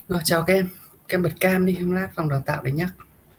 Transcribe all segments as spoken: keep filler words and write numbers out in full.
Rồi, chào các em. Các em bật cam đi, em lát phòng đào tạo để nhắc.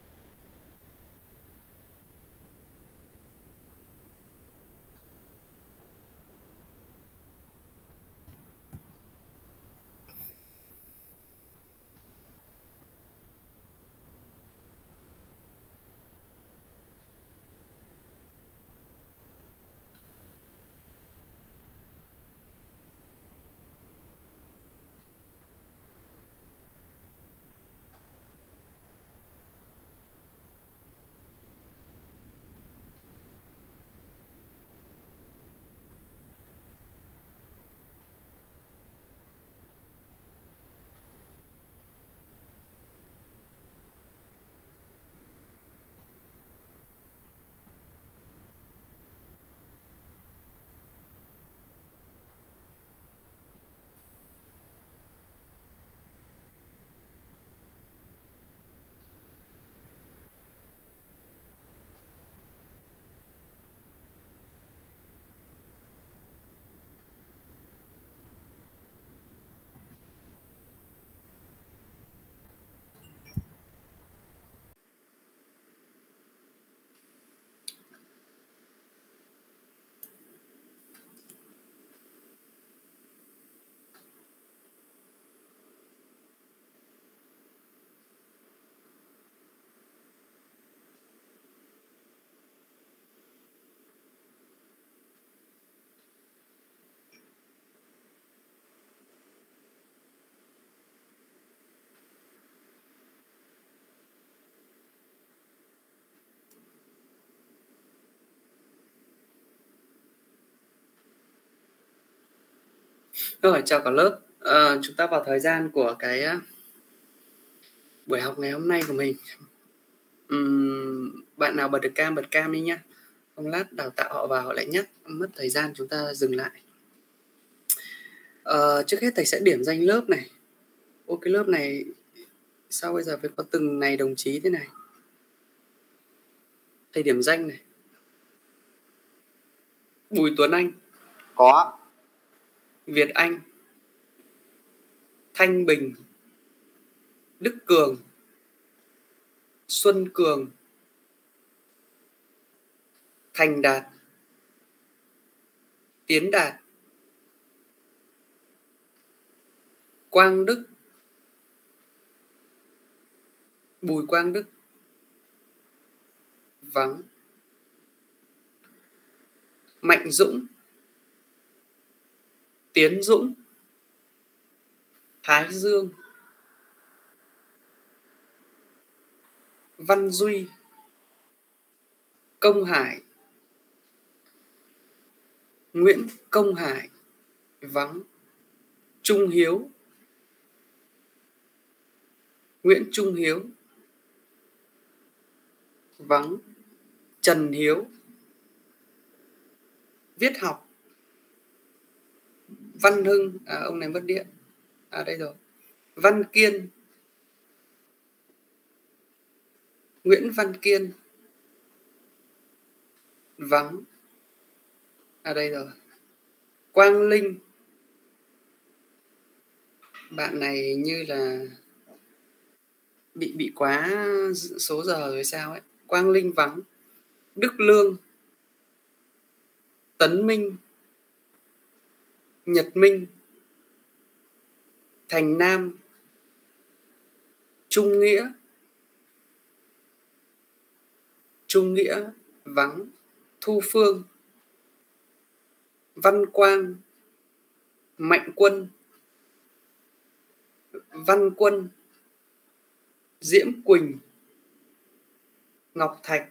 Rồi, chào cả lớp. Ờ, chúng ta vào thời gian của cái uh, buổi học ngày hôm nay của mình. Uhm, bạn nào bật được cam, bật cam đi nhá. Không lát đào tạo họ vào họ lại nhắc, mất thời gian chúng ta dừng lại. Ờ, trước hết thầy sẽ điểm danh lớp này. Ô, cái lớp này sao bây giờ phải có từng này đồng chí thế này? Thầy điểm danh này. Bùi Tuấn Anh. Có. Việt Anh. Thanh Bình. Đức Cường. Xuân Cường. Thành Đạt. Tiến Đạt. Quang Đức. Bùi Quang Đức. Vắng. Mạnh Dũng. Tiến Dũng. Thái Dương. Văn Duy. Công Hải. Nguyễn Công Hải. Vắng. Trung Hiếu. Nguyễn Trung Hiếu. Vắng. Trần Hiếu. Viết học. Văn Hưng. À, ông này mất điện. À, đây rồi. Văn Kiên. Nguyễn Văn Kiên. Vắng. À, đây rồi. Quang Linh. Bạn này như là bị bị quá số giờ rồi sao ấy. Quang Linh vắng. Đức Lương. Tấn Minh. Nhật Minh. Thành Nam. Trung Nghĩa. Trung Nghĩa vắng. Thu Phương. Văn Quang. Mạnh Quân. Văn Quân. Diễm Quỳnh. Ngọc Thạch.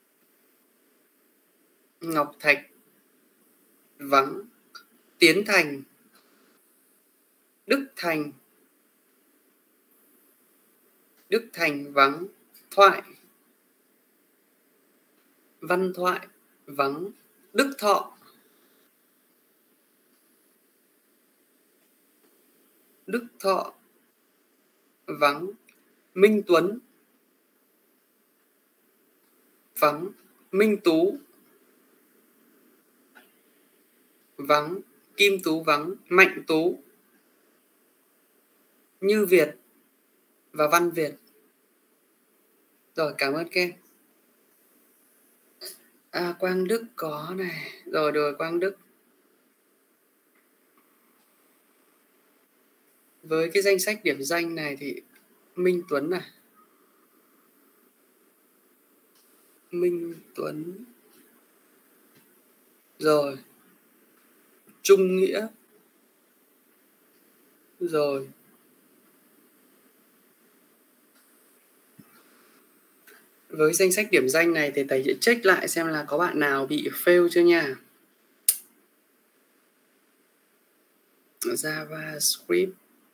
Ngọc Thạch vắng. Tiến Thành. Đức Thành. Đức Thành vắng. Thoại. Văn Thoại vắng. Đức Thọ. Đức Thọ vắng. Minh Tuấn vắng. Minh Tú vắng. Kim Tú vắng. Mạnh Tú. Như Việt và văn Việt. Rồi, cảm ơn các em. À, Quang Đức có này. Rồi, rồi, Quang Đức. Với cái danh sách điểm danh này thì Minh Tuấn này. Minh Tuấn. Rồi. Trung Nghĩa. Rồi. Với danh sách điểm danh này thì thầy sẽ check lại xem là có bạn nào bị fail chưa nha. JavaScript.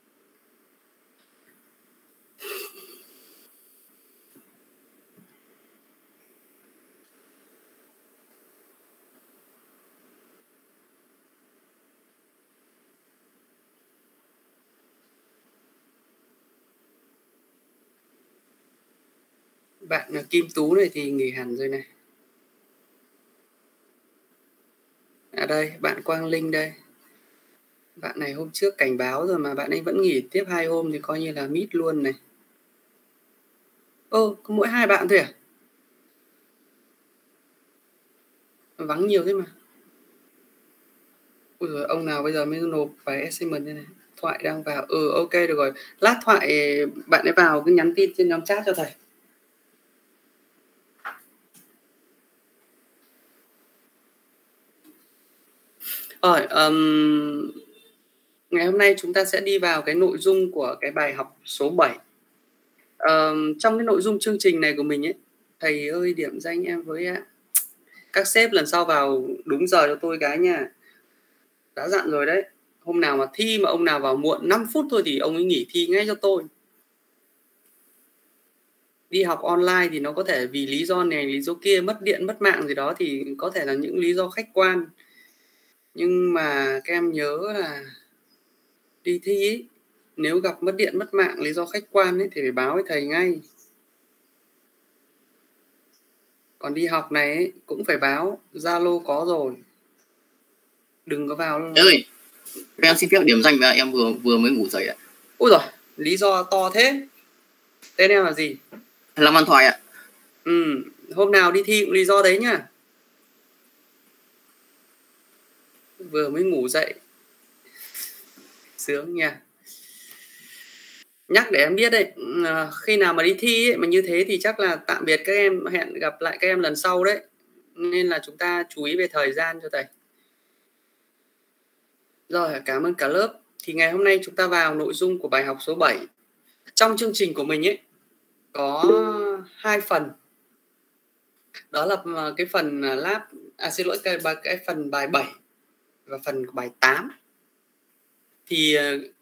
Bạn Kim Tú này thì nghỉ hẳn rồi này. À đây, bạn Quang Linh đây. Bạn này hôm trước cảnh báo rồi mà bạn ấy vẫn nghỉ tiếp hai hôm thì coi như là mít luôn này. Ô, có mỗi hai bạn thôi à? Vắng nhiều thế mà. Ui giời, ông nào bây giờ mới nộp bài assignment đây này. Thoại đang vào. Ừ, ok được rồi. Lát Thoại bạn ấy vào cứ nhắn tin trên nhóm chat cho thầy. Rồi, um, ngày hôm nay chúng ta sẽ đi vào cái nội dung của cái bài học số bảy. Um, trong cái nội dung chương trình này của mình ấy, thầy ơi điểm danh em với ạ. Các sếp lần sau vào đúng giờ cho tôi cái nha. Đã dặn rồi đấy. Hôm nào mà thi mà ông nào vào muộn năm phút thôi thì ông ấy nghỉ thi ngay cho tôi. Đi học online thì nó có thể vì lý do này, lý do kia, mất điện, mất mạng gì đó thì có thể là những lý do khách quan. Nhưng mà các em nhớ là đi thi ấy, nếu gặp mất điện, mất mạng, lý do khách quan ấy, thì phải báo với thầy ngay. Còn đi học này ấy, cũng phải báo. Zalo có rồi. Đừng có vào. Ơi, em xin phép điểm danh và em vừa vừa mới ngủ dậy ạ. Ôi giời, lý do to thế. Tên em là gì? Lâm Văn Thoại ạ. Ừ, hôm nào đi thi cũng lý do đấy nhá. Vừa mới ngủ dậy. Sướng nha. Nhắc để em biết đấy, khi nào mà đi thi ấy, mà như thế thì chắc là tạm biệt các em, hẹn gặp lại các em lần sau đấy. Nên là chúng ta chú ý về thời gian cho thầy. Rồi, cảm ơn cả lớp. Thì ngày hôm nay chúng ta vào nội dung của bài học số bảy. Trong chương trình của mình ấy có hai phần. Đó là cái phần lab, à xin lỗi, cái, cái phần bài bảy và phần bài tám. Thì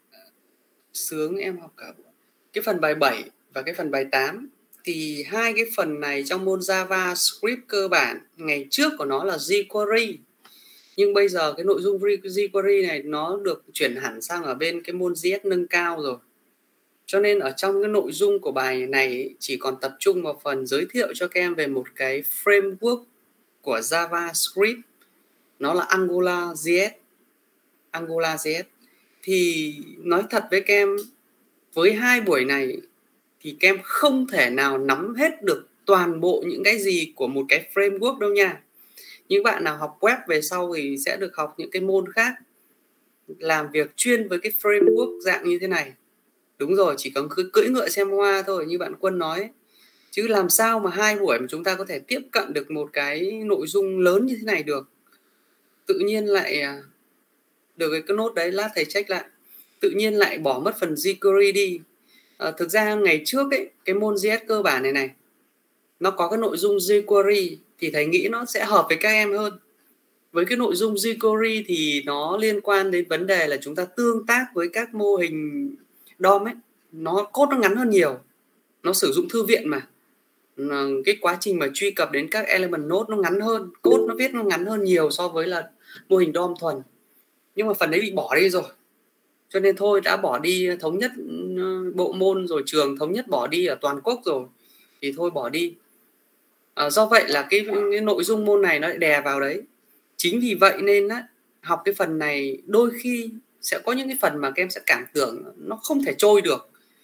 sướng em học cả cái phần bài bảy và cái phần bài tám. Thì hai cái phần này trong môn JavaScript cơ bản ngày trước của nó là jQuery. Nhưng bây giờ cái nội dung jQuery này nó được chuyển hẳn sang ở bên cái môn gi ét nâng cao rồi. Cho nên ở trong cái nội dung của bài này chỉ còn tập trung vào phần giới thiệu cho các em về một cái framework của JavaScript. Nó là AngularJS. AngularJS. Thì nói thật với các em, với hai buổi này thì các em không thể nào nắm hết được toàn bộ những cái gì của một cái framework đâu nha. Những bạn nào học web về sau thì sẽ được học những cái môn khác làm việc chuyên với cái framework dạng như thế này. Đúng rồi, chỉ cần cưỡi ngựa xem hoa thôi như bạn Quân nói. Chứ làm sao mà hai buổi mà chúng ta có thể tiếp cận được một cái nội dung lớn như thế này được. Tự nhiên lại được cái nốt đấy, lát thầy check lại. Tự nhiên lại bỏ mất phần jQuery đi. À, thực ra ngày trước ấy, cái môn gi ét cơ bản này này nó có cái nội dung jQuery thì thầy nghĩ nó sẽ hợp với các em hơn. Với cái nội dung jQuery thì nó liên quan đến vấn đề là chúng ta tương tác với các mô hình đom ấy, nó code nó ngắn hơn nhiều, nó sử dụng thư viện mà cái quá trình mà truy cập đến các element node nó ngắn hơn, code nó viết nó ngắn hơn nhiều so với là mô hình đom thuần. Nhưng mà phần đấy bị bỏ đi rồi, cho nên thôi đã bỏ đi, thống nhất bộ môn rồi, trường thống nhất bỏ đi ở toàn quốc rồi thì thôi bỏ đi. À, do vậy là cái, cái nội dung môn này nó lại đè vào đấy. Chính vì vậy nên á, học cái phần này đôi khi sẽ có những cái phần mà các em sẽ cảm tưởng nó không thể trôi được.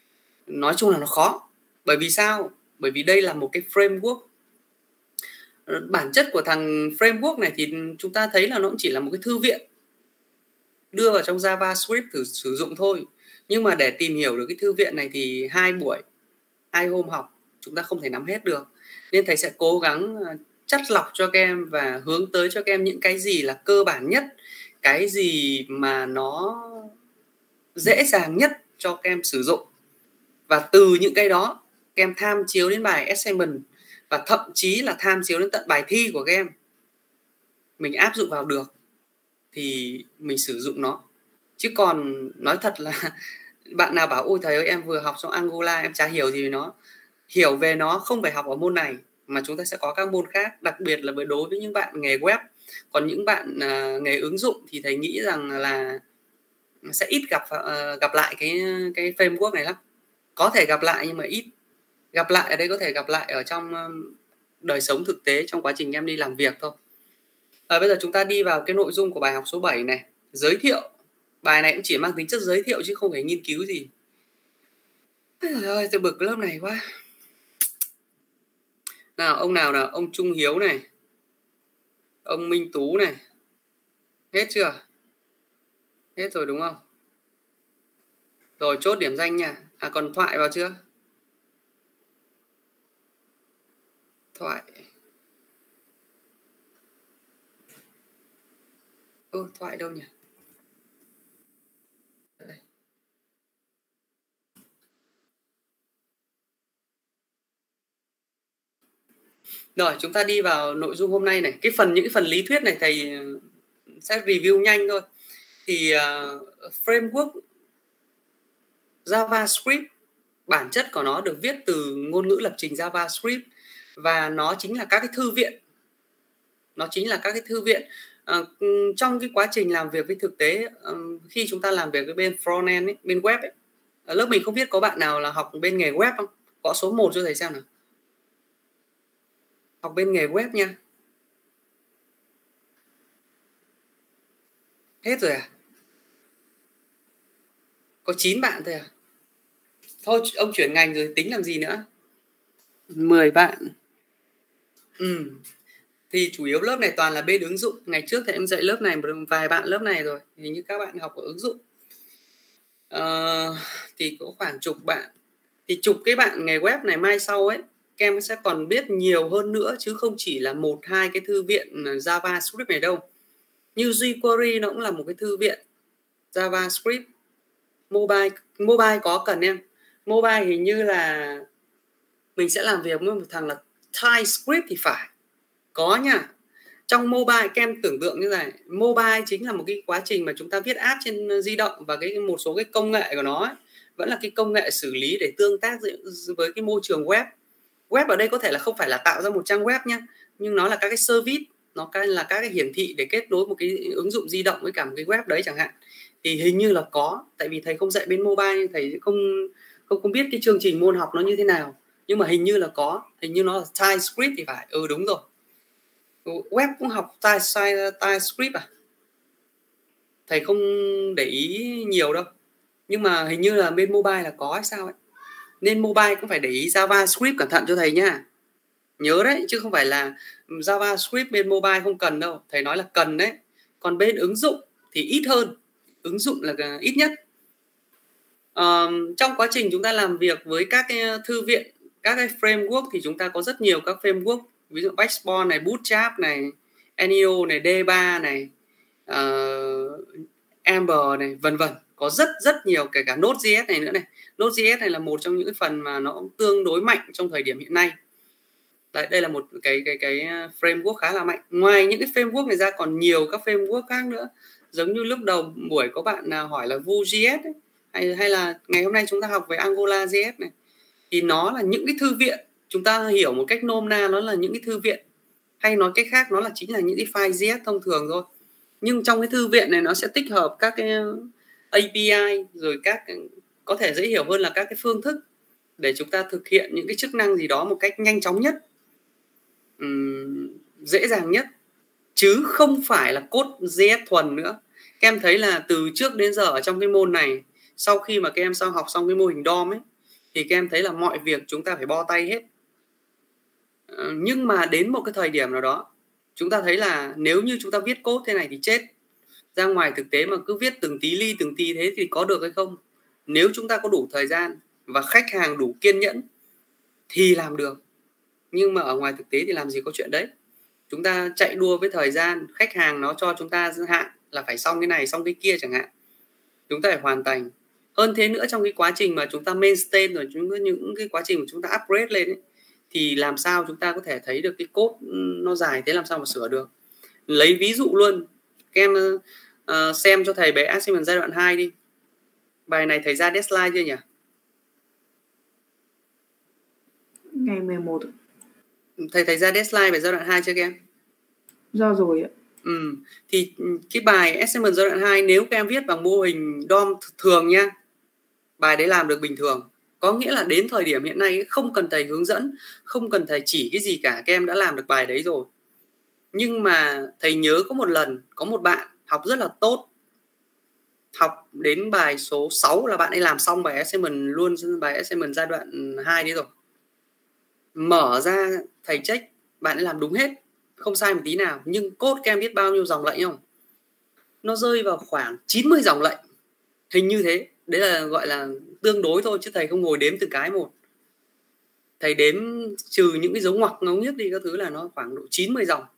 nói chung là nó khó. Bởi vì sao? Bởi vì đây là một cái framework. Bản chất của thằng framework này thì chúng ta thấy là nó cũng chỉ là một cái thư viện đưa vào trong JavaScript thử sử dụng thôi. Nhưng mà để tìm hiểu được cái thư viện này thì hai buổi, hai hôm học chúng ta không thể nắm hết được. Nên thầy sẽ cố gắng chắt lọc cho các em và hướng tới cho các em những cái gì là cơ bản nhất, cái gì mà nó dễ dàng nhất cho các em sử dụng. Và từ những cái đó các em tham chiếu đến bài assignment và thậm chí là tham chiếu đến tận bài thi của các em, mình áp dụng vào được thì mình sử dụng nó. Chứ còn nói thật là bạn nào bảo ôi thầy ơi em vừa học xong Angular em chả hiểu gì về nó. Hiểu về nó không phải học ở môn này mà chúng ta sẽ có các môn khác, đặc biệt là đối với những bạn nghề web. Còn những bạn uh, nghề ứng dụng thì thầy nghĩ rằng là sẽ ít gặp uh, gặp lại cái cái framework này lắm. Có thể gặp lại nhưng mà ít. Gặp lại ở đây có thể gặp lại ở trong um, đời sống thực tế, trong quá trình em đi làm việc thôi. À, bây giờ chúng ta đi vào cái nội dung của bài học số bảy này, giới thiệu. Bài này cũng chỉ mang tính chất giới thiệu chứ không phải nghiên cứu gì. Trời ơi, tôi bực lớp này quá. Nào, ông nào nào, ông Trung Hiếu này, ông Minh Tú này. Hết chưa? Hết rồi đúng không? Rồi chốt điểm danh nha. À còn Thoại vào chưa? Thoại. Ơ, Thoại đâu nhỉ? Đây. Rồi chúng ta đi vào nội dung hôm nay này. Cái phần những cái phần lý thuyết này thầy sẽ review nhanh thôi. Thì uh, framework JavaScript bản chất của nó được viết từ ngôn ngữ lập trình JavaScript và nó chính là các cái thư viện. Nó chính là các cái thư viện. Uh, trong cái quá trình làm việc với thực tế, uh, khi chúng ta làm việc với bên frontend ấy, bên web ấy, ở lớp mình không biết có bạn nào là học bên nghề web không? Có số một cho thầy xem nào. Học bên nghề web nha. Hết rồi à? Có chín bạn thôi à? Thôi ông chuyển ngành rồi tính làm gì nữa. mười bạn. Ừ. Thì chủ yếu lớp này toàn là bên ứng dụng. Ngày trước thì em dạy lớp này một vài bạn lớp này rồi. Hình như các bạn học ở ứng dụng. Uh, thì có khoảng chục bạn. Thì chục cái bạn nghề web này mai sau ấy, các em sẽ còn biết nhiều hơn nữa chứ không chỉ là một hai cái thư viện JavaScript này đâu. Như jQuery nó cũng là một cái thư viện JavaScript. Mobile mobile có cần em. Mobile hình như là mình sẽ làm việc với một thằng là TypeScript thì phải. Có nha. Trong mobile các em tưởng tượng như này, mobile chính là một cái quá trình mà chúng ta viết app trên di động và cái một số cái công nghệ của nó ấy, vẫn là cái công nghệ xử lý để tương tác với cái môi trường web. Web ở đây có thể là không phải là tạo ra một trang web nhé, nhưng nó là các cái service, nó là các cái hiển thị để kết nối một cái ứng dụng di động với cả một cái web đấy chẳng hạn. Thì hình như là có, tại vì thầy không dạy bên mobile, thầy không không không biết cái chương trình môn học nó như thế nào, nhưng mà hình như là có, hình như nó là TypeScript thì phải. Ừ đúng rồi. Web cũng học TypeScript à? Thầy không để ý nhiều đâu, nhưng mà hình như là bên mobile là có hay sao ấy. Nên mobile cũng phải để ý JavaScript cẩn thận cho thầy nhá. Nhớ đấy, chứ không phải là JavaScript bên mobile không cần đâu. Thầy nói là cần đấy. Còn bên ứng dụng thì ít hơn. Ứng dụng là ít nhất. Um, trong quá trình chúng ta làm việc với các cái thư viện, các cái framework thì chúng ta có rất nhiều các framework. Ví dụ Backbone này, Bootstrap này, Enio này, D ba này, uh, Ember này, vân vân. Có rất rất nhiều, kể cả Node.js này nữa này. Node.js này là một trong những cái phần mà nó tương đối mạnh trong thời điểm hiện nay. Đấy, đây là một cái cái cái framework khá là mạnh. Ngoài những cái framework này ra còn nhiều các framework khác nữa. Giống như lúc đầu buổi có bạn nào hỏi là Vue.js ấy, hay hay là ngày hôm nay chúng ta học về Angular.js này, thì nó là những cái thư viện. Chúng ta hiểu một cách nôm na nó là những cái thư viện, hay nói cách khác nó là chính là những cái file gi ét thông thường thôi. Nhưng trong cái thư viện này nó sẽ tích hợp các cái a pê i, rồi các có thể dễ hiểu hơn là các cái phương thức để chúng ta thực hiện những cái chức năng gì đó một cách nhanh chóng nhất, uhm, dễ dàng nhất, chứ không phải là code gi ét thuần nữa. Các em thấy là từ trước đến giờ ở trong cái môn này, sau khi mà các em xong học xong cái mô hình đê o em ấy, thì các em thấy là mọi việc chúng ta phải bo tay hết. Ờ, nhưng mà đến một cái thời điểm nào đó chúng ta thấy là nếu như chúng ta viết code thế này thì chết. Ra ngoài thực tế mà cứ viết từng tí ly từng tí thế thì có được hay không? Nếu chúng ta có đủ thời gian và khách hàng đủ kiên nhẫn thì làm được. Nhưng mà ở ngoài thực tế thì làm gì có chuyện đấy. Chúng ta chạy đua với thời gian, khách hàng nó cho chúng ta hạn là phải xong cái này, xong cái kia chẳng hạn. Chúng ta phải hoàn thành. Hơn thế nữa, trong cái quá trình mà chúng ta maintain rồi, chúng những cái quá trình mà chúng ta upgrade lên ấy, thì làm sao chúng ta có thể thấy được cái code nó dài thế làm sao mà sửa được. Lấy ví dụ luôn, các em uh, xem cho thầy bài assignment giai đoạn hai đi. Bài này thầy ra deadline chưa nhỉ? Ngày mười một. Thầy thầy ra deadline về giai đoạn hai chưa các em? Ra rồi ạ. Ừ. Thì cái bài assignment giai đoạn hai nếu các em viết bằng mô hình đê o em thường nha, bài đấy làm được bình thường. Có nghĩa là đến thời điểm hiện nay không cần thầy hướng dẫn, không cần thầy chỉ cái gì cả, các em đã làm được bài đấy rồi. Nhưng mà thầy nhớ có một lần có một bạn học rất là tốt, học đến bài số sáu là bạn ấy làm xong bài assignment luôn, bài assignment giai đoạn hai đấy rồi. Mở ra thầy check, bạn ấy làm đúng hết, không sai một tí nào. Nhưng code các em biết bao nhiêu dòng lệnh không? Nó rơi vào khoảng chín mươi dòng lệnh, hình như thế. Đấy là gọi là tương đối thôi, chứ thầy không ngồi đếm từng cái một. Thầy đếm trừ những cái dấu ngoặc ngấu nghiếc đi các thứ là nó khoảng độ chín mươi dòng.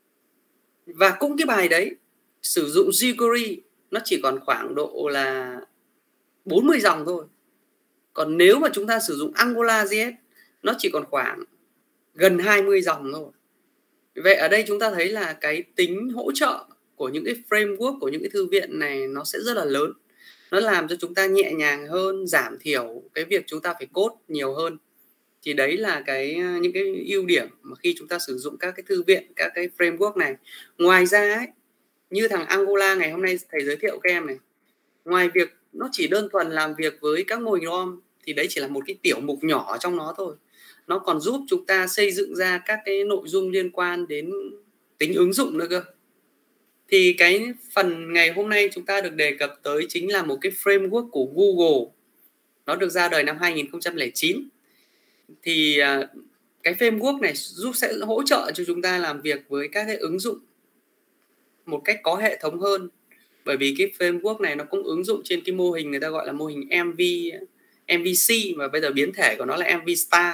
Và cũng cái bài đấy sử dụng jQuery nó chỉ còn khoảng độ là bốn mươi dòng thôi. Còn nếu mà chúng ta sử dụng AngularJS nó chỉ còn khoảng gần hai mươi dòng thôi. Vậy ở đây chúng ta thấy là cái tính hỗ trợ của những cái framework, của những cái thư viện này nó sẽ rất là lớn. Nó làm cho chúng ta nhẹ nhàng hơn, giảm thiểu cái việc chúng ta phải code nhiều hơn. Thì đấy là cái những cái ưu điểm mà khi chúng ta sử dụng các cái thư viện, các cái framework này. Ngoài ra ấy, như thằng Angular ngày hôm nay thầy giới thiệu các em này, ngoài việc nó chỉ đơn thuần làm việc với các mô hình đê o em thì đấy chỉ là một cái tiểu mục nhỏ trong nó thôi. Nó còn giúp chúng ta xây dựng ra các cái nội dung liên quan đến tính ứng dụng nữa cơ. Thì cái phần ngày hôm nay chúng ta được đề cập tới chính là một cái framework của Google. Nó được ra đời năm hai nghìn không trăm lẻ chín. Thì cái framework này giúp sẽ hỗ trợ cho chúng ta làm việc với các cái ứng dụng một cách có hệ thống hơn. Bởi vì cái framework này nó cũng ứng dụng trên cái mô hình người ta gọi là mô hình em vê, em vê xê, mà bây giờ biến thể của nó là em vê Star.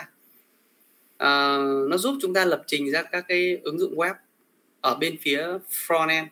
À, nó giúp chúng ta lập trình ra các cái ứng dụng web ở bên phía frontend.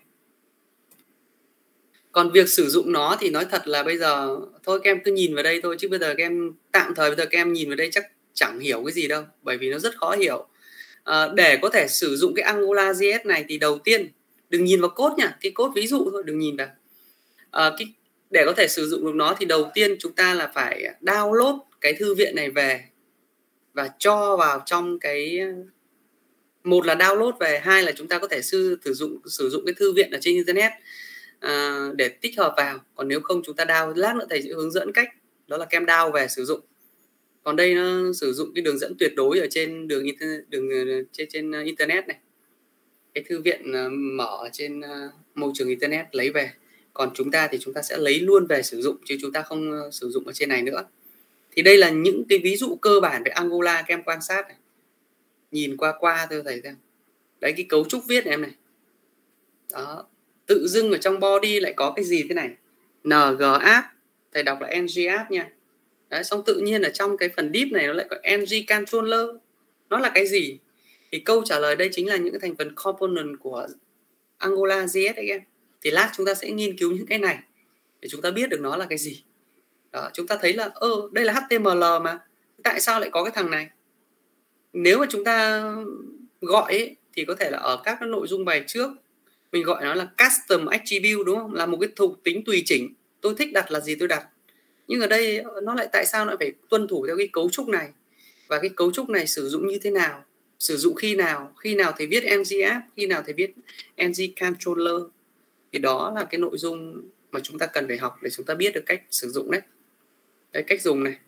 Còn việc sử dụng nó thì nói thật là bây giờ thôi các em cứ nhìn vào đây thôi, chứ bây giờ các em tạm thời bây giờ các em nhìn vào đây chắc chẳng hiểu cái gì đâu, bởi vì nó rất khó hiểu. À, để có thể sử dụng cái AngularJS này thì đầu tiên đừng nhìn vào code nha, cái code ví dụ thôi, đừng nhìn vào. À, cái, để có thể sử dụng được nó thì đầu tiên chúng ta là phải download cái thư viện này về và cho vào trong cái, một là download về, hai là chúng ta có thể sử, sử dụng sử dụng cái thư viện ở trên internet à, để tích hợp vào. Còn nếu không chúng ta download, lát nữa thầy sẽ hướng dẫn cách, đó là kem download về sử dụng. Còn đây nó sử dụng cái đường dẫn tuyệt đối ở trên đường, đường trên, trên internet này, cái thư viện mở trên môi trường internet lấy về. Còn chúng ta thì chúng ta sẽ lấy luôn về sử dụng, chứ chúng ta không sử dụng ở trên này nữa. Thì đây là những cái ví dụ cơ bản về Angular, các em quan sát này, nhìn qua qua thôi thầy xem. Đấy, cái cấu trúc viết này em này, đó, tự dưng ở trong body lại có cái gì thế này, en giê app, thầy đọc là en giê app nha. Đấy, xong tự nhiên ở trong cái phần div này nó lại có en giê controller. Nó là cái gì? Thì câu trả lời đây chính là những cái thành phần component của AngularJS đấy em. Thì lát chúng ta sẽ nghiên cứu những cái này để chúng ta biết được nó là cái gì. Đó, chúng ta thấy là ơ đây là hát tê em lờ mà, tại sao lại có cái thằng này? Nếu mà chúng ta gọi ấy, thì có thể là ở các nội dung bài trước mình gọi nó là custom attribute, đúng không? Là một cái thuộc tính tùy chỉnh, tôi thích đặt là gì tôi đặt. Nhưng ở đây nó lại tại sao nó phải tuân thủ theo cái cấu trúc này, và cái cấu trúc này sử dụng như thế nào, sử dụng khi nào, khi nào thầy viết en giê app, khi nào thầy viết en giê controller. Thì đó là cái nội dung mà chúng ta cần phải học để chúng ta biết được cách sử dụng đấy. Đấy, cách dùng này.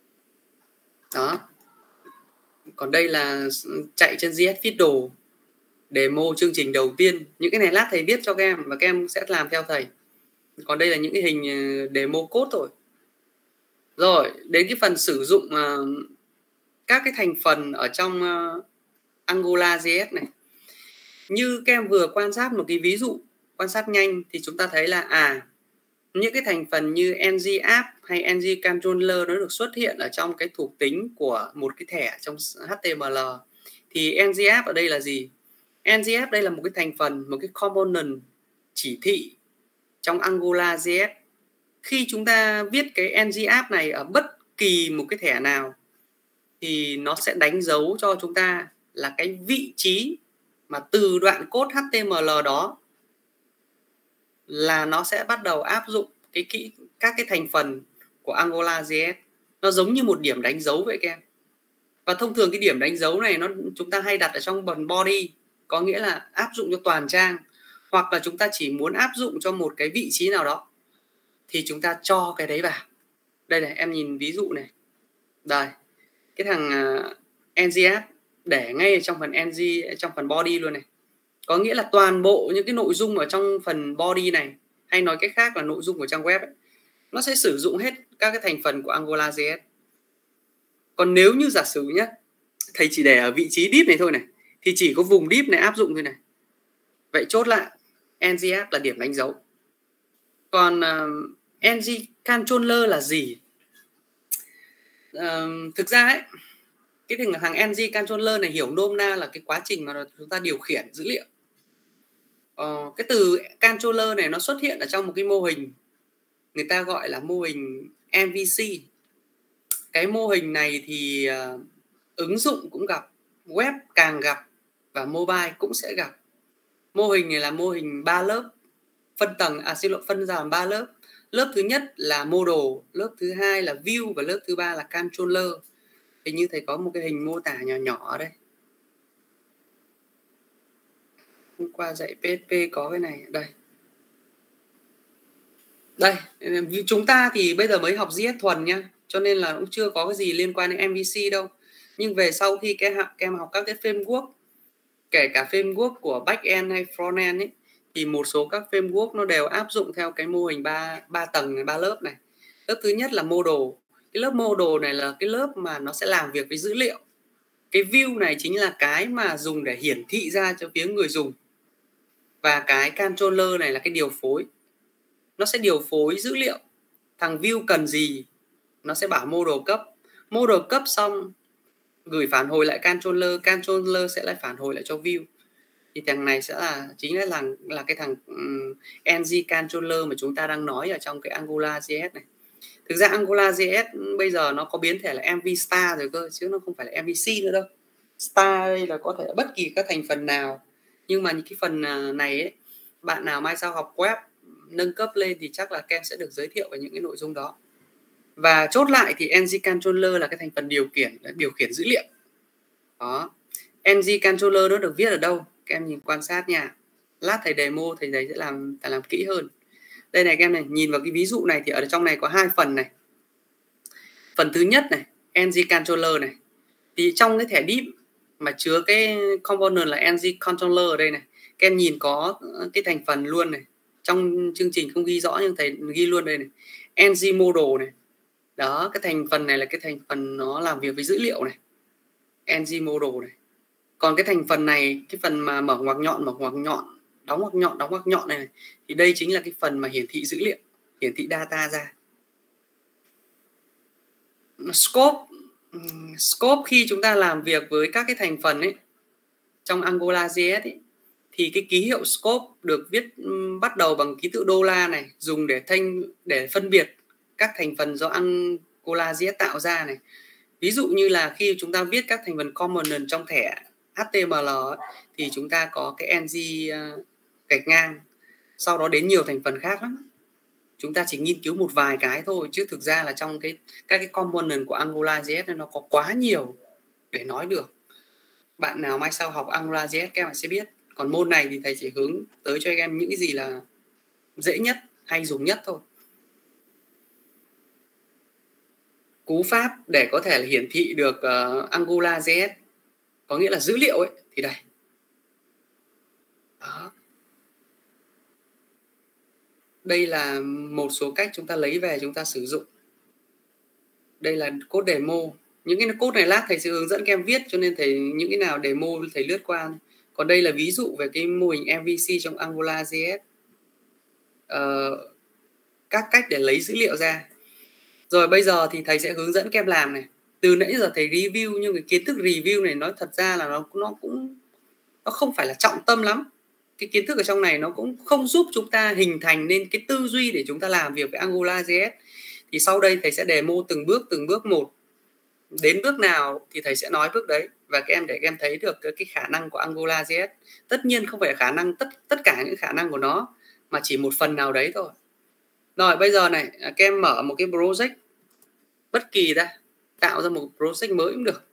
Đó. Còn đây là chạy trên gi ét Fiddle, demo chương trình đầu tiên. Những cái này lát thầy viết cho các em và các em sẽ làm theo thầy. Còn đây là những cái hình demo code rồi. Rồi, đến cái phần sử dụng uh, các cái thành phần ở trong uh, AngularJS này. Như các em vừa quan sát một cái ví dụ quan sát nhanh thì chúng ta thấy là à những cái thành phần như ng-app hay ng-controller nó được xuất hiện ở trong cái thuộc tính của một cái thẻ trong hát tê em lờ. Thì ng-app ở đây là gì? ng-app đây là một cái thành phần, một cái component chỉ thị trong AngularJS. Khi chúng ta viết cái ng-app này ở bất kỳ một cái thẻ nào thì nó sẽ đánh dấu cho chúng ta là cái vị trí mà từ đoạn code hát tê em lờ đó là nó sẽ bắt đầu áp dụng cái kỹ các cái thành phần của AngularJS. Nó giống như một điểm đánh dấu vậy các em. Và thông thường cái điểm đánh dấu này nó chúng ta hay đặt ở trong phần body, có nghĩa là áp dụng cho toàn trang, hoặc là chúng ta chỉ muốn áp dụng cho một cái vị trí nào đó thì chúng ta cho cái đấy vào. Đây này, em nhìn ví dụ này. Đây, cái thằng uh, ng-app để ngay ở trong phần ng trong phần body luôn này. Có nghĩa là toàn bộ những cái nội dung ở trong phần body này, hay nói cách khác là nội dung của trang web ấy, nó sẽ sử dụng hết các cái thành phần của AngularJS. Còn nếu như giả sử nhé, thầy chỉ để ở vị trí div này thôi này, thì chỉ có vùng div này áp dụng thôi này. Vậy chốt lại ng-app là điểm đánh dấu. Còn uh, ng-controller là gì? Uh, thực ra ấy, cái thằng, thằng ng-controller này hiểu nôm na là cái quá trình mà chúng ta điều khiển dữ liệu. Uh, cái từ controller này nó xuất hiện ở trong một cái mô hình người ta gọi là mô hình em vê xê. Cái mô hình này thì uh, ứng dụng cũng gặp, web càng gặp và mobile cũng sẽ gặp. Mô hình này là mô hình ba lớp, phân tầng à xin lỗi phân ra làm ba lớp. Lớp thứ nhất là model, lớp thứ hai là view và lớp thứ ba là controller. Thì như thầy có một cái hình mô tả nhỏ nhỏ ở đây. Hôm qua dạy pê ết pê có cái này đây. Đây, chúng ta thì bây giờ mới học jét thuần nha, cho nên là cũng chưa có cái gì liên quan đến em vê xê đâu. Nhưng về sau khi các em học các cái framework, kể cả framework của backend hay frontend ấy, thì một số các framework nó đều áp dụng theo cái mô hình ba ba tầng này, ba lớp này. Lớp thứ nhất là model. Cái lớp model này là cái lớp mà nó sẽ làm việc với dữ liệu. Cái view này chính là cái mà dùng để hiển thị ra cho phía người dùng. Và cái controller này là cái điều phối. Nó sẽ điều phối dữ liệu. Thằng view cần gì nó sẽ bảo model cấp. Model cấp xong gửi phản hồi lại controller, controller sẽ lại phản hồi lại cho view. Thì thằng này sẽ là chính là là, là cái thằng um, ng-controller mà chúng ta đang nói ở trong cái AngularJS này. Thực ra AngularJS bây giờ nó có biến thể là em vê Star rồi cơ, chứ nó không phải là em vê xê nữa đâu. Star đây là có thể là bất kỳ các thành phần nào. Nhưng mà những cái phần này ấy, bạn nào mai sau học web nâng cấp lên thì chắc là các em sẽ được giới thiệu về những cái nội dung đó. Và chốt lại thì ng-controller là cái thành phần điều khiển điều khiển dữ liệu. Đó. ng-controller nó được viết ở đâu? Các em nhìn quan sát nha. Lát thầy demo thầy đấy sẽ làm thầy làm kỹ hơn. Đây này các em này, nhìn vào cái ví dụ này thì ở trong này có hai phần này. Phần thứ nhất này, ng-controller này. Thì trong cái thẻ div mà chứa cái component là ng-controller ở đây này, các em nhìn có cái thành phần luôn này. Trong chương trình không ghi rõ nhưng thầy ghi luôn đây này. ng-model này. Đó, cái thành phần này là cái thành phần nó làm việc với dữ liệu này. ng-model này. Còn cái thành phần này, cái phần mà mở ngoặc nhọn, mở ngoặc nhọn, đóng ngoặc nhọn, đóng ngoặc nhọn này, này thì đây chính là cái phần mà hiển thị dữ liệu, hiển thị data ra. Scope scope khi chúng ta làm việc với các cái thành phần ấy trong AngularJS ấy, thì cái ký hiệu scope được viết bắt đầu bằng ký tự đô la này, dùng để thanh để phân biệt các thành phần do AngularJS tạo ra này. Ví dụ như là khi chúng ta viết các thành phần component trong thẻ hát tê em lờ ấy, thì chúng ta có cái ng gạch ngang, sau đó đến nhiều thành phần khác lắm. Chúng ta chỉ nghiên cứu một vài cái thôi, chứ thực ra là trong cái các cái component của AngularJS nó có quá nhiều để nói được. Bạn nào mai sau học AngularJS các bạn sẽ biết. Còn môn này thì thầy chỉ hướng tới cho các em những cái gì là dễ nhất, hay dùng nhất thôi. Cú pháp để có thể hiển thị được uh, AngularJS, có nghĩa là dữ liệu ấy, thì đây. Đó. Đây là một số cách chúng ta lấy về chúng ta sử dụng. đây là code demo. Những cái code này lát thầy sẽ hướng dẫn các em viết, cho nên thầy những cái nào demo thầy lướt qua. Còn đây là ví dụ về cái mô hình em vê xê trong AngularJS, uh, các cách để lấy dữ liệu ra. Rồi bây giờ thì thầy sẽ hướng dẫn các em làm này. Từ nãy giờ thầy review, nhưng cái kiến thức review này nói thật ra là nó nó cũng nó không phải là trọng tâm lắm. Cái kiến thức ở trong này nó cũng không giúp chúng ta hình thành nên cái tư duy để chúng ta làm việc với AngularJS. Thì sau đây thầy sẽ demo từng bước từng bước một. Đến bước nào thì thầy sẽ nói bước đấy, và các em để các em thấy được cái khả năng của AngularJS. Tất nhiên không phải là khả năng tất tất cả những khả năng của nó, mà chỉ một phần nào đấy thôi. Rồi bây giờ này, các em mở một cái project bất kỳ ra, tạo ra một project mới cũng được.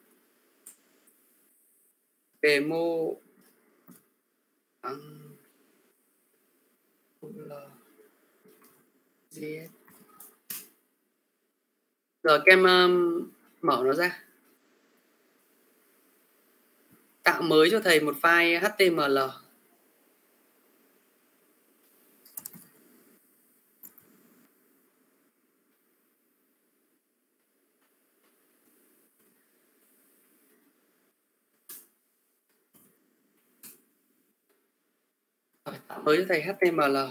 Demo AngularJS. Rồi các em um, mở nó ra. Tạo mới cho thầy một file hát tê em lờ. Rồi, tạo mới cho thầy hát tê em lờ.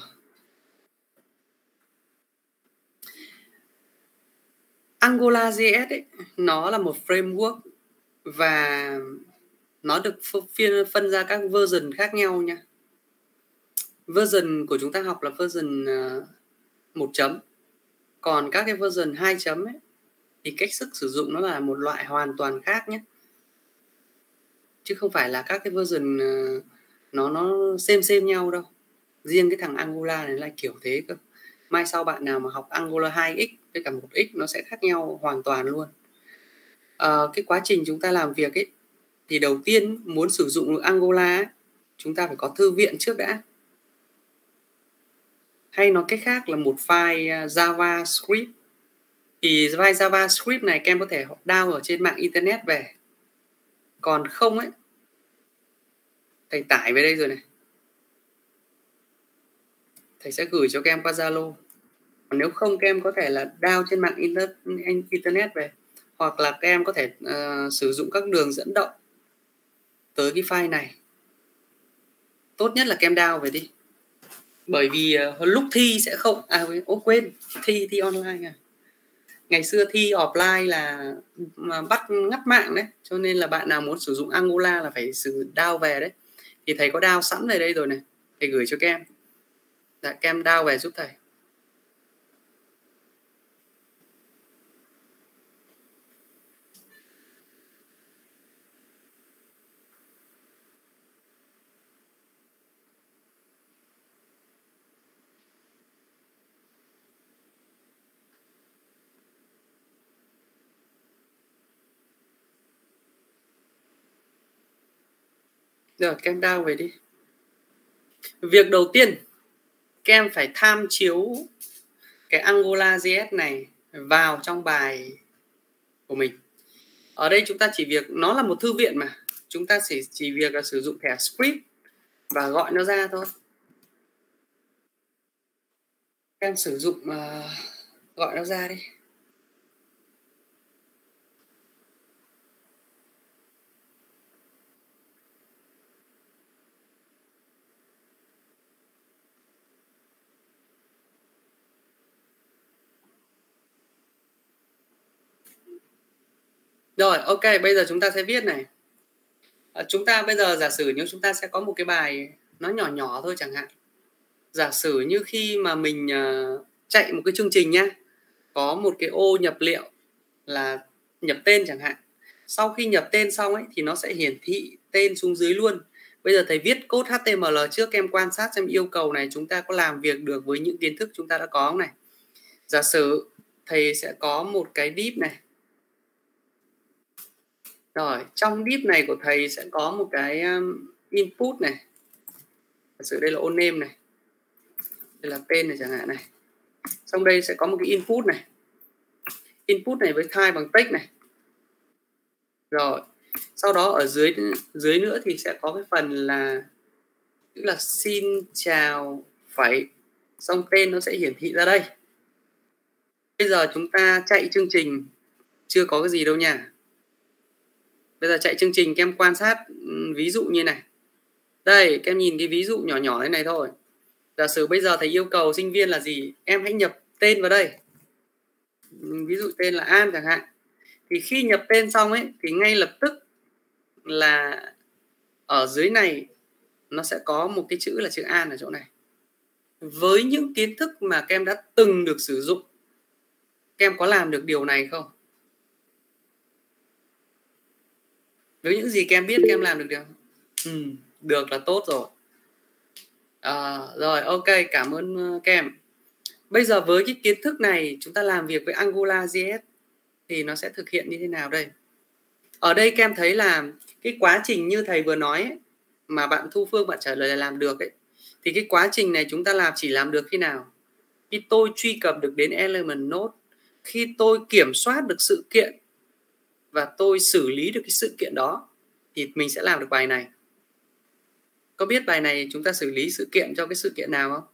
AngularJS ấy, nó là một framework và nó được phiên phân ra các version khác nhau nha. Version của chúng ta học là version một chấm. Còn các cái version hai chấm ấy thì cách thức sử dụng nó là một loại hoàn toàn khác nhé. Chứ không phải là các cái version nó nó xem xem nhau đâu. Riêng cái thằng Angular này là kiểu thế cơ. Mai sau bạn nào mà học Angular hai x với cả một x nó sẽ khác nhau hoàn toàn luôn. À, cái quá trình chúng ta làm việc ấy thì đầu tiên muốn sử dụng được Angular ấy, chúng ta phải có thư viện trước đã. Hay nói cách khác là một file JavaScript. Thì file JavaScript này các em có thể download ở trên mạng internet về. Còn không ấy, thầy tải về đây rồi này. Thầy sẽ gửi cho các em qua Zalo. Còn nếu không các em có thể là download trên mạng internet về. Hoặc là các em có thể uh, sử dụng các đường dẫn động tới cái file này. Tốt nhất là các em download về đi. Bởi vì uh, lúc thi sẽ không... À ô, quên, thi thi online à. Ngày xưa thi offline là mà bắt ngắt mạng đấy. Cho nên là bạn nào muốn sử dụng Angular là phải sử download về đấy. Thì thầy có download sẵn về đây rồi này. Thầy gửi cho các em. Dạ, các em download về giúp thầy. Rồi các em download về đi. Việc đầu tiên các em phải tham chiếu cái AngularJS này vào trong bài của mình. Ở đây chúng ta chỉ việc, nó là một thư viện mà, chúng ta chỉ, chỉ việc là sử dụng thẻ script và gọi nó ra thôi. Các em sử dụng uh, gọi nó ra đi. Rồi, ok, bây giờ chúng ta sẽ viết này. À, chúng ta bây giờ giả sử như chúng ta sẽ có một cái bài nó nhỏ nhỏ thôi chẳng hạn. Giả sử như khi mà mình uh, chạy một cái chương trình nhá, có một cái ô nhập liệu là nhập tên chẳng hạn. Sau khi nhập tên xong ấy thì nó sẽ hiển thị tên xuống dưới luôn. Bây giờ thầy viết code hát tê em lờ trước, em quan sát xem yêu cầu này chúng ta có làm việc được với những kiến thức chúng ta đã có không này. Giả sử thầy sẽ có một cái div này. Rồi, trong div này của thầy sẽ có một cái um, input này. Giả sử đây là ô name này. Đây là tên này chẳng hạn này. Xong đây sẽ có một cái input này. Input này với type bằng text này. Rồi, sau đó ở dưới dưới nữa thì sẽ có cái phần là tức là xin chào phẩy, xong tên nó sẽ hiển thị ra đây. Bây giờ chúng ta chạy chương trình chưa có cái gì đâu nha. Bây giờ chạy chương trình các em quan sát ví dụ như này. Đây, các em nhìn cái ví dụ nhỏ nhỏ thế này thôi. Giả sử bây giờ thầy yêu cầu sinh viên là gì? Em hãy nhập tên vào đây. Ví dụ tên là An chẳng hạn. Thì khi nhập tên xong ấy thì ngay lập tức là ở dưới này nó sẽ có một cái chữ là chữ An ở chỗ này. Với những kiến thức mà các em đã từng được sử dụng, các em có làm được điều này không? Với những gì các em biết, các em làm được điều ừ, được là tốt rồi. À, rồi, ok, cảm ơn các em. Bây giờ với cái kiến thức này, chúng ta làm việc với AngularJS thì nó sẽ thực hiện như thế nào đây? Ở đây các em thấy là cái quá trình như thầy vừa nói ấy, mà bạn Thu Phương bạn trả lời là làm được ấy, thì cái quá trình này chúng ta làm chỉ làm được khi nào? Khi tôi truy cập được đến element node, khi tôi kiểm soát được sự kiện và tôi xử lý được cái sự kiện đó thì mình sẽ làm được bài này. Có biết bài này chúng ta xử lý sự kiện cho cái sự kiện nào không?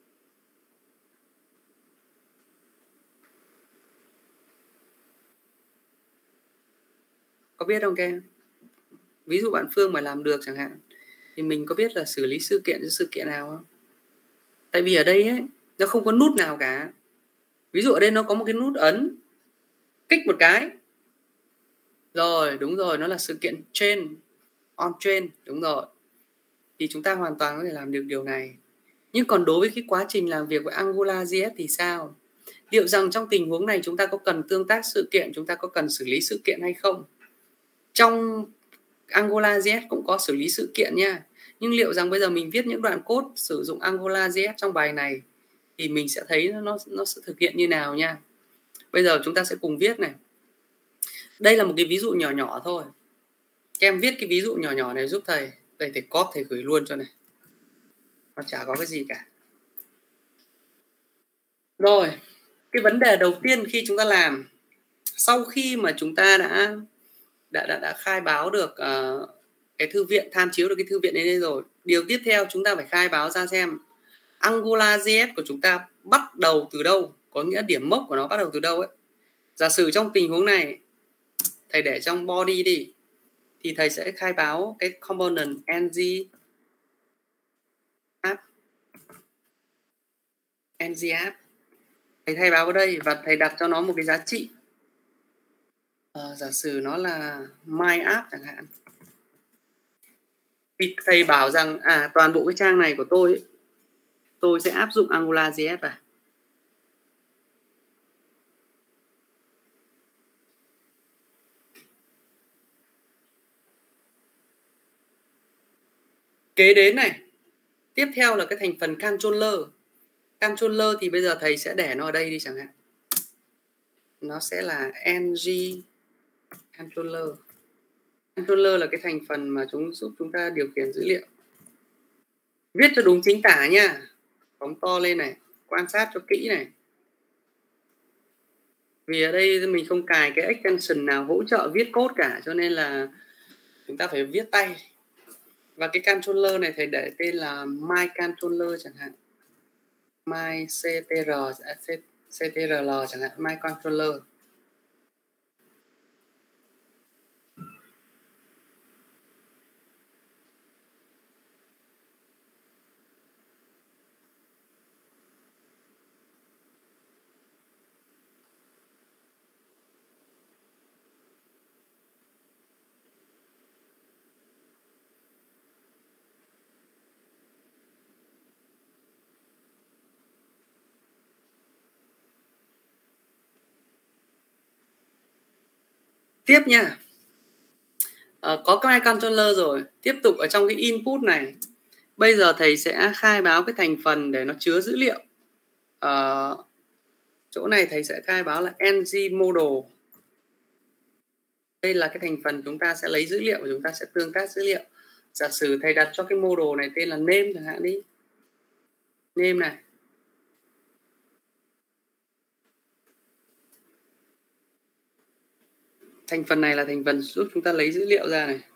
Có biết không các em? Ví dụ bạn Phương mà làm được chẳng hạn thì mình có biết là xử lý sự kiện cho sự kiện nào không? Tại vì ở đây ấy, nó không có nút nào cả. Ví dụ ở đây nó có một cái nút ấn, kích một cái. Rồi, đúng rồi, nó là sự kiện chain, on chain, đúng rồi. Thì chúng ta hoàn toàn có thể làm được điều này. Nhưng còn đối với cái quá trình làm việc với AngularJS thì sao? Liệu rằng trong tình huống này chúng ta có cần tương tác sự kiện, chúng ta có cần xử lý sự kiện hay không? Trong AngularJS cũng có xử lý sự kiện nha. Nhưng liệu rằng bây giờ mình viết những đoạn code sử dụng AngularJS trong bài này thì mình sẽ thấy nó, nó sẽ thực hiện như nào nha. Bây giờ chúng ta sẽ cùng viết này. Đây là một cái ví dụ nhỏ nhỏ thôi. Các em viết cái ví dụ nhỏ nhỏ này giúp thầy. Đây thầy copy thầy gửi luôn cho này. Nó chả có cái gì cả. Rồi, cái vấn đề đầu tiên khi chúng ta làm, sau khi mà chúng ta đã đã đã, đã khai báo được uh, cái thư viện, tham chiếu được cái thư viện này rồi, điều tiếp theo chúng ta phải khai báo ra xem AngularJS của chúng ta bắt đầu từ đâu, có nghĩa điểm mốc của nó bắt đầu từ đâu ấy. Giả sử trong tình huống này thầy để trong body đi thì thầy sẽ khai báo cái component ng app ng app thầy thay báo vào đây và thầy đặt cho nó một cái giá trị. À, giả sử nó là my app chẳng hạn. Thì thầy bảo rằng à toàn bộ cái trang này của tôi ấy, tôi sẽ áp dụng AngularJS vào. Kế đến này, tiếp theo là cái thành phần controller. Controller thì bây giờ thầy sẽ để nó ở đây đi chẳng hạn. Nó sẽ là ng controller. Controller là cái thành phần mà chúng giúp chúng ta điều khiển dữ liệu. Viết cho đúng chính tả nha. Phóng to lên này, quan sát cho kỹ này. Vì ở đây mình không cài cái extension nào hỗ trợ viết code cả, cho nên là chúng ta phải viết tay. Và cái controller này thầy để tên là my controller chẳng hạn. My ctr ctrl chẳng hạn, my controller. Tiếp nha. À, có cái controller rồi. Tiếp tục ở trong cái input này. Bây giờ thầy sẽ khai báo cái thành phần để nó chứa dữ liệu. À, chỗ này thầy sẽ khai báo là ng model. Đây là cái thành phần chúng ta sẽ lấy dữ liệu và chúng ta sẽ tương tác dữ liệu. Giả sử thầy đặt cho cái model này tên là name chẳng hạn đi. Name này. Thành phần này là thành phần giúp chúng ta lấy dữ liệu ra này.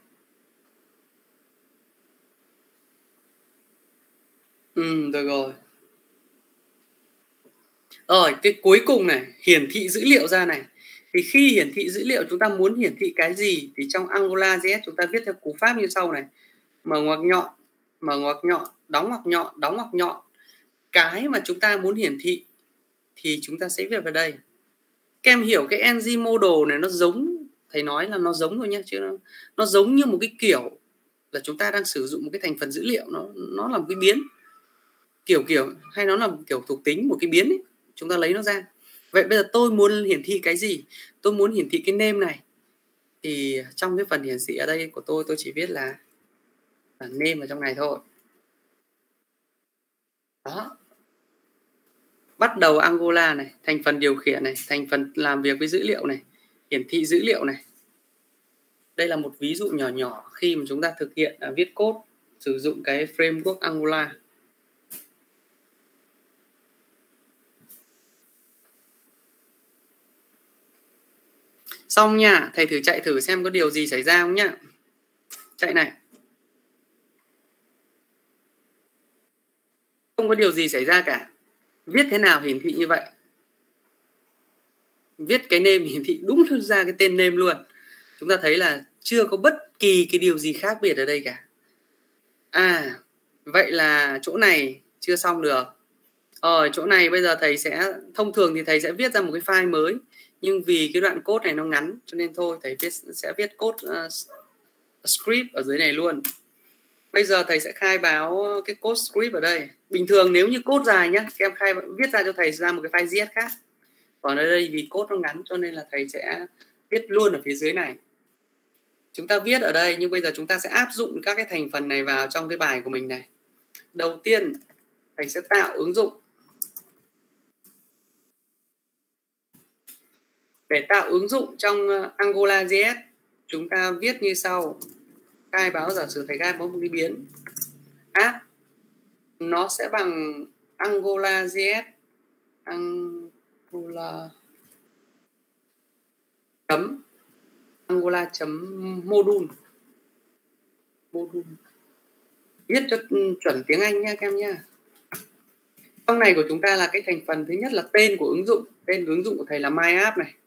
Ừ, được rồi. Rồi, cái cuối cùng này, hiển thị dữ liệu ra này. Thì khi hiển thị dữ liệu chúng ta muốn hiển thị cái gì thì trong Angular gi ét chúng ta viết theo cú pháp như sau này: mở ngoặc nhọn, mở ngoặc nhọn, đóng ngoặc nhọn, đóng ngoặc nhọn. Cái mà chúng ta muốn hiển thị thì chúng ta sẽ viết vào đây. Các em hiểu cái ng model này nó giống, thầy nói là nó giống thôi nhé, chứ nó, nó giống như một cái kiểu là chúng ta đang sử dụng một cái thành phần dữ liệu, nó nó là một cái biến kiểu kiểu hay nó là một kiểu thuộc tính, một cái biến ấy, chúng ta lấy nó ra. Vậy bây giờ tôi muốn hiển thị cái gì? Tôi muốn hiển thị cái name này, thì trong cái phần hiển thị ở đây của tôi tôi chỉ viết là, là name ở trong này thôi. Đó, bắt đầu Angular này, thành phần điều khiển này, thành phần làm việc với dữ liệu này, hiển thị dữ liệu này. Đây là một ví dụ nhỏ nhỏ khi mà chúng ta thực hiện à, viết code sử dụng cái framework Angular. Xong nha, thầy thử chạy thử xem có điều gì xảy ra không nhá. Chạy này. Không có điều gì xảy ra cả. Viết thế nào hiển thị như vậy? Viết cái name hiển thị đúng ra cái tên name luôn. Chúng ta thấy là chưa có bất kỳ cái điều gì khác biệt ở đây cả. À, vậy là chỗ này chưa xong được. Ở chỗ này bây giờ thầy sẽ, thông thường thì thầy sẽ viết ra một cái file mới. Nhưng vì cái đoạn code này nó ngắn cho nên thôi thầy viết, sẽ viết code uh, script ở dưới này luôn. Bây giờ thầy sẽ khai báo cái code script ở đây. Bình thường nếu như code dài nhá, các em khai viết ra cho thầy ra một cái file gi ét khác. Còn ở đây vì code nó ngắn cho nên là thầy sẽ viết luôn ở phía dưới này. Chúng ta viết ở đây nhưng bây giờ chúng ta sẽ áp dụng các cái thành phần này vào trong cái bài của mình này. Đầu tiên thầy sẽ tạo ứng dụng. Để tạo ứng dụng trong Angular gi ét chúng ta viết như sau. Khai báo, giả sử thầy khai báo một cái biến app nó sẽ bằng Angular gi ét Angular chấm Angular chấm module module viết cho chuẩn tiếng Anh nha các em nha. Trong này của chúng ta là cái thành phần thứ nhất là tên của ứng dụng, tên ứng dụng của thầy là my app này,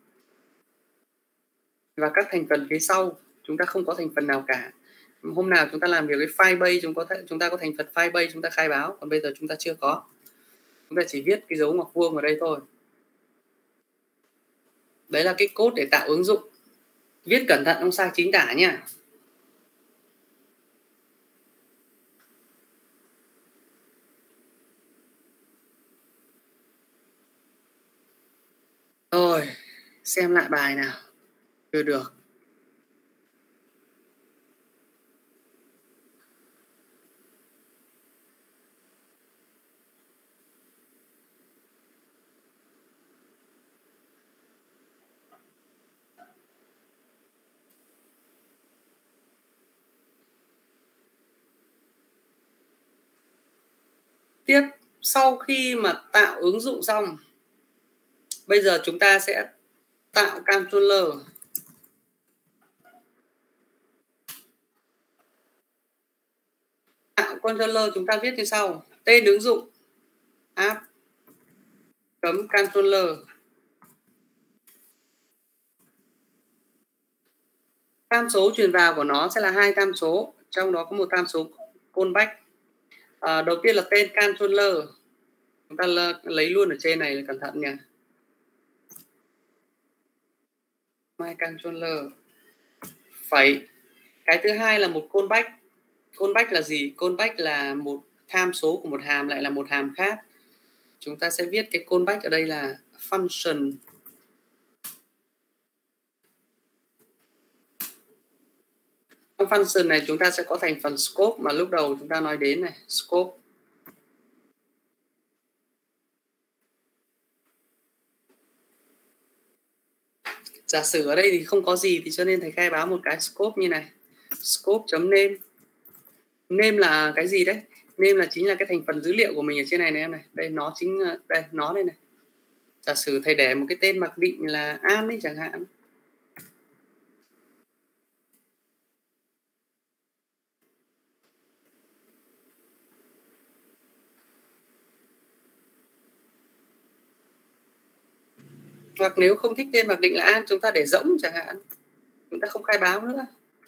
và các thành phần phía sau chúng ta không có thành phần nào cả. Hôm nào chúng ta làm việc với Firebase chúng có chúng ta có thành phần Firebase chúng ta khai báo, còn bây giờ chúng ta chưa có. Chúng ta chỉ viết cái dấu ngoặc vuông ở đây thôi. Đấy là cái code để tạo ứng dụng. Viết cẩn thận không sai chính tả nha. Rồi, xem lại bài nào. Chưa được. Tiếp, sau khi mà tạo ứng dụng xong, bây giờ chúng ta sẽ tạo controller. Tạo controller chúng ta viết như sau. Tên ứng dụng app chấm controller. Tham số truyền vào của nó sẽ là hai tham số, trong đó có một tham số callback. À, đầu tiên là tên controller, chúng ta lấy luôn ở trên này, cẩn thận nha. My controller phẩy. Cái thứ hai là một callback. Callback là gì? Callback là một tham số của một hàm lại là một hàm khác. Chúng ta sẽ viết cái callback ở đây là function. Trong function này chúng ta sẽ có thành phần scope mà lúc đầu chúng ta nói đến này, scope. Giả sử ở đây thì không có gì thì cho nên thầy khai báo một cái scope như này. Scope.name. Name là cái gì đấy? Name là chính là cái thành phần dữ liệu của mình ở trên này này em này. Đây nó chính đây nó đây này. Giả sử thầy để một cái tên mặc định là An ấy chẳng hạn. Hoặc nếu không thích tên mặc định là an, chúng ta để rỗng chẳng hạn, chúng ta không khai báo nữa.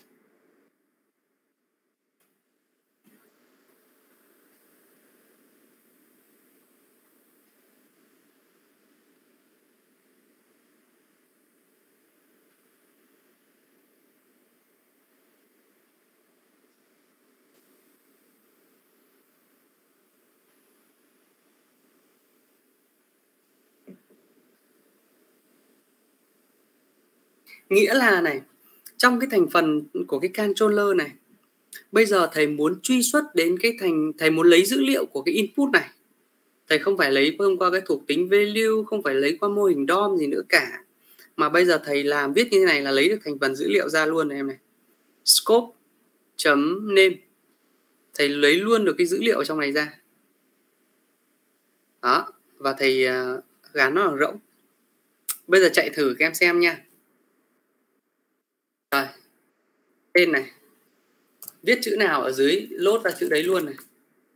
Nghĩa là này, trong cái thành phần của cái controller này, bây giờ thầy muốn truy xuất đến cái thành, thầy muốn lấy dữ liệu của cái input này. Thầy không phải lấy thông qua cái thuộc tính value, không phải lấy qua mô hình đê o em gì nữa cả. Mà bây giờ thầy làm viết như thế này là lấy được thành phần dữ liệu ra luôn này em này. Scope chấm name. Thầy lấy luôn được cái dữ liệu ở trong này ra. Đó, và thầy uh, gắn nó ở rỗng. Bây giờ chạy thử các em xem nha. Rồi, tên này, viết chữ nào ở dưới lốt ra chữ đấy luôn này.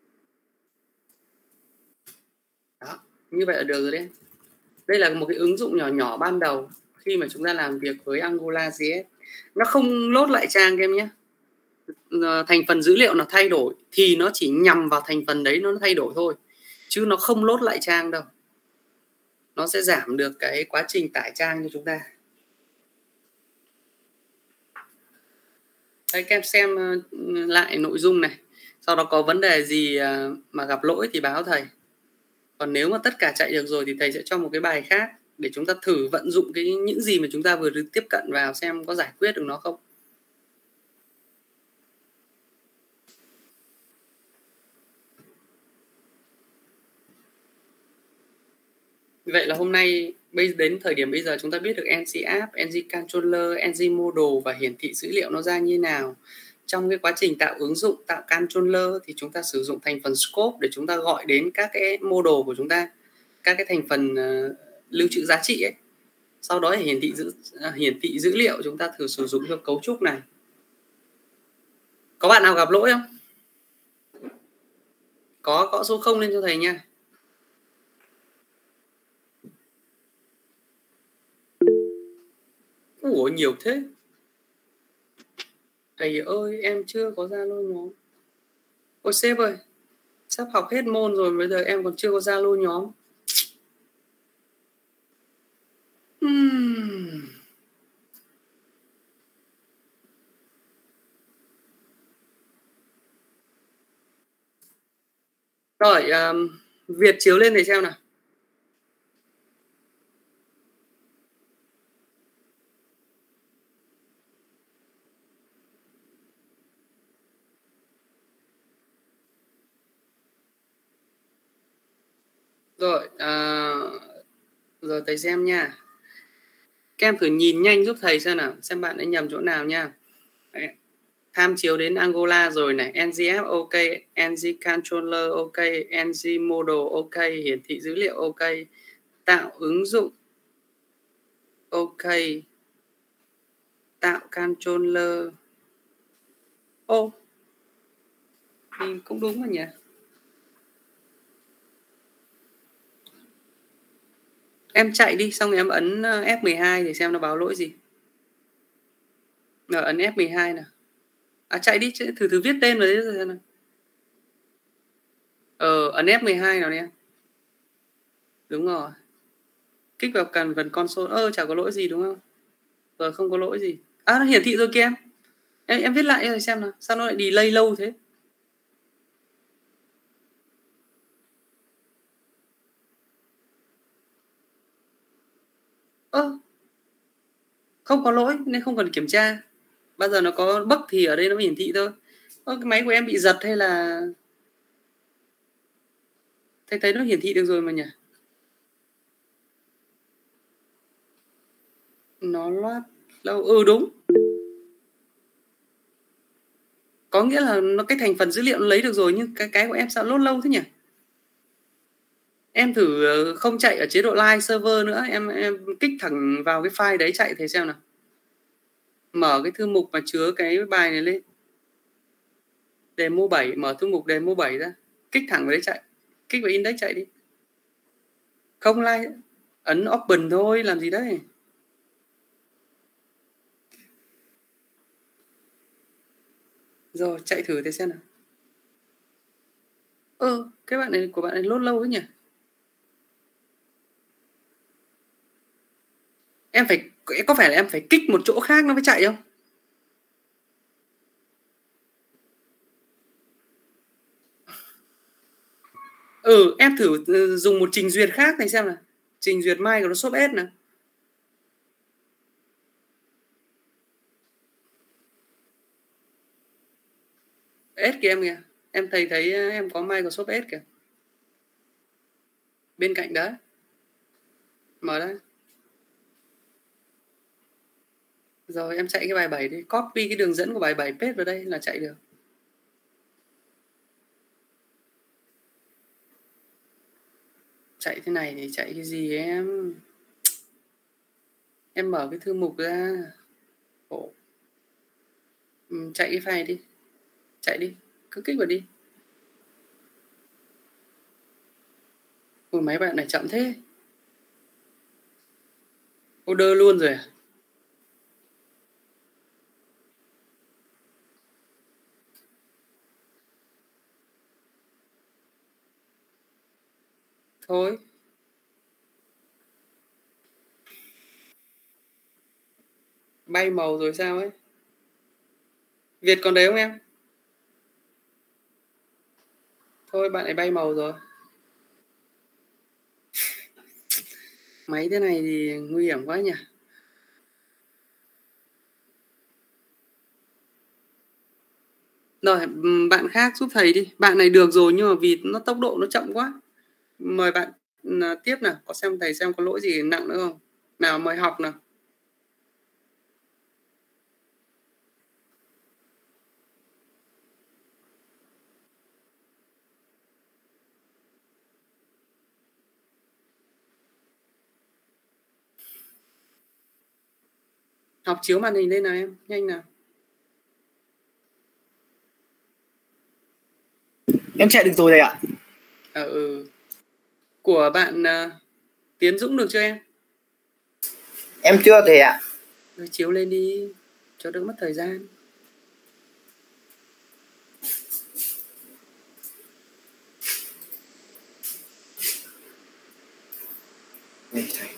Đó, như vậy là được rồi đấy. Đây là một cái ứng dụng nhỏ nhỏ ban đầu khi mà chúng ta làm việc với Angular gi ét. Nó không lốt lại trang các em nhé. Thành phần dữ liệu nó thay đổi thì nó chỉ nhằm vào thành phần đấy nó thay đổi thôi, chứ nó không lốt lại trang đâu. Nó sẽ giảm được cái quá trình tải trang cho chúng ta. Đây, các em xem lại nội dung này. Sau đó có vấn đề gì mà gặp lỗi thì báo thầy. Còn nếu mà tất cả chạy được rồi thì thầy sẽ cho một cái bài khác để chúng ta thử vận dụng cái những gì mà chúng ta vừa tiếp cận vào xem có giải quyết được nó không. Vậy là hôm nay đến thời điểm bây giờ chúng ta biết được en giê app, en giê controller, en giê model và hiển thị dữ liệu nó ra như nào. Trong cái quá trình tạo ứng dụng, tạo controller thì chúng ta sử dụng thành phần scope để chúng ta gọi đến các cái model của chúng ta, các cái thành phần uh, lưu trữ giá trị ấy. Sau đó hiển thị dữ, uh, hiển thị dữ liệu chúng ta thử sử dụng cho cấu trúc này. Có bạn nào gặp lỗi không? Có, gõ số không lên cho thầy nha. Ủa nhiều thế. Thầy ơi em chưa có Zalo nhóm. Ôi sếp ơi, sắp học hết môn rồi bây giờ em còn chưa có Zalo nhóm. uhm. Rồi um, Việt chiếu lên để xem nào. Rồi, à, rồi thầy xem nha. Các em thử nhìn nhanh giúp thầy xem nào, xem bạn đã nhầm chỗ nào nha. Đấy. Tham chiếu đến Angola rồi này, en giê ép ok, en giê controller ok, en giê model ok, hiển thị dữ liệu ok, tạo ứng dụng ok, tạo controller ô oh. Thì cũng đúng rồi nhỉ. Em chạy đi xong rồi em ấn F mười hai để xem nó báo lỗi gì. Rồi ấn F mười hai nào. À chạy đi, thử thử viết tên vào đấy rồi nào. Ờ ấn F mười hai nào đi em. Đúng rồi. Kích vào cần phần console. Ơ chả có lỗi gì đúng không? Rồi không có lỗi gì. À nó hiển thị rồi kia em. Em em viết lại rồi xem nào, sao nó lại delay lâu thế? Ơ không có lỗi nên không cần kiểm tra. Bao giờ nó có bug thì ở đây nó hiển thị thôi. Ơ cái máy của em bị giật hay là thầy thấy nó hiển thị được rồi mà nhỉ? Nó loát lâu. Ừ đúng. Có nghĩa là nó cái thành phần dữ liệu nó lấy được rồi, nhưng cái cái của em sao lốt lâu thế nhỉ? Em thử không chạy ở chế độ live server nữa, em em kích thẳng vào cái file đấy chạy thầy xem nào. Mở cái thư mục mà chứa cái bài này lên. Demo bảy, mở thư mục demo bảy ra, kích thẳng vào đấy chạy. Kích vào index chạy đi. Không live. Ấn open thôi, làm gì đấy. Rồi chạy thử thế xem nào. Ơ ừ, cái bạn này của bạn này lốt lâu ấy nhỉ. Em phải, có phải là em phải kích một chỗ khác nó mới chạy không? Ừ, em thử dùng một trình duyệt khác này xem nào. Trình duyệt Microsoft Edge nào. Edge kìa em kìa. Em thấy thấy em có Microsoft Edge kìa. Bên cạnh đấy. Mở đây. Rồi em chạy cái bài bảy đi. Copy cái đường dẫn của bài bảy paste vào đây là chạy được. Chạy thế này thì chạy cái gì em? Em mở cái thư mục ra. Ồ. Ừ, chạy cái file đi. Chạy đi. Cứ kích vào đi. Ôi máy bạn này chậm thế. Order luôn rồi à? Thôi. Bay màu rồi sao ấy? Việt còn đấy không em? Thôi bạn ấy bay màu rồi. Máy thế này thì nguy hiểm quá nhỉ. Rồi bạn khác giúp thầy đi. Bạn này được rồi nhưng mà vì nó tốc độ nó chậm quá. Mời bạn tiếp nào. Có xem thầy xem có lỗi gì nặng nữa không? Nào mời học nào. Học chiếu màn hình lên nào em. Nhanh nào. Em chạy được rồi thầy ạ. À, ừ. Của bạn uh, Tiến Dũng được chưa em? Em chưa thầy ạ. Rồi, chiếu lên đi cho đỡ mất thời gian. Đây thầy.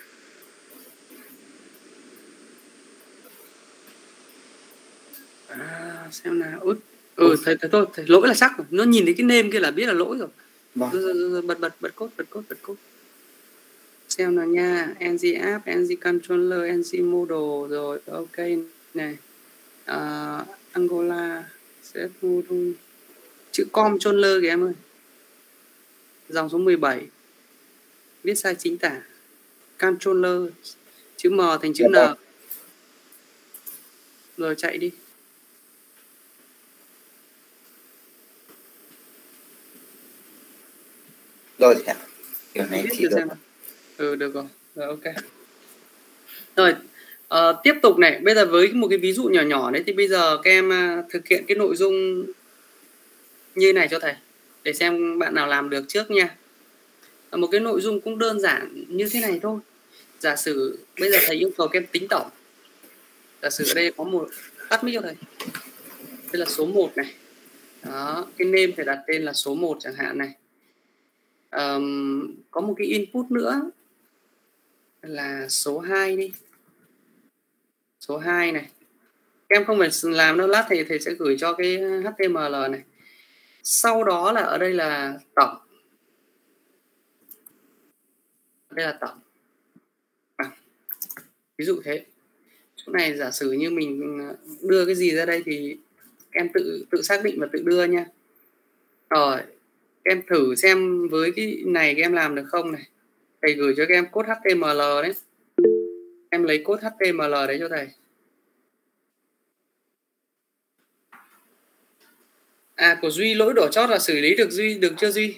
À, xem nào. Út. Ừ, thầy, thầy thôi, thầy, lỗi là chắc rồi. Nó nhìn thấy cái name kia là biết là lỗi rồi. Vâng. Rồi, rồi, rồi, bật bật bật code, bật code, bật code. Xem nào nha. en giê app, en giê controller, en giê model rồi, ok này. Uh, Angola, set module. Chữ controller kìa em ơi. Dòng số mười bảy. Viết sai chính tả. Controller. Chữ M thành chữ N. Rồi chạy đi. Rồi thầy ạ. Điều này thì được. Ừ, được rồi. Rồi, ok. Rồi, uh, tiếp tục này. Bây giờ với một cái ví dụ nhỏ nhỏ đấy thì bây giờ các em uh, thực hiện cái nội dung như này cho thầy. Để xem bạn nào làm được trước nha. Uh, một cái nội dung cũng đơn giản như thế này thôi. Giả sử bây giờ thầy yêu cầu các em tính tổng. Giả sử ở đây có một, tắt mic cho thầy. Đây là số một này. Đó, cái name phải đặt tên là số một chẳng hạn này. Um, có một cái input nữa là số hai đi. Số hai này. Em không phải làm đâu, lát thầy thầy sẽ gửi cho cái hát tê em lờ này. Sau đó là ở đây là tổng. Đây là tổng. À, ví dụ thế. Chỗ này giả sử như mình đưa cái gì ra đây thì em tự tự xác định và tự đưa nha. Rồi, em thử xem với cái này các em làm được không này. Thầy gửi cho các em code hát tê em lờ đấy. Em lấy code hát tê em lờ đấy cho thầy. À, của Duy lỗi đổ chót là xử lý được Duy, được chưa Duy?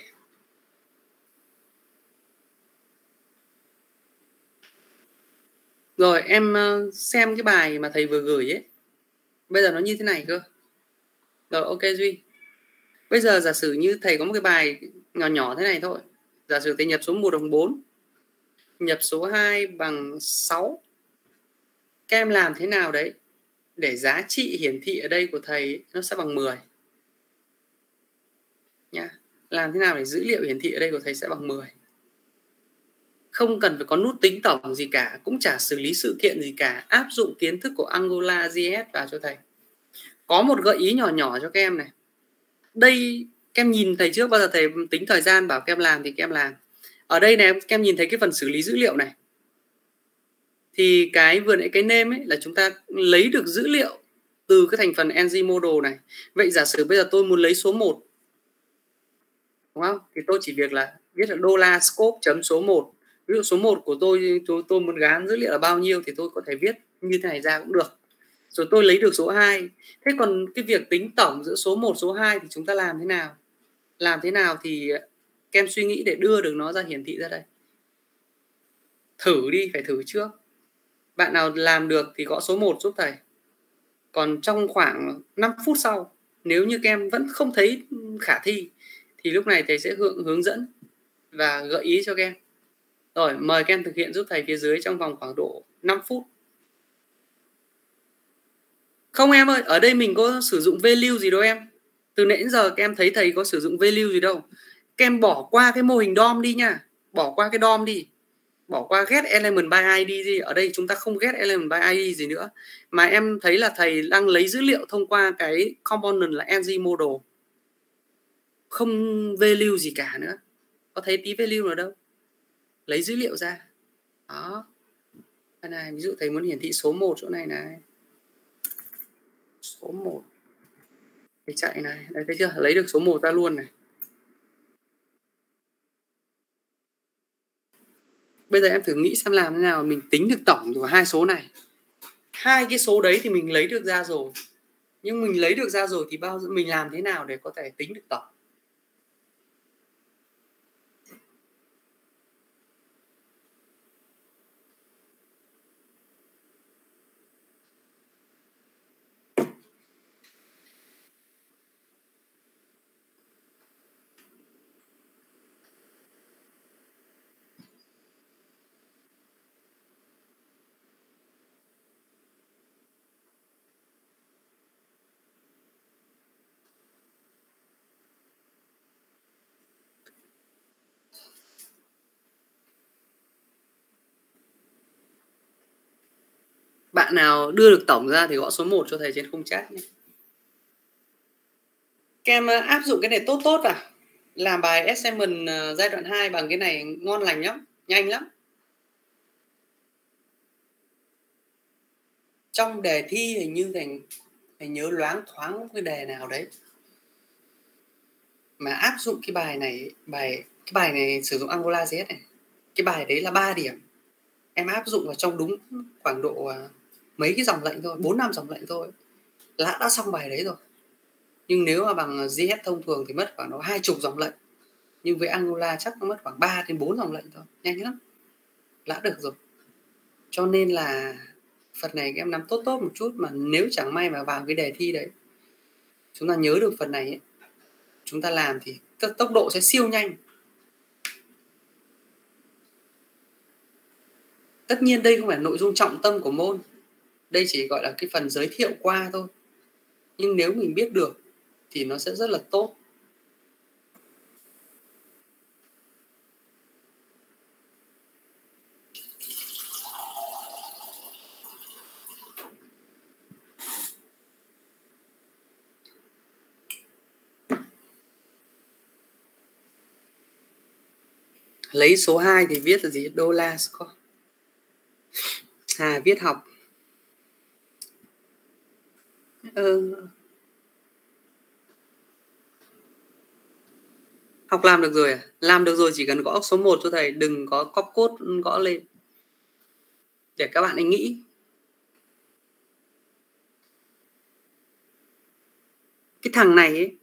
Rồi em xem cái bài mà thầy vừa gửi ấy. Bây giờ nó như thế này cơ. Rồi ok Duy. Bây giờ giả sử như thầy có một cái bài nhỏ nhỏ thế này thôi. Giả sử thầy nhập số một đồng bốn. nhập số hai bằng sáu. Các em làm thế nào đấy để giá trị hiển thị ở đây của thầy nó sẽ bằng mười nhá. Làm thế nào để dữ liệu hiển thị ở đây của thầy sẽ bằng mười. Không cần phải có nút tính tổng gì cả, cũng chả xử lý sự kiện gì cả, áp dụng kiến thức của Angular gi ét vào cho thầy. Có một gợi ý nhỏ nhỏ cho các em này. Đây các em nhìn thầy trước, bao giờ thầy tính thời gian bảo các em làm thì các em làm. Ở đây này các em nhìn thấy cái phần xử lý dữ liệu này. Thì cái vừa nãy cái name ấy là chúng ta lấy được dữ liệu từ cái thành phần ng model này. Vậy giả sử bây giờ tôi muốn lấy số một, đúng không? Thì tôi chỉ việc là viết là dollar scope chấm số một. Ví dụ số một của tôi, tôi tôi muốn gán dữ liệu là bao nhiêu thì tôi có thể viết như thế này ra cũng được. Rồi tôi lấy được số hai. Thế còn cái việc tính tổng giữa số một số hai thì chúng ta làm thế nào? Làm thế nào thì các em suy nghĩ để đưa được nó ra hiển thị ra đây. Thử đi, phải thử trước. Bạn nào làm được thì gõ số một giúp thầy. Còn trong khoảng năm phút sau, nếu như các em vẫn không thấy khả thi thì lúc này thầy sẽ hướng, hướng dẫn và gợi ý cho các em. Rồi, mời các em thực hiện giúp thầy phía dưới trong vòng khoảng độ năm phút. Không em ơi, ở đây mình có sử dụng value gì đâu em. Từ nãy đến giờ các em thấy thầy có sử dụng value gì đâu. Các em bỏ qua cái mô hình đom đi nha. Bỏ qua cái đom đi. Bỏ qua get element by i đê đi. Ở đây chúng ta không get element by i đê gì nữa. Mà em thấy là thầy đang lấy dữ liệu thông qua cái component là ng model. Không value gì cả nữa. Có thấy tí value nào đâu. Lấy dữ liệu ra. Đó. Đây này, ví dụ thầy muốn hiển thị số một chỗ này này. Số một. Thầy chạy này. Đấy, thấy chưa? Lấy được số một ra luôn này. Bây giờ em thử nghĩ xem làm thế nào mình tính được tổng của hai số này. Hai cái số đấy thì mình lấy được ra rồi. Nhưng mình lấy được ra rồi thì bao giờ mình làm thế nào để có thể tính được tổng? Bạn nào đưa được tổng ra thì gõ số một cho thầy trên khung chat nhé. Các em áp dụng cái này tốt tốt vào. Làm bài assignment giai đoạn hai bằng cái này ngon lành lắm, nhanh lắm. Trong đề thi hình như thầy, thầy nhớ loáng thoáng cái đề nào đấy mà áp dụng cái bài này, bài cái bài này sử dụng Angular gi ét này. Cái bài đấy là ba điểm. Em áp dụng vào trong đúng khoảng độ mấy cái dòng lệnh thôi, bốn năm dòng lệnh thôi là đã xong bài đấy rồi. Nhưng nếu mà bằng gi ét thông thường thì mất khoảng nó hai chục dòng lệnh. Nhưng với Angular chắc nó mất khoảng ba đến bốn dòng lệnh thôi, nhanh lắm. Đã được rồi. Cho nên là phần này các em nắm tốt tốt một chút, mà nếu chẳng may mà vào cái đề thi đấy chúng ta nhớ được phần này ấy, chúng ta làm thì tốc độ sẽ siêu nhanh. Tất nhiên đây không phải nội dung trọng tâm của môn. Đây chỉ gọi là cái phần giới thiệu qua thôi. Nhưng nếu mình biết được thì nó sẽ rất là tốt. Lấy số hai thì viết là gì? Dollar score. À, viết học. Ừ. Học làm được rồi à? Làm được rồi, chỉ cần gõ số một cho thầy, đừng có copy code gõ lên. Để các bạn ấy nghĩ. Cái thằng này ấy,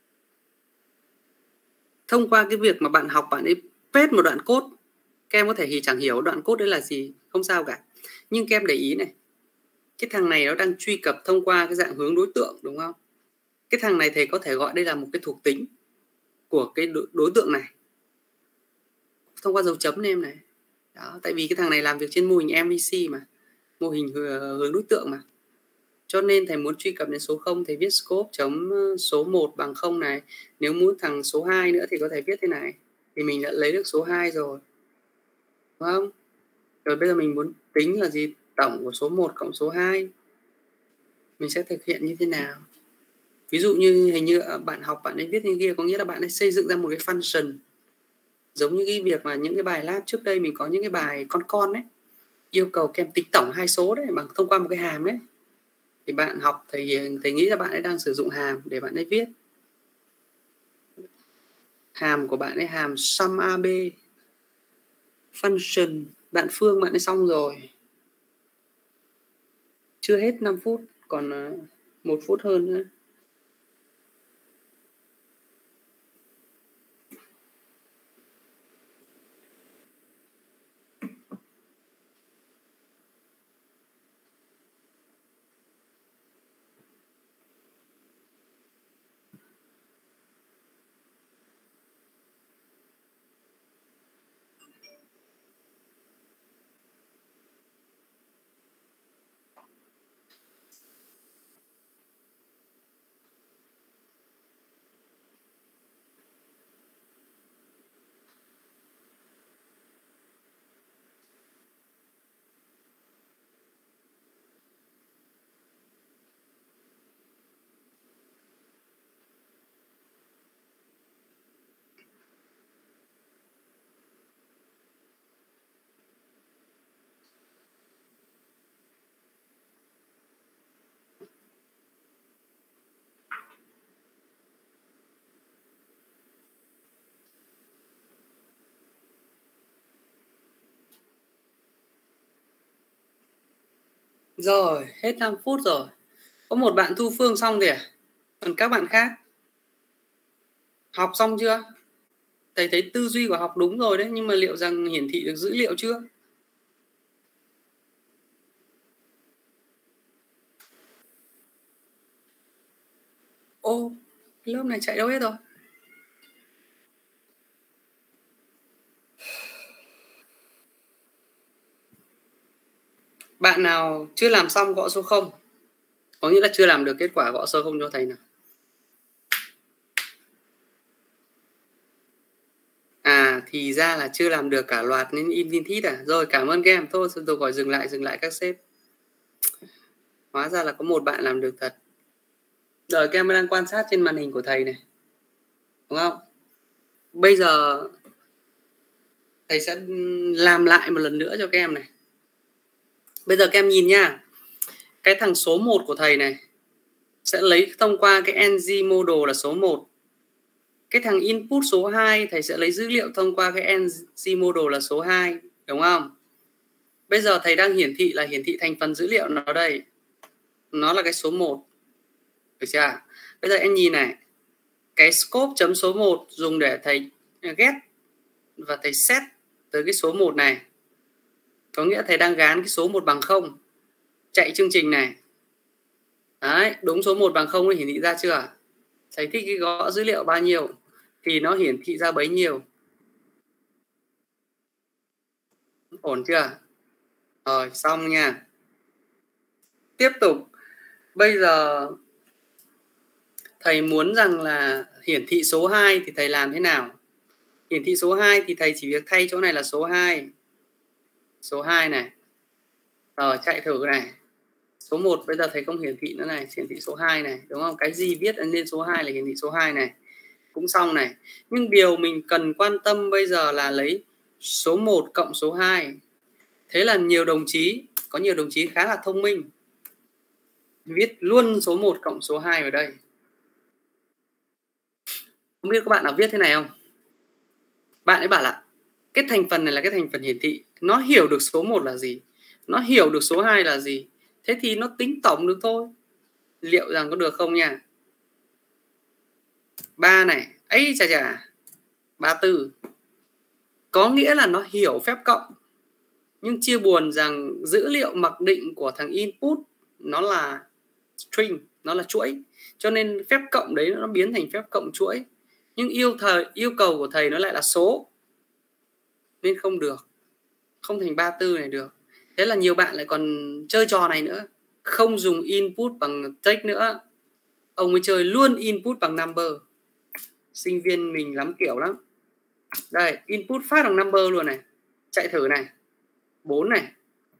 thông qua cái việc mà bạn học, bạn ấy paste một đoạn code, các em có thể chẳng hiểu đoạn code đấy là gì, không sao cả. Nhưng các em để ý này, cái thằng này nó đang truy cập thông qua cái dạng hướng đối tượng, đúng không? Cái thằng này thầy có thể gọi đây là một cái thuộc tính của cái đối tượng này thông qua dấu chấm em này. Đó, tại vì cái thằng này làm việc trên mô hình em vê xê mà, mô hình hướng đối tượng mà. Cho nên thầy muốn truy cập đến số không, thầy viết scope chấm số một bằng không này. Nếu muốn thằng số hai nữa thì có thể viết thế này. Thì mình đã lấy được số hai rồi. Đúng không? Rồi bây giờ mình muốn tính là gì? Tổng của số một cộng số hai. Mình sẽ thực hiện như thế nào? Ví dụ như hình như bạn học bạn ấy viết như kia, có nghĩa là bạn ấy xây dựng ra một cái function. Giống như cái việc mà những cái bài lab trước đây mình có những cái bài con con đấy, yêu cầu kem tính tổng hai số đấy bằng thông qua một cái hàm đấy. Thì bạn học thầy thầy nghĩ là bạn ấy đang sử dụng hàm để bạn ấy viết. Hàm của bạn ấy hàm sum ab function. Bạn Phương bạn ấy xong rồi. Chưa hết năm phút, còn một phút hơn nữa. Rồi, hết năm phút rồi. Có một bạn Thu Phương xong rồi à? Còn các bạn khác học xong chưa? Thầy thấy tư duy của học đúng rồi đấy, nhưng mà liệu rằng hiển thị được dữ liệu chưa? Ô, cái lớp này chạy đâu hết rồi? Bạn nào chưa làm xong gõ số không. Có nghĩa là chưa làm được kết quả, gõ số không cho thầy nào. À, thì ra là chưa làm được cả loạt nên in tin thít à? Rồi, cảm ơn các em. Thôi, tôi gọi dừng lại, dừng lại các sếp. Hóa ra là có một bạn làm được thật. Rồi, các em đang quan sát trên màn hình của thầy này. Đúng không? Bây giờ thầy sẽ làm lại một lần nữa cho các em này. Bây giờ các em nhìn nha. Cái thằng số một của thầy này sẽ lấy thông qua cái en giê model là số một. Cái thằng input số hai thầy sẽ lấy dữ liệu thông qua cái en giê model là số hai, đúng không? Bây giờ thầy đang hiển thị là hiển thị thành phần dữ liệu nó đây. Nó là cái số một. Được chưa? Bây giờ em nhìn này. Cái scope chấm số một dùng để thầy get và thầy set tới cái số một này. Có nghĩa thầy đang gán cái số một bằng không. Chạy chương trình này. Đấy, đúng số một bằng không nó hiển thị ra chưa? Thầy thích cái gõ dữ liệu bao nhiêu thì nó hiển thị ra bấy nhiêu. Ổn chưa? Rồi, xong nha. Tiếp tục. Bây giờ thầy muốn rằng là hiển thị số hai thì thầy làm thế nào? Hiển thị số hai thì thầy chỉ việc thay chỗ này là số hai. Số hai này. Rồi, chạy thử này. Số một bây giờ thầy không hiển thị nữa này, hiển thị số hai này, đúng không? Cái gì viết lên số hai là hiển thị số hai này. Cũng xong này. Nhưng điều mình cần quan tâm bây giờ là lấy số một cộng số hai. Thế là nhiều đồng chí, có nhiều đồng chí khá là thông minh, viết luôn số một cộng số hai vào đây. Không biết các bạn nào viết thế này không? Bạn ấy bảo là cái thành phần này là cái thành phần hiển thị. Nó hiểu được số một là gì, nó hiểu được số hai là gì. Thế thì nó tính tổng được thôi. Liệu rằng có được không nha? ba này, ấy chà chà, ba mươi tư. Có nghĩa là nó hiểu phép cộng. Nhưng chia buồn rằng dữ liệu mặc định của thằng input nó là string, nó là chuỗi. Cho nên phép cộng đấy nó biến thành phép cộng chuỗi. Nhưng yêu, thời, yêu cầu của thầy nó lại là số. Nên không được. không thành ba mươi tư này được. Thế là nhiều bạn lại còn chơi trò này nữa, không dùng input bằng text nữa, ông mới chơi luôn input bằng number. Sinh viên mình lắm kiểu lắm. Đây, input phát bằng number luôn này. Chạy thử này. bốn này.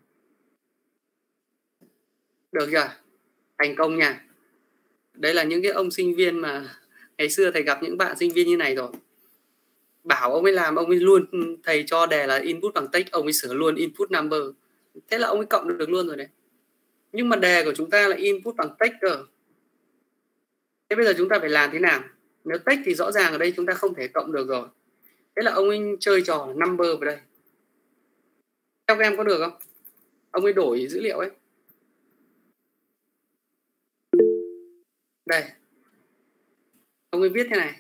Được chưa? Thành công nha. Đấy là những cái ông sinh viên mà ngày xưa thầy gặp những bạn sinh viên như này rồi. Bảo ông ấy làm, ông ấy luôn, thầy cho đề là input bằng text, ông ấy sửa luôn input number. Thế là ông ấy cộng được luôn rồi đấy. Nhưng mà đề của chúng ta là input bằng text cơ. Thế bây giờ chúng ta phải làm thế nào? Nếu text thì rõ ràng ở đây chúng ta không thể cộng được rồi. Thế là ông ấy chơi trò number vào đây. Các em có được không? Ông ấy đổi dữ liệu ấy. Đây. Ông ấy viết thế này.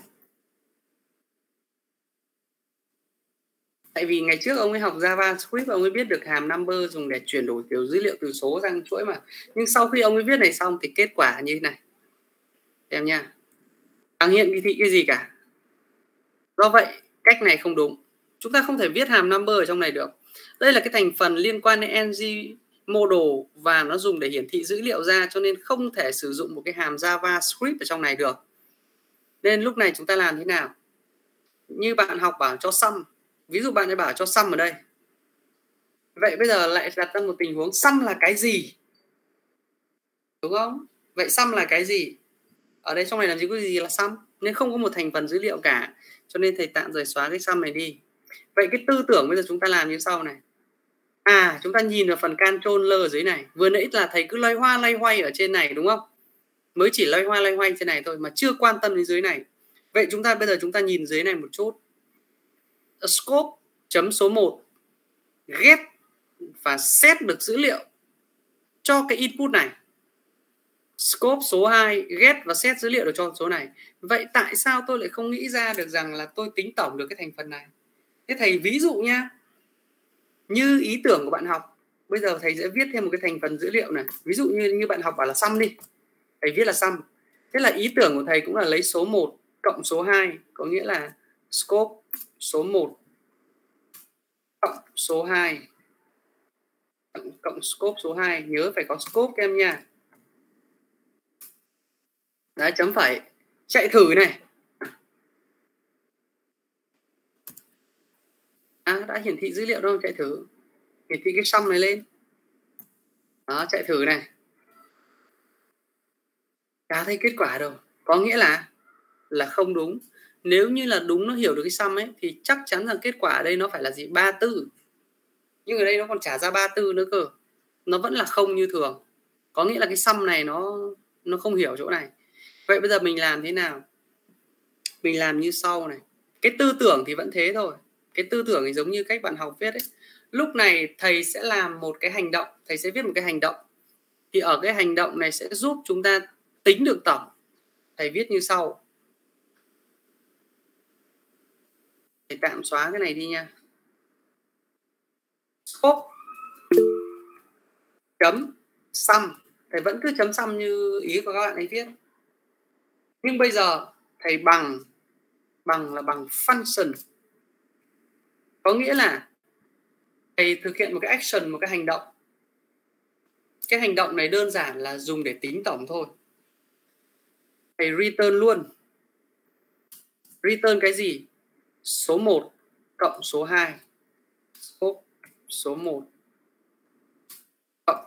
Tại vì ngày trước ông ấy học JavaScript, ông ấy biết được hàm number dùng để chuyển đổi kiểu dữ liệu từ số sang chuỗi mà. Nhưng sau khi ông ấy viết này xong thì kết quả như thế này. Em nha. Chẳng hiện cái thị cái gì cả. Do vậy, cách này không đúng. Chúng ta không thể viết hàm number ở trong này được. Đây là cái thành phần liên quan đến en giê model và nó dùng để hiển thị dữ liệu ra, cho nên không thể sử dụng một cái hàm JavaScript ở trong này được. Nên lúc này chúng ta làm thế nào? Như bạn học bảo cho sum. Ví dụ bạn ấy bảo cho sum ở đây. Vậy bây giờ lại đặt ra một tình huống sum là cái gì? Đúng không? Vậy sum là cái gì? Ở đây trong này làm gì có gì là sum, nên không có một thành phần dữ liệu cả. Cho nên thầy tạm rời xóa cái sum này đi. Vậy cái tư tưởng bây giờ chúng ta làm như sau này. À, chúng ta nhìn vào phần controller ở dưới này. Vừa nãy là thầy cứ loay hoa loay hoay ở trên này đúng không? Mới chỉ loay hoa loay hoay trên này thôi mà chưa quan tâm đến dưới này. Vậy chúng ta bây giờ chúng ta nhìn dưới này một chút. Scope chấm số một get và set được dữ liệu cho cái input này. Scope số hai get và set dữ liệu được cho số này. Vậy tại sao tôi lại không nghĩ ra được rằng là tôi tính tổng được cái thành phần này? Thế thầy ví dụ nha. Như ý tưởng của bạn học, bây giờ thầy sẽ viết thêm một cái thành phần dữ liệu này. Ví dụ như như bạn học bảo là sum đi. Thầy viết là sum. Thế là ý tưởng của thầy cũng là lấy số một cộng số hai, có nghĩa là scope số một cộng số hai cộng, cộng scope số hai. Nhớ phải có scope các em nha. Đấy, chấm phẩy. Chạy thử này. À, đã hiển thị dữ liệu đâu, chạy thử. Hiển thị cái sum này lên. Đó, chạy thử này. Chả thấy kết quả đâu. Có nghĩa là là không đúng. Nếu như là đúng nó hiểu được cái sum ấy thì chắc chắn rằng kết quả ở đây nó phải là gì? ba mươi tư. Nhưng ở đây nó còn trả ra ba mươi tư nữa cơ. Nó vẫn là không như thường. Có nghĩa là cái sum này nó nó không hiểu chỗ này. Vậy bây giờ mình làm thế nào? Mình làm như sau này. Cái tư tưởng thì vẫn thế thôi. Cái tư tưởng thì giống như cách bạn học viết ấy. Lúc này thầy sẽ làm một cái hành động. Thầy sẽ viết một cái hành động. Thì ở cái hành động này sẽ giúp chúng ta tính được tổng. Thầy viết như sau. Thầy tạm xóa cái này đi nha. Scope chấm sum. Thầy vẫn cứ chấm sum như ý của các bạn ấy viết. Nhưng bây giờ thầy bằng bằng là bằng function. Có nghĩa là thầy thực hiện một cái action, một cái hành động. Cái hành động này đơn giản là dùng để tính tổng thôi. Thầy return luôn. Return cái gì? Số một cộng số hai. Scope số một cộng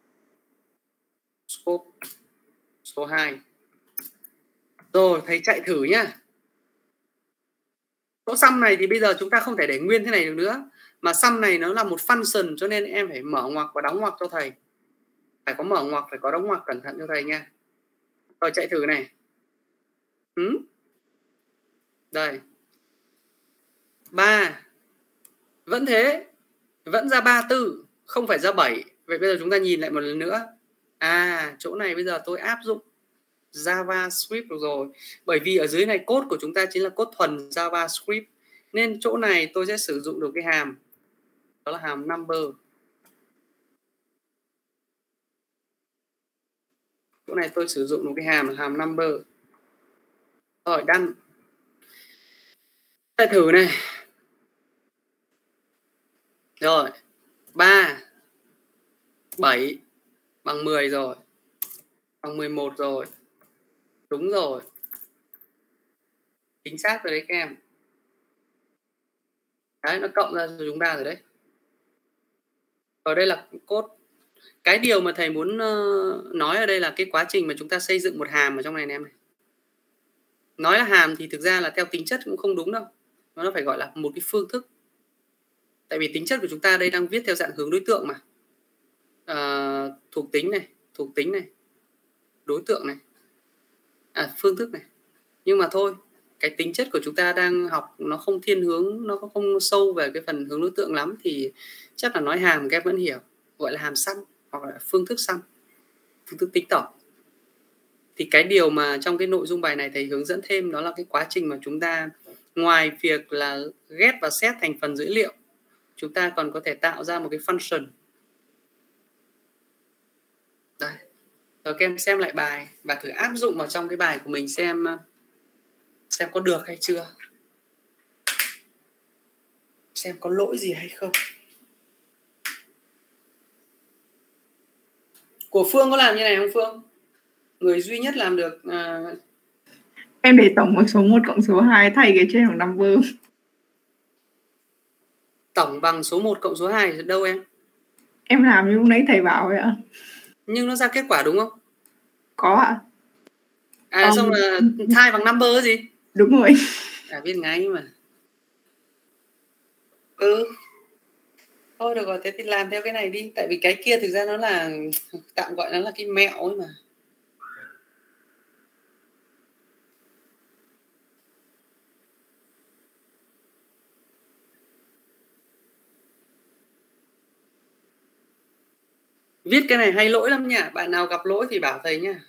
scope số hai. Rồi, thầy chạy thử nhá. Chỗ sum này thì bây giờ chúng ta không thể để nguyên thế này được nữa. Mà sum này nó là một function, cho nên em phải mở ngoặc và đóng ngoặc cho thầy. Phải có mở ngoặc, phải có đóng ngoặc, cẩn thận cho thầy nha. Rồi chạy thử này. Ừ. Đây. ba. Vẫn thế. Vẫn ra ba mươi tư, không phải ra bảy. Vậy bây giờ chúng ta nhìn lại một lần nữa. À, chỗ này bây giờ tôi áp dụng JavaScript được rồi. Bởi vì ở dưới này code của chúng ta chính là code thuần JavaScript. Nên chỗ này tôi sẽ sử dụng được cái hàm. Đó là hàm number. Chỗ này tôi sử dụng một cái hàm là hàm number. Rồi, done. Chạy thử này. Rồi, ba, bảy bằng mười rồi. Bằng mười một rồi. Đúng rồi. Chính xác rồi đấy các em. Đấy, nó cộng ra cho chúng ta rồi đấy. Ở đây là cốt. Cái điều mà thầy muốn uh, nói ở đây là cái quá trình mà chúng ta xây dựng một hàm ở trong này anh em này. Nói là hàm thì thực ra là theo tính chất cũng không đúng đâu. Nó phải gọi là một cái phương thức. Tại vì tính chất của chúng ta đây đang viết theo dạng hướng đối tượng mà. Uh, thuộc tính này, thuộc tính này, đối tượng này, à, phương thức này. Nhưng mà thôi, cái tính chất của chúng ta đang học nó không thiên hướng, nó không sâu về cái phần hướng đối tượng lắm, thì chắc là nói hàm các em vẫn hiểu, gọi là hàm sum hoặc là phương thức sum, phương thức tính tổng. Thì cái điều mà trong cái nội dung bài này thầy hướng dẫn thêm đó là cái quá trình mà chúng ta ngoài việc là ghép và xét thành phần dữ liệu, chúng ta còn có thể tạo ra một cái function. Đây. Rồi các em xem lại bài và thử áp dụng vào trong cái bài của mình xem xem có được hay chưa, xem có lỗi gì hay không. Của Phương có làm như này không Phương? Người duy nhất làm được. Uh... Em để tổng bằng số một cộng số hai thay cái trên bằng number. Tổng bằng số một cộng số hai đâu em? Em làm như lúc nãy thầy bảo vậy ạ. Nhưng nó ra kết quả đúng không? Có ạ. À um... xong là thay bằng number gì? Đúng rồi. À biết ngay mà. Ừ. Thôi được rồi, thế thì làm theo cái này đi. Tại vì cái kia thực ra nó là tạm gọi nó là cái mẹo ấy mà. Viết cái này hay lỗi lắm nha. Bạn nào gặp lỗi thì bảo thầy nha.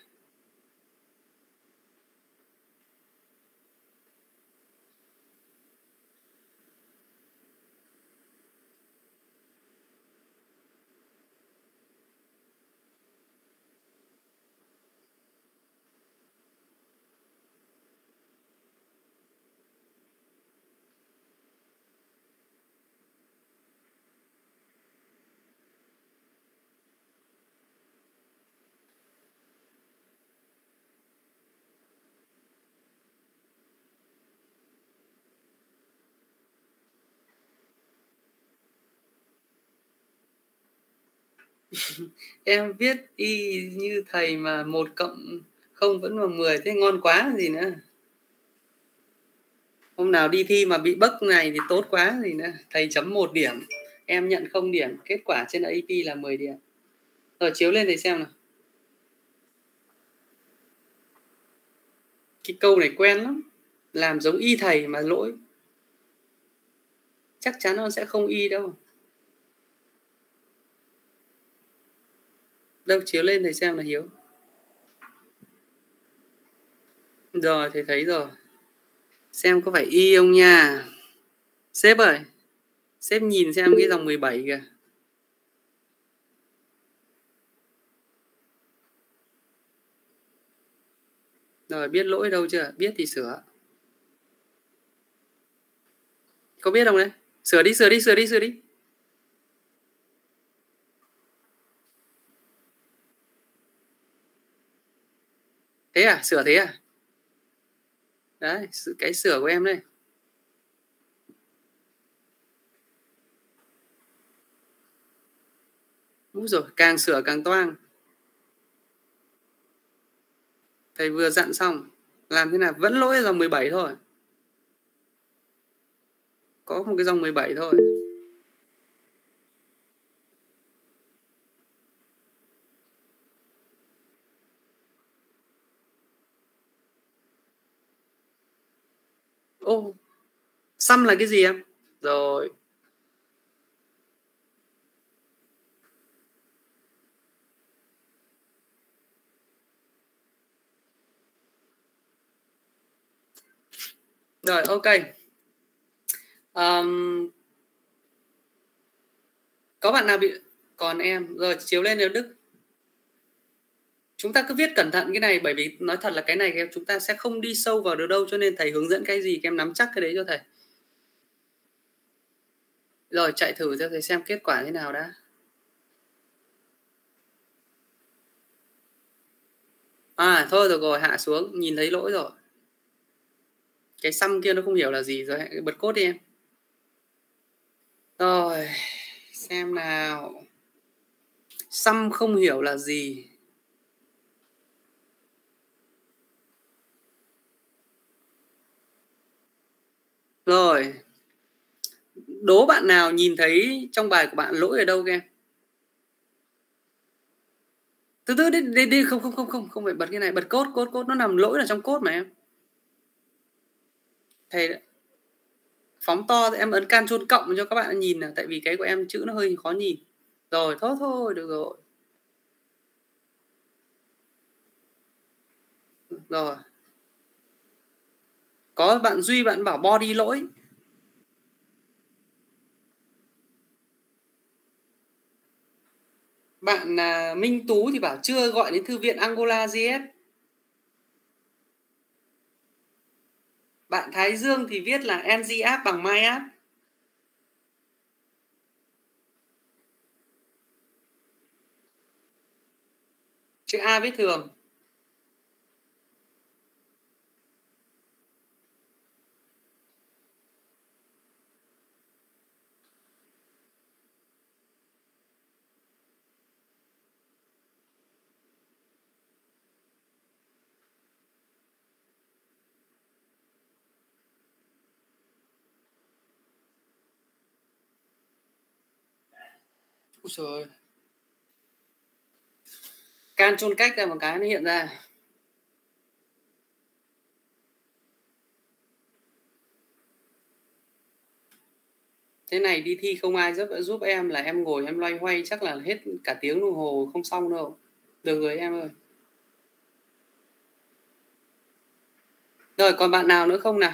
Em viết y như thầy mà một cộng không vẫn là mười, thế ngon quá gì nữa. Hôm nào đi thi mà bị bấc này thì tốt quá gì nữa. Thầy chấm một điểm, em nhận không điểm, kết quả trên a pê là mười điểm. Rồi chiếu lên thầy xem nào. Cái câu này quen lắm, làm giống y thầy mà lỗi. Chắc chắn nó sẽ không y đâu. Đâu chiếu lên thầy xem là Hiếu. Rồi thầy thấy rồi. Xem có phải y không nha. Sếp ơi, sếp nhìn xem cái dòng mười bảy kìa. Rồi biết lỗi đâu chưa? Biết thì sửa. Có biết không đấy? Sửa đi, sửa đi, sửa đi, sửa đi. Thế à? Sửa thế à? Đấy, cái sửa của em đây. Úi rồi, càng sửa càng toang. Thầy vừa dặn xong. Làm thế nào? Vẫn lỗi dòng mười bảy thôi. Có một cái dòng mười bảy thôi. Ô, sum là cái gì em? Rồi. Rồi, ok. Um, có bạn nào bị... Còn em. Rồi, chiếu lên nếu Đức. Chúng ta cứ viết cẩn thận cái này, bởi vì nói thật là cái này chúng ta sẽ không đi sâu vào được đâu, cho nên thầy hướng dẫn cái gì các em nắm chắc cái đấy cho thầy. Rồi chạy thử cho thầy xem kết quả thế nào đã. À thôi được rồi, hạ xuống, nhìn thấy lỗi rồi. Cái xăm kia nó không hiểu là gì rồi, bật code đi em. Rồi, xem nào. Xăm không hiểu là gì. Rồi. Đố bạn nào nhìn thấy trong bài của bạn lỗi ở đâu các em? Từ từ đi, đi, đi, không không không không không phải bật cái này, bật code, code code nó nằm lỗi ở trong code mà em. Thầy phóng to em ấn Ctrl cộng cho các bạn nhìn nào, tại vì cái của em chữ nó hơi khó nhìn. Rồi, thôi thôi, được rồi. Rồi. Có bạn Duy bạn bảo body lỗi. Bạn à, Minh Tú thì bảo chưa gọi đến thư viện Angola giê ét. Bạn Thái Dương thì viết là en giê app bằng my app. Chữ A viết thường. Ôi trời ơi. Ctrl cách ra một cái nó hiện ra. Thế này đi thi không ai giúp giúp em là em ngồi em loay hoay chắc là hết cả tiếng đồng hồ không xong đâu. Được rồi em ơi. Rồi còn bạn nào nữa không nào?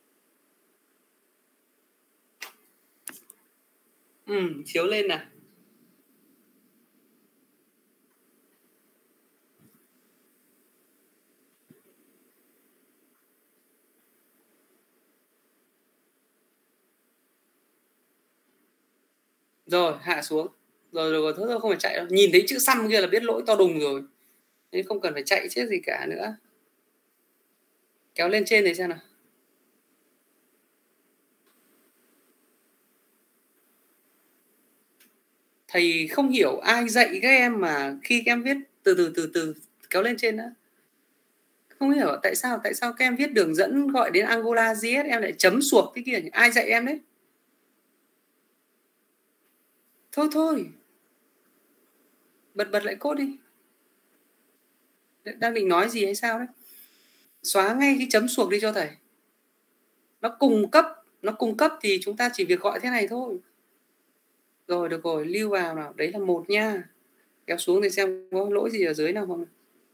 Ừ, chiếu lên nào. Rồi hạ xuống. Rồi rồi thôi thôi không phải chạy đâu. Nhìn thấy chữ xăm kia là biết lỗi to đùng rồi. Nên không cần phải chạy chết gì cả nữa. Kéo lên trên này xem nào. Thầy không hiểu ai dạy các em mà khi các em viết từ từ từ từ kéo lên trên nữa. Không hiểu tại sao tại sao các em viết đường dẫn gọi đến Angola giê ét em lại chấm suộc cái kia, ai dạy em đấy? Thôi thôi. Bật bật lại code đi. Đang định nói gì hay sao đấy? Xóa ngay cái chấm suộc đi cho thầy. Nó cung cấp, nó cung cấp thì chúng ta chỉ việc gọi thế này thôi. Rồi được rồi, lưu vào nào, đấy là một nha. Kéo xuống thì xem có lỗi gì ở dưới nào không.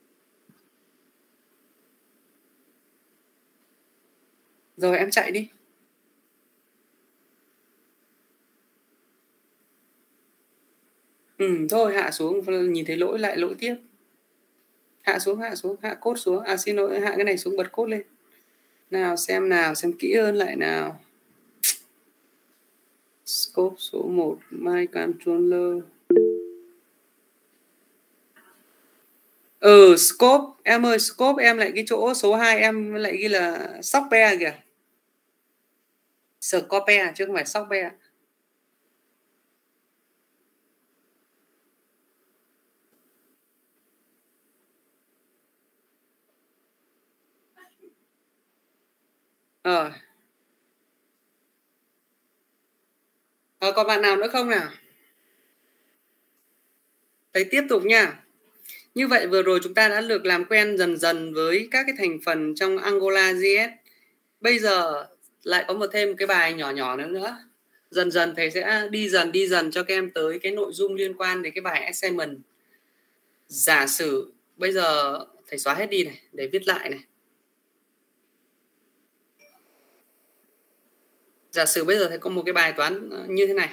Rồi em chạy đi. Ừ, thôi hạ xuống, nhìn thấy lỗi lại lỗi tiếp. Hạ xuống, hạ xuống, hạ code xuống. À xin lỗi, hạ cái này xuống, bật code lên. Nào xem nào, xem kỹ hơn lại nào. Scope số một, My Controller. Ừ, scope, em ơi, scope em lại cái chỗ số hai em lại ghi là software kìa. Scope chứ không phải software. Rồi. Rồi còn bạn nào nữa không nào? Thầy tiếp tục nha. Như vậy vừa rồi chúng ta đã được làm quen dần dần với các cái thành phần trong Angola giê ét. Bây giờ lại có một thêm cái bài nhỏ nhỏ nữa nữa. Dần dần thầy sẽ đi dần đi dần cho các em tới cái nội dung liên quan đến cái bài assignment. Giả sử bây giờ thầy xóa hết đi này để viết lại này. Giả sử bây giờ thầy có một cái bài toán như thế này.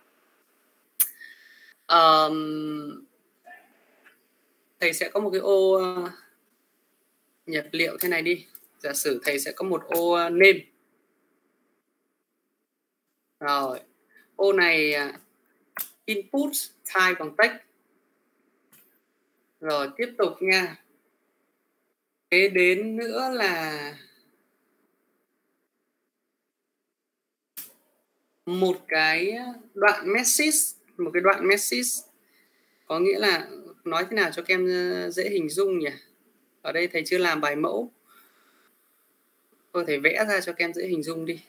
Um, thầy sẽ có một cái ô uh, nhập liệu thế này đi. Giả sử thầy sẽ có một ô uh, name. Rồi. ô này input type bằng text. Rồi tiếp tục nha. Kế đến nữa là một cái đoạn message, một cái đoạn message có nghĩa là nói thế nào cho các em dễ hình dung nhỉ? Ở đây thầy chưa làm bài mẫu, tôi thể vẽ ra cho các em dễ hình dung đi.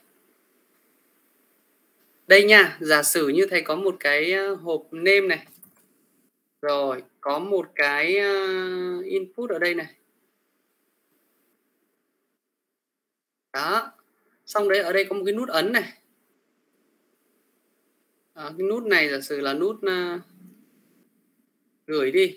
Đây nha, giả sử như thầy có một cái hộp name này, rồi có một cái input ở đây này, đó, xong đấy ở đây có một cái nút ấn này. Đó, cái nút này giả sử là nút uh, gửi đi,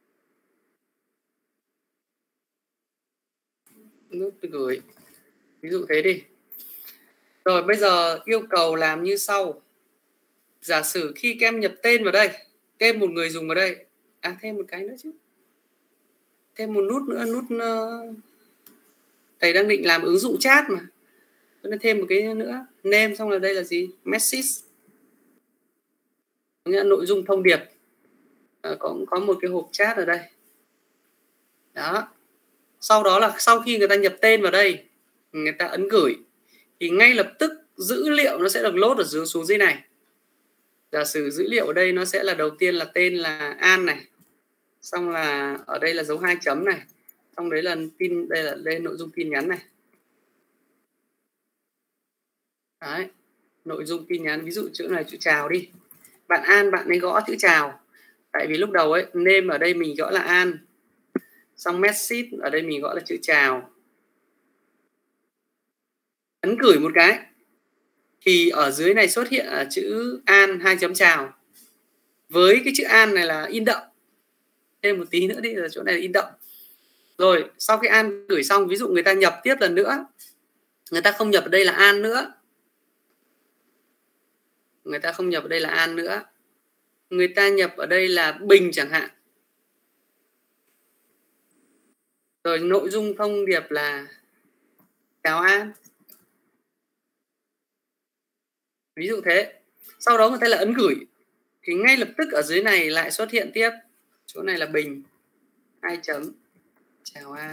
nút gửi, ví dụ thế đi. Rồi bây giờ yêu cầu làm như sau. Giả sử khi các em nhập tên vào đây, thêm một người dùng vào đây, à thêm một cái nữa chứ, thêm một nút nữa, nút uh, thầy đang định làm ứng dụng chat mà, nên thêm một cái nữa, name, xong là đây là gì, message, nghĩa là nội dung thông điệp. À, có có một cái hộp chat ở đây, đó. Sau đó là sau khi người ta nhập tên vào đây, người ta ấn gửi thì ngay lập tức dữ liệu nó sẽ được load ở dưới xuống dưới này. Giả sử dữ liệu ở đây nó sẽ là đầu tiên là tên là An này, xong là ở đây là dấu hai chấm này, xong đấy là tin, đây là đây nội dung tin nhắn này. Đấy, nội dung tin nhắn, ví dụ chữ này chữ chào đi. Bạn An bạn ấy gõ chữ chào. Tại vì lúc đầu ấy name ở đây mình gõ là An, xong message ở đây mình gọi là chữ chào. Ấn gửi một cái thì ở dưới này xuất hiện là chữ An hai chấm chào, với cái chữ An này là in đậm, thêm một tí nữa đi, ở chỗ này là in đậm. Rồi sau khi An gửi xong, ví dụ người ta nhập tiếp lần nữa, người ta không nhập ở đây là An nữa, người ta không nhập ở đây là An nữa, người ta nhập ở đây là Bình chẳng hạn. Rồi nội dung thông điệp là chào An, ví dụ thế. Sau đó người ta lại ấn gửi thì ngay lập tức ở dưới này lại xuất hiện tiếp, chỗ này là Bình hai chấm chào An.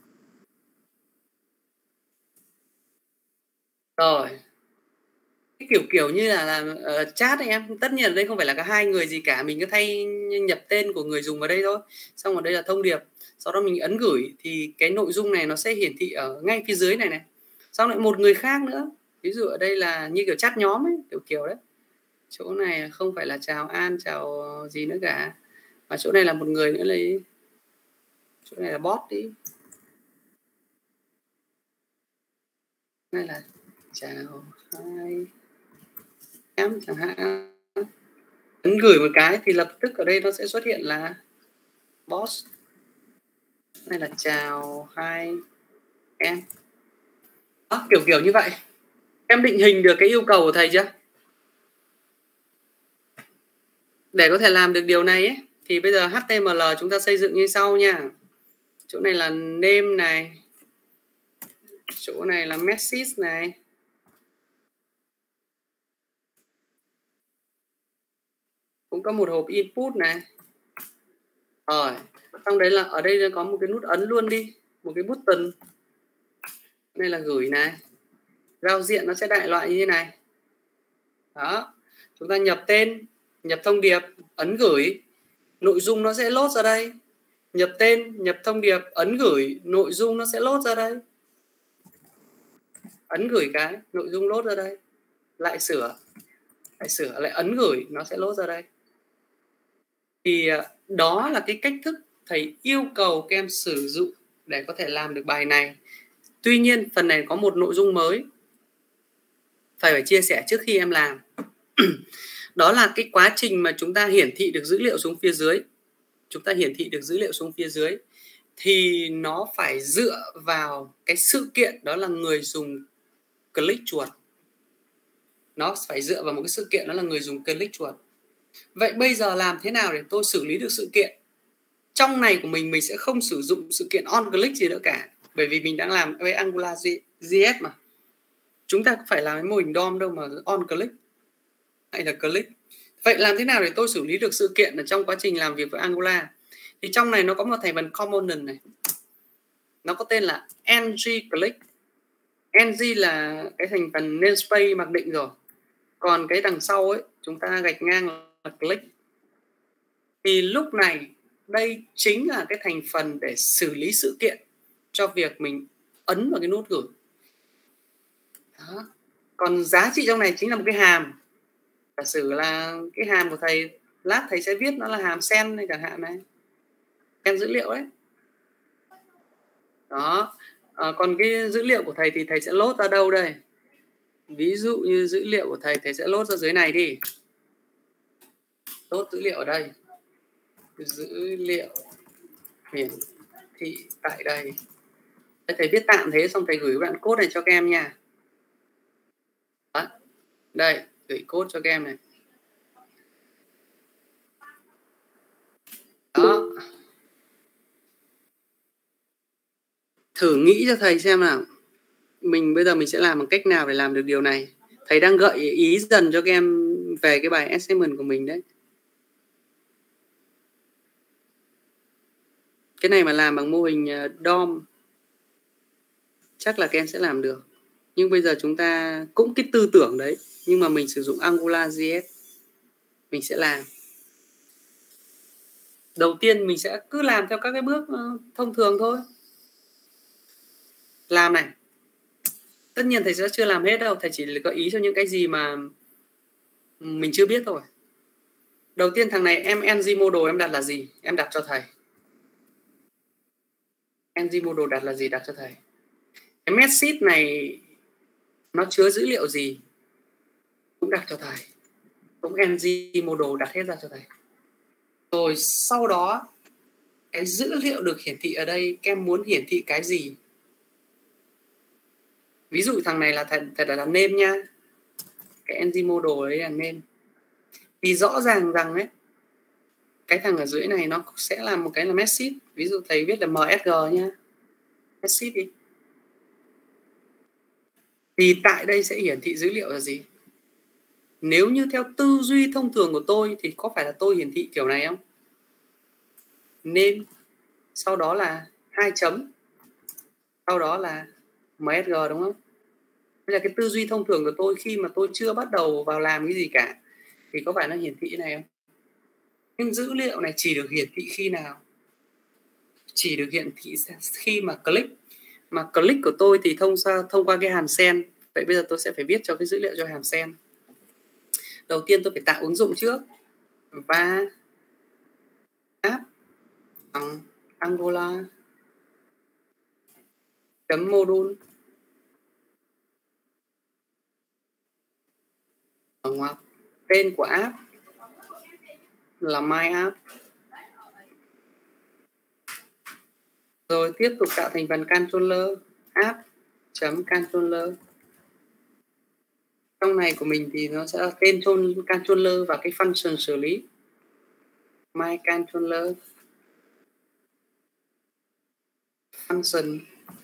Rồi cái kiểu kiểu như là, là uh, chat ấy em, tất nhiên ở đây không phải là cả hai người gì cả, mình cứ thay nhập tên của người dùng vào đây thôi, xong ở đây là thông điệp, sau đó mình ấn gửi thì cái nội dung này nó sẽ hiển thị ở ngay phía dưới này này. Xong lại một người khác nữa, ví dụ ở đây là như kiểu chat nhóm ấy, kiểu kiểu đấy, chỗ này không phải là chào An chào gì nữa cả, và chỗ này là một người nữa, lấy chỗ này là bot đi, đây là chào hai em chẳng hạn. Ấn gửi một cái thì lập tức ở đây nó sẽ xuất hiện là boss, đây là chào hai em. Đó, kiểu kiểu như vậy. Em định hình được cái yêu cầu của thầy chưa? Để có thể làm được điều này ấy, thì bây giờ hát tê em lờ chúng ta xây dựng như sau nha. Chỗ này là name này, chỗ này là message này, cũng có một hộp input này. Rồi, xong đấy là ở đây có một cái nút ấn luôn đi, một cái button. Đây là gửi này. Giao diện nó sẽ đại loại như thế này. Đó, chúng ta nhập tên, nhập thông điệp, ấn gửi, nội dung nó sẽ load ra đây. Nhập tên, nhập thông điệp, ấn gửi, nội dung nó sẽ load ra đây. Ấn gửi cái, nội dung load ra đây. Lại sửa, lại sửa, lại ấn gửi, nó sẽ load ra đây. Thì đó là cái cách thức thầy yêu cầu các em sử dụng để có thể làm được bài này. Tuy nhiên phần này có một nội dung mới phải phải chia sẻ trước khi em làm. Đó là cái quá trình mà chúng ta hiển thị được dữ liệu xuống phía dưới. Chúng ta hiển thị được dữ liệu xuống phía dưới thì nó phải dựa vào cái sự kiện, đó là người dùng click chuột. Nó phải dựa vào một cái sự kiện, đó là người dùng click chuột. Vậy bây giờ làm thế nào để tôi xử lý được sự kiện? Trong này của mình, mình sẽ không sử dụng sự kiện on click gì nữa cả, bởi vì mình đang làm với Angular gi ét mà. Chúng ta phải làm cái mô hình đê o em đâu mà on click. hay là click. Vậy làm thế nào để tôi xử lý được sự kiện ở trong quá trình làm việc với Angular? Thì trong này nó có một thành phần component này, nó có tên là ng click. Ng là cái thành phần namespace mặc định rồi, còn cái đằng sau ấy chúng ta gạch ngang là click. Thì lúc này đây chính là cái thành phần để xử lý sự kiện cho việc mình ấn vào cái nút gửi. Đó. Còn giá trị trong này chính là một cái hàm. Giả sử là cái hàm của thầy, lát thầy sẽ viết nó là hàm send này chẳng hạn này, send dữ liệu đấy. Đó. À, còn cái dữ liệu của thầy thì thầy sẽ load ra đâu đây? Ví dụ như dữ liệu của thầy, thầy sẽ load ra dưới này đi. Load dữ liệu ở đây. Dữ liệu hiển thị tại đây. Thầy viết tạm thế, xong thầy gửi đoạn code này cho các em nha. Đó. Đây, gửi code cho các em này. Đó. Thử nghĩ cho thầy xem nào. Mình bây giờ mình sẽ làm bằng cách nào để làm được điều này. Thầy đang gợi ý dần cho các em về cái bài assignment của mình đấy. Cái này mà làm bằng mô hình đê o em chắc là các em sẽ làm được. Nhưng bây giờ chúng ta cũng cái tư tưởng đấy, nhưng mà mình sử dụng AngularJS mình sẽ làm. Đầu tiên mình sẽ cứ làm theo các cái bước thông thường thôi. Làm này. Tất nhiên thầy sẽ chưa làm hết đâu, thầy chỉ gợi ý cho những cái gì mà mình chưa biết thôi. Đầu tiên thằng này em ng model em đặt là gì? Em đặt cho thầy. ng model đặt là gì? Đặt cho thầy. Cái message này nó chứa dữ liệu gì? Cũng đặt cho thầy. Cũng ng model đặt hết ra cho thầy. Rồi sau đó cái dữ liệu được hiển thị ở đây, các em muốn hiển thị cái gì? Ví dụ thằng này là thầy, thầy đặt là name nha. Cái ng model đấy là name. Thì rõ ràng rằng ấy, cái thằng ở dưới này nó sẽ là một cái là message. Ví dụ thầy viết là msg nha. Message đi. Thì tại đây sẽ hiển thị dữ liệu là gì? Nếu như theo tư duy thông thường của tôi thì có phải là tôi hiển thị kiểu này không? Nên sau đó là hai chấm, sau đó là msg đúng không? Đây là cái tư duy thông thường của tôi khi mà tôi chưa bắt đầu vào làm cái gì cả. Thì có phải nó hiển thị này không? Nhưng dữ liệu này chỉ được hiển thị khi nào? Chỉ được hiển thị khi mà click. Mà click của tôi thì thông qua, thông qua cái hàm send. Vậy bây giờ tôi sẽ phải viết cho cái dữ liệu cho hàm send. Đầu tiên tôi phải tạo ứng dụng trước. Và app bằng Angular chấm module ngoặc tên của app là my app. Rồi tiếp tục tạo thành phần controller app chấm controller. Trong này của mình thì nó sẽ là tên controller và cái function xử lý my controller function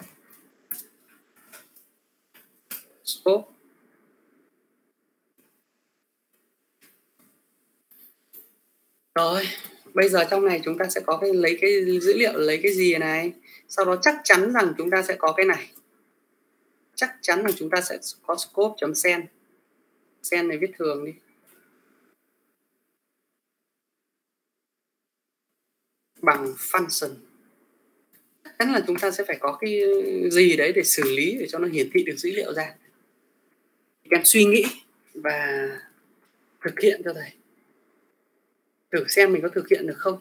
scope. Rồi bây giờ trong này chúng ta sẽ có cái lấy cái dữ liệu lấy cái gì này, sau đó chắc chắn rằng chúng ta sẽ có cái này, chắc chắn là chúng ta sẽ có scope chấm send. Send này viết thường đi bằng function. Chắc chắn là chúng ta sẽ phải có cái gì đấy để xử lý để cho nó hiển thị được dữ liệu ra. Các em suy nghĩ và thực hiện cho thầy, thử xem mình có thực hiện được không.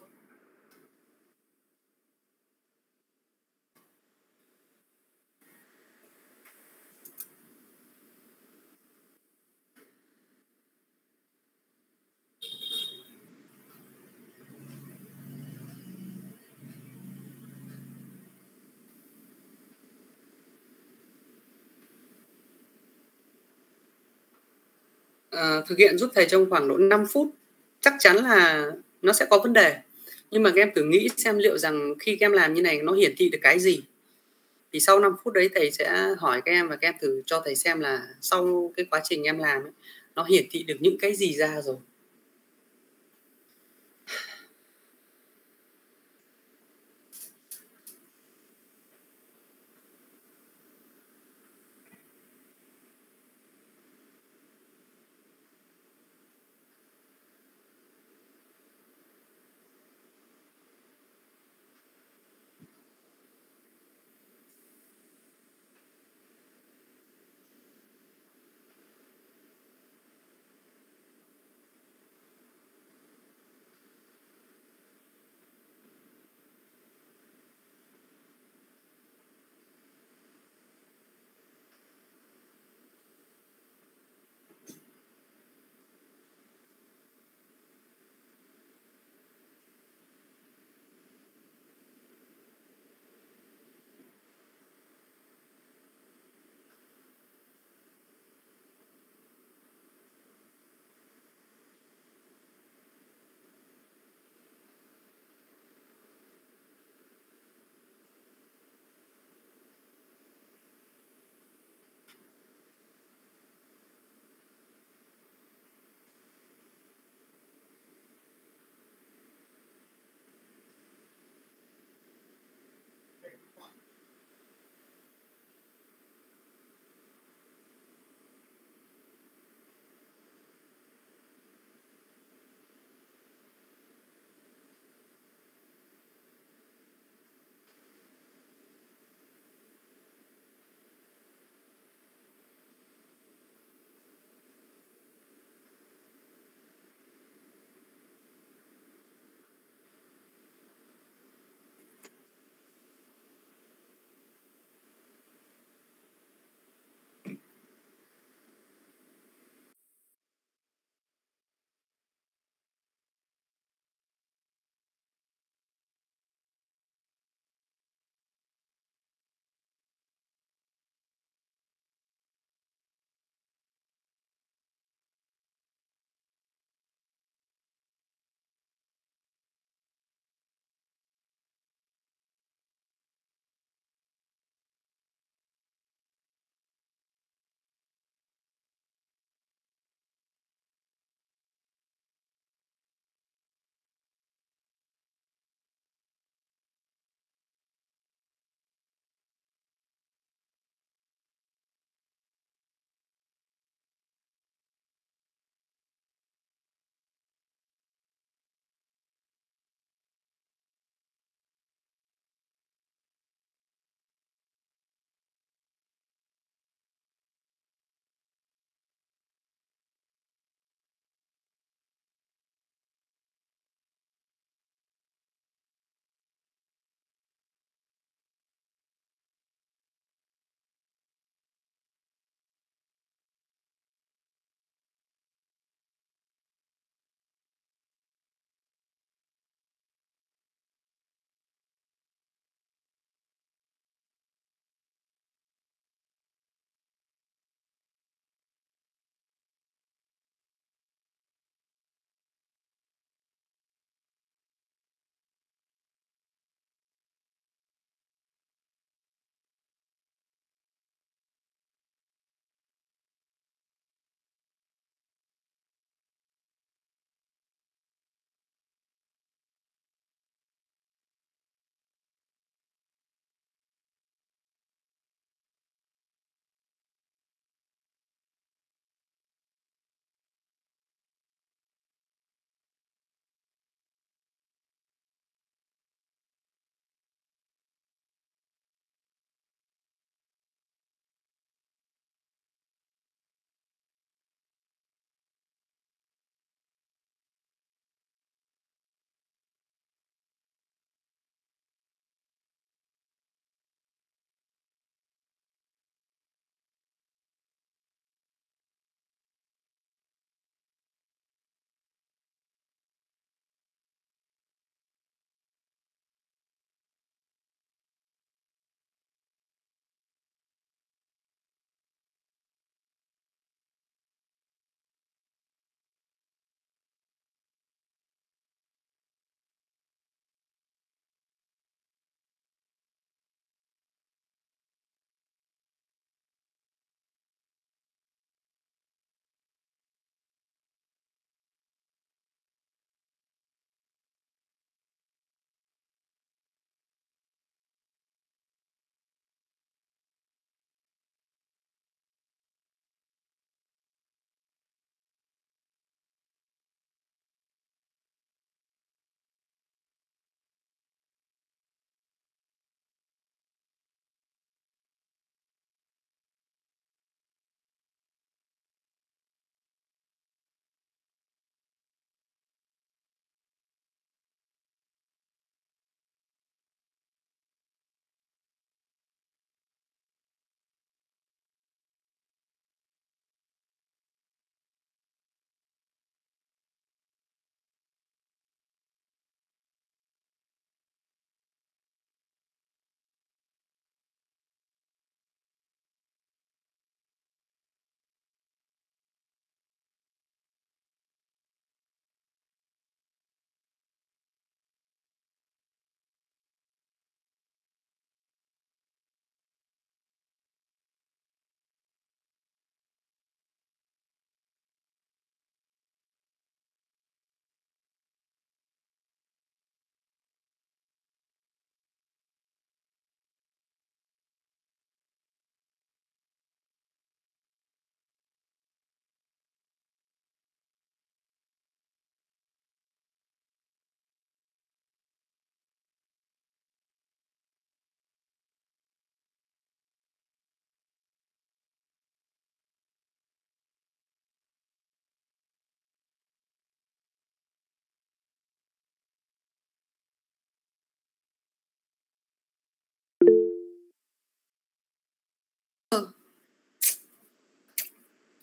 À, thực hiện giúp thầy trong khoảng độ năm phút. Chắc chắn là nó sẽ có vấn đề, nhưng mà các em thử nghĩ xem liệu rằng khi các em làm như này nó hiển thị được cái gì. Thì sau năm phút đấy thầy sẽ hỏi các em và các em thử cho thầy xem là sau cái quá trình em làm ấy, nó hiển thị được những cái gì ra rồi.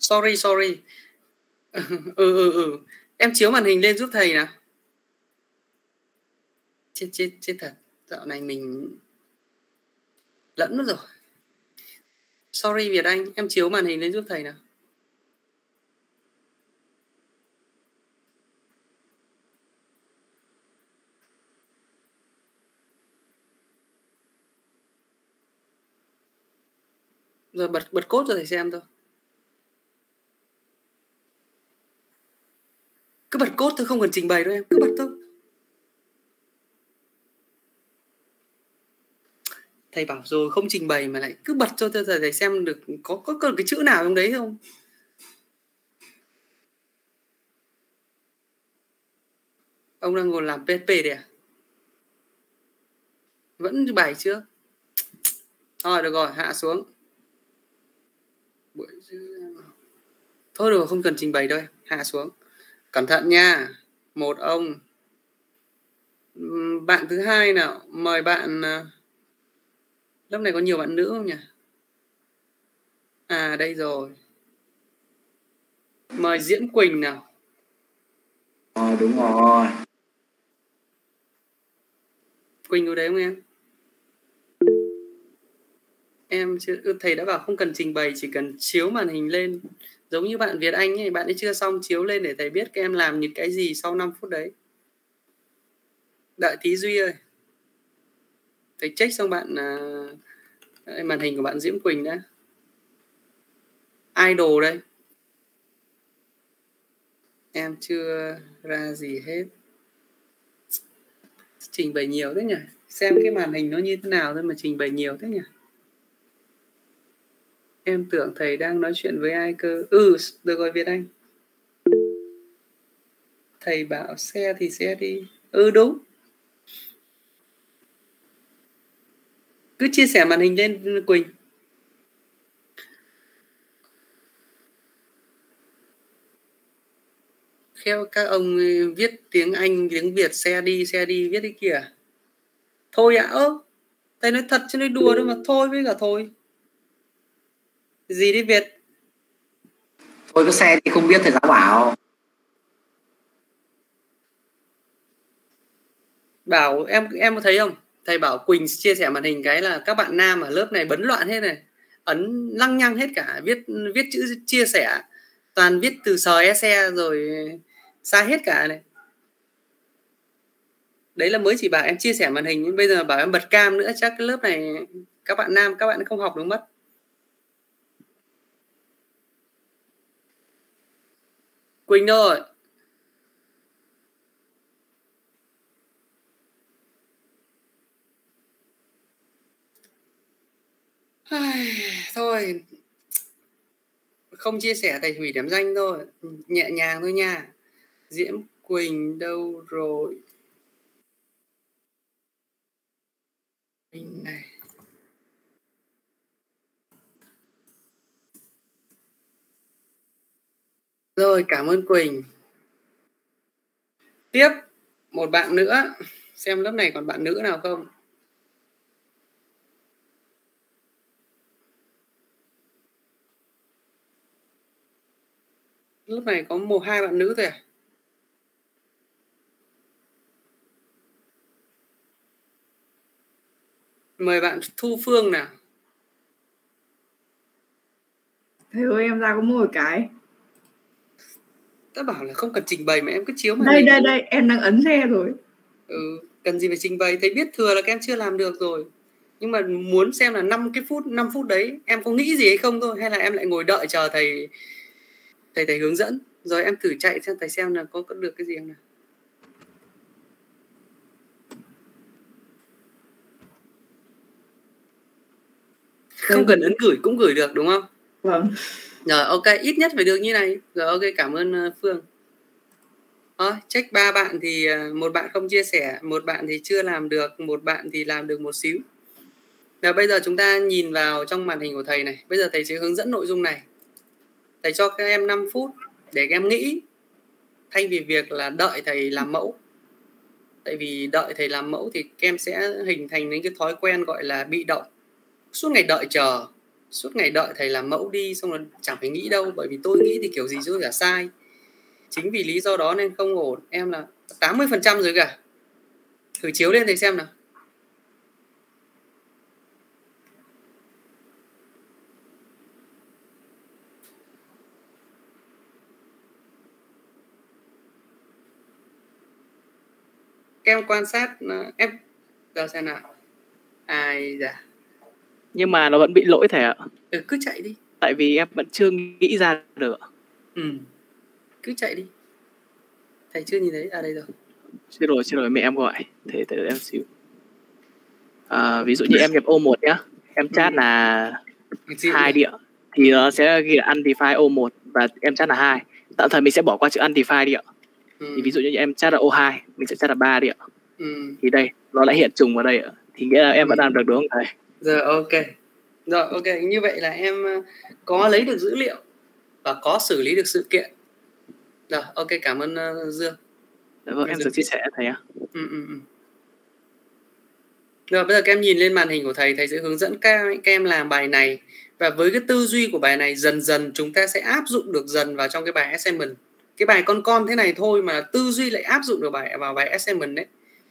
Sorry, sorry. ừ, ừ, ừ. Em chiếu màn hình lên giúp thầy nào. Chết, chết, chết thật. Dạo này mình lẫn mất rồi. Sorry Việt Anh, em chiếu màn hình lên giúp thầy nào. Rồi bật bật code cho thầy xem thôi. Cứ bật code thôi, không cần trình bày đâu em, cứ bật thôi. Thầy bảo rồi không trình bày mà lại cứ bật cho thầy, thầy xem được có, có có cái chữ nào trong đấy không. Ông đang ngồi làm pê hát pê đấy à? Vẫn bài trước. Thôi được rồi, hạ xuống. Thôi được, không cần trình bày đâu, hạ xuống. Cẩn thận nha. Một ông. Bạn thứ hai nào, mời bạn. Lớp này có nhiều bạn nữ không nhỉ? À đây rồi. Mời Diễm Quỳnh nào. Ờ đúng rồi. Quỳnh có đấy không em? Em chưa, thầy đã bảo không cần trình bày, chỉ cần chiếu màn hình lên. Giống như bạn Việt Anh ấy, bạn ấy chưa xong chiếu lên để thầy biết các em làm những cái gì sau năm phút đấy. Đợi tí Duy ơi. Thầy check xong bạn uh, màn hình của bạn Diễm Quỳnh đã. Idol đây. Em chưa ra gì hết. Trình bày nhiều thế nhỉ? Xem cái màn hình nó như thế nào thôi mà trình bày nhiều thế nhỉ? Em tưởng thầy đang nói chuyện với ai cơ. Ừ, được rồi Việt Anh. Thầy bảo xe thì xe đi. Ừ đúng. Cứ chia sẻ màn hình lên Quỳnh. Khéo các ông viết tiếng Anh, tiếng Việt, xe đi, xe đi, viết cái kìa. Thôi ạ, à, ơ. Thầy nói thật chứ nói đùa đâu mà thôi với cả thôi. Gì đi Việt? Thôi cái xe thì không biết thầy giáo bảo. Bảo em em có thấy không? Thầy bảo Quỳnh chia sẻ màn hình cái là các bạn nam ở lớp này bấn loạn hết này. Ấn lăng nhăng hết cả, viết viết chữ chia sẻ. Toàn viết từ sờ e xe rồi sai hết cả này. Đấy là mới chỉ bảo em chia sẻ màn hình, bây giờ bảo em bật cam nữa, chắc cái lớp này các bạn nam các bạn không học được mất. Quỳnh đâu rồi? Thôi không chia sẻ thầy hủy điểm danh thôi, nhẹ nhàng thôi nha. Diễm Quỳnh đâu rồi? Này. Rồi, cảm ơn Quỳnh. Tiếp một bạn nữa, xem lớp này còn bạn nữ nào không. Lớp này có một hai bạn nữ thôi à? Mời bạn Thu Phương nào. Thầy ơi, em ra có một cái. Tớ bảo là không cần trình bày mà em cứ chiếu mà. Đây đây đây, em đang ấn xe rồi. Ừ, cần gì phải trình bày, thầy biết thừa là các em chưa làm được rồi. Nhưng mà muốn xem là năm cái phút, năm phút đấy em có nghĩ gì hay không thôi, hay là em lại ngồi đợi chờ thầy thầy thầy hướng dẫn, rồi em thử chạy xem thầy xem là có, có được cái gì không nào. Không cần ấn gửi cũng gửi được đúng không? Vâng. Rồi ok, ít nhất phải được như này. Rồi ok, cảm ơn Phương. Đó, check ba bạn thì một bạn không chia sẻ, một bạn thì chưa làm được, một bạn thì làm được một xíu. Rồi bây giờ chúng ta nhìn vào trong màn hình của thầy này. Bây giờ thầy sẽ hướng dẫn nội dung này. Thầy cho các em năm phút để các em nghĩ, thay vì việc là đợi thầy làm mẫu. Tại vì đợi thầy làm mẫu thì các em sẽ hình thành những cái thói quen gọi là bị động. Suốt ngày đợi chờ. suốt ngày đợi thầy làm mẫu đi xong rồi chẳng phải nghĩ đâu, bởi vì tôi nghĩ thì kiểu gì cũng cả sai. Chính vì lý do đó nên không ổn. Em là tám mươi phần trăm rồi cả. Thử chiếu lên thầy xem nào. Em quan sát em giờ xem nào. Ai dạ. Nhưng mà nó vẫn bị lỗi thầy ạ. Ừ, cứ chạy đi. Tại vì em vẫn chưa nghĩ ra được. Ừ. Cứ chạy đi. Thầy chưa nhìn thấy. À đây rồi. Chưa rồi, chưa rồi, mẹ em gọi. Thế để em xíu. À, ví dụ như em nhập ô một nhá. Em chat là hai địa. Thì nó sẽ ghi là undefined ô một và em chat là hai. Tạm thời mình sẽ bỏ qua chữ undefined đi ạ. Ừ. Thì ví dụ như em chat là ô hai, mình sẽ chat là ba đi ạ. Ừ. Thì đây, nó lại hiện trùng vào đây ạ. Thì nghĩa là em ừ. vẫn làm được đúng không thầy? Rồi ok. Rồi ok, như vậy là em có lấy được dữ liệu và có xử lý được sự kiện. Rồi ok, cảm ơn uh, Dương. Dạ vâng, em được chia sẻ thầy ạ. Ừ, ừ, ừ. Rồi bây giờ các em nhìn lên màn hình của thầy, thầy sẽ hướng dẫn các, các em làm bài này. Và với cái tư duy của bài này dần dần chúng ta sẽ áp dụng được dần vào trong cái bài assignment. Cái bài con con thế này thôi mà tư duy lại áp dụng được bài vào bài assignment đấy.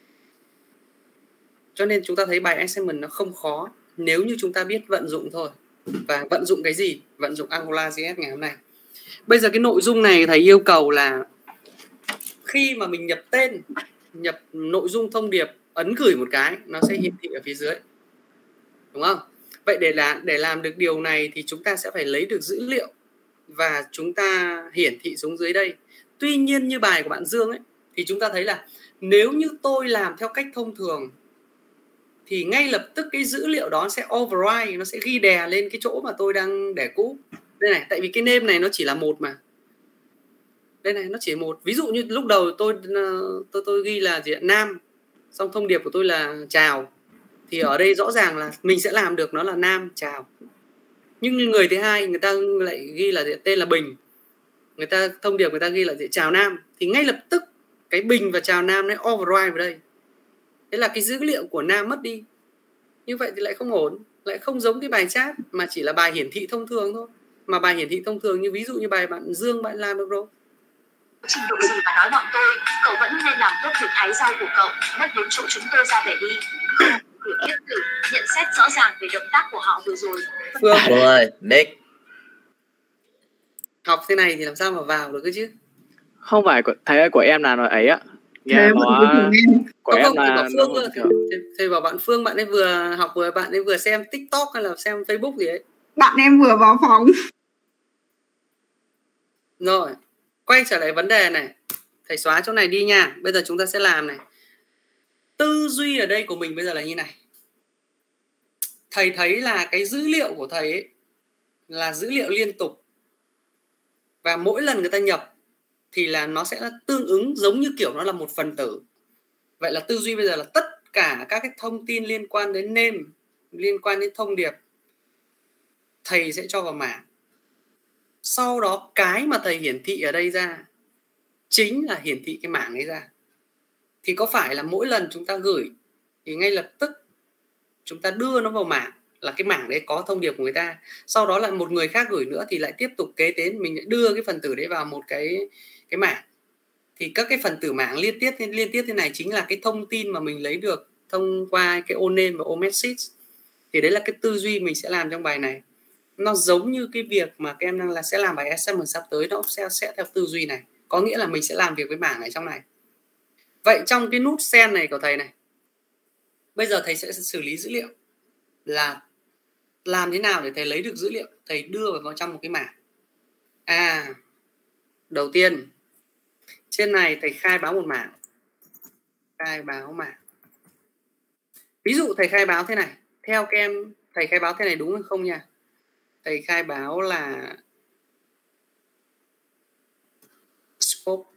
Cho nên chúng ta thấy bài assignment nó không khó nếu như chúng ta biết vận dụng thôi. Và vận dụng cái gì? Vận dụng AngularJS ngày hôm nay. Bây giờ cái nội dung này thầy yêu cầu là khi mà mình nhập tên, nhập nội dung thông điệp, ấn gửi một cái, nó sẽ hiển thị ở phía dưới. Đúng không? Vậy để làm, để làm được điều này thì chúng ta sẽ phải lấy được dữ liệu và chúng ta hiển thị xuống dưới đây. Tuy nhiên như bài của bạn Dương ấy, thì chúng ta thấy là nếu như tôi làm theo cách thông thường thì ngay lập tức cái dữ liệu đó sẽ override, nó sẽ ghi đè lên cái chỗ mà tôi đang để cũ. Đây này, tại vì cái name này nó chỉ là một mà. Đây này, nó chỉ là một. Ví dụ như lúc đầu tôi tôi tôi ghi là gì ạ? Nam, xong thông điệp của tôi là chào. Thì ở đây rõ ràng là mình sẽ làm được nó là Nam chào. Nhưng người thứ hai người ta lại ghi là tên là Bình. Người ta thông điệp người ta ghi là chào Nam, thì ngay lập tức cái Bình và chào Nam nó override vào đây. Thế là cái dữ liệu của Nam mất đi. Như vậy thì lại không ổn, lại không giống cái bài chat mà chỉ là bài hiển thị thông thường thôi. Mà bài hiển thị thông thường như ví dụ như bài bạn Dương bạn làm được rồi. Trình độ gì mà nói bọn tôi, cậu vẫn nên làm tốt việc hái rau của cậu, mất đến chỗ chúng tôi ra vẻ đi. Gửi tiếp tử, nhận xét rõ ràng về động tác của họ vừa rồi. Phương ơi, Nick. Học thế này thì làm sao mà vào được cơ chứ? Không phải thầy của em là nó ấy ạ. Nghe nó của không, em là bảo Phương nó thầy, thầy bảo bạn Phương, bạn ấy vừa học vừa bạn ấy vừa xem TikTok hay là xem Facebook gì ấy. Bạn em vừa vào phòng. Rồi, quay trở lại vấn đề này. Thầy xóa chỗ này đi nha. Bây giờ chúng ta sẽ làm này. Tư duy ở đây của mình bây giờ là như này. Thầy thấy là cái dữ liệu của thầy ấy là dữ liệu liên tục. Và mỗi lần người ta nhập thì là nó sẽ tương ứng giống như kiểu nó là một phần tử. Vậy là tư duy bây giờ là tất cả các cái thông tin liên quan đến name, liên quan đến thông điệp, thầy sẽ cho vào mảng. Sau đó cái mà thầy hiển thị ở đây ra chính là hiển thị cái mảng ấy ra. Thì có phải là mỗi lần chúng ta gửi thì ngay lập tức chúng ta đưa nó vào mảng, là cái mảng đấy có thông điệp của người ta. Sau đó lại một người khác gửi nữa thì lại tiếp tục kế đến, mình lại đưa cái phần tử đấy vào một cái cái mảng. Thì các cái phần tử mảng liên tiếp liên tiếp thế này chính là cái thông tin mà mình lấy được thông qua cái oname và omessage. Thì đấy là cái tư duy mình sẽ làm trong bài này. Nó giống như cái việc mà các em đang là sẽ làm bài assignment sắp tới, nó sẽ sẽ theo tư duy này. Có nghĩa là mình sẽ làm việc với mảng này trong này. Vậy trong cái nút send này của thầy này, bây giờ thầy sẽ xử lý dữ liệu là làm thế nào để thầy lấy được dữ liệu, thầy đưa vào trong một cái mảng. À, đầu tiên trên này thầy khai báo một mảng, khai báo mảng. Ví dụ thầy khai báo thế này, theo các em thầy khai báo thế này đúng hay không nha? Thầy khai báo là scope.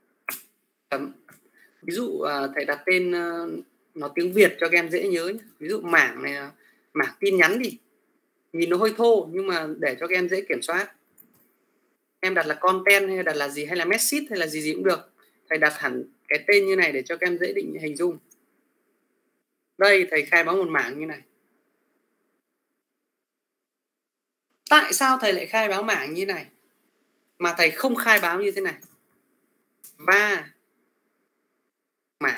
Ví dụ thầy đặt tên nó tiếng Việt cho các em dễ nhớ nhé. Ví dụ mảng này là mảng tin nhắn đi, nhìn nó hơi thô nhưng mà để cho các em dễ kiểm soát. Em đặt là content hay đặt là gì, hay là message hay là gì gì cũng được. Thầy đặt hẳn cái tên như này để cho các em dễ định hình dung. Đây thầy khai báo một mảng như này. Tại sao thầy lại khai báo mảng như này mà thầy không khai báo như thế này? Và mảng.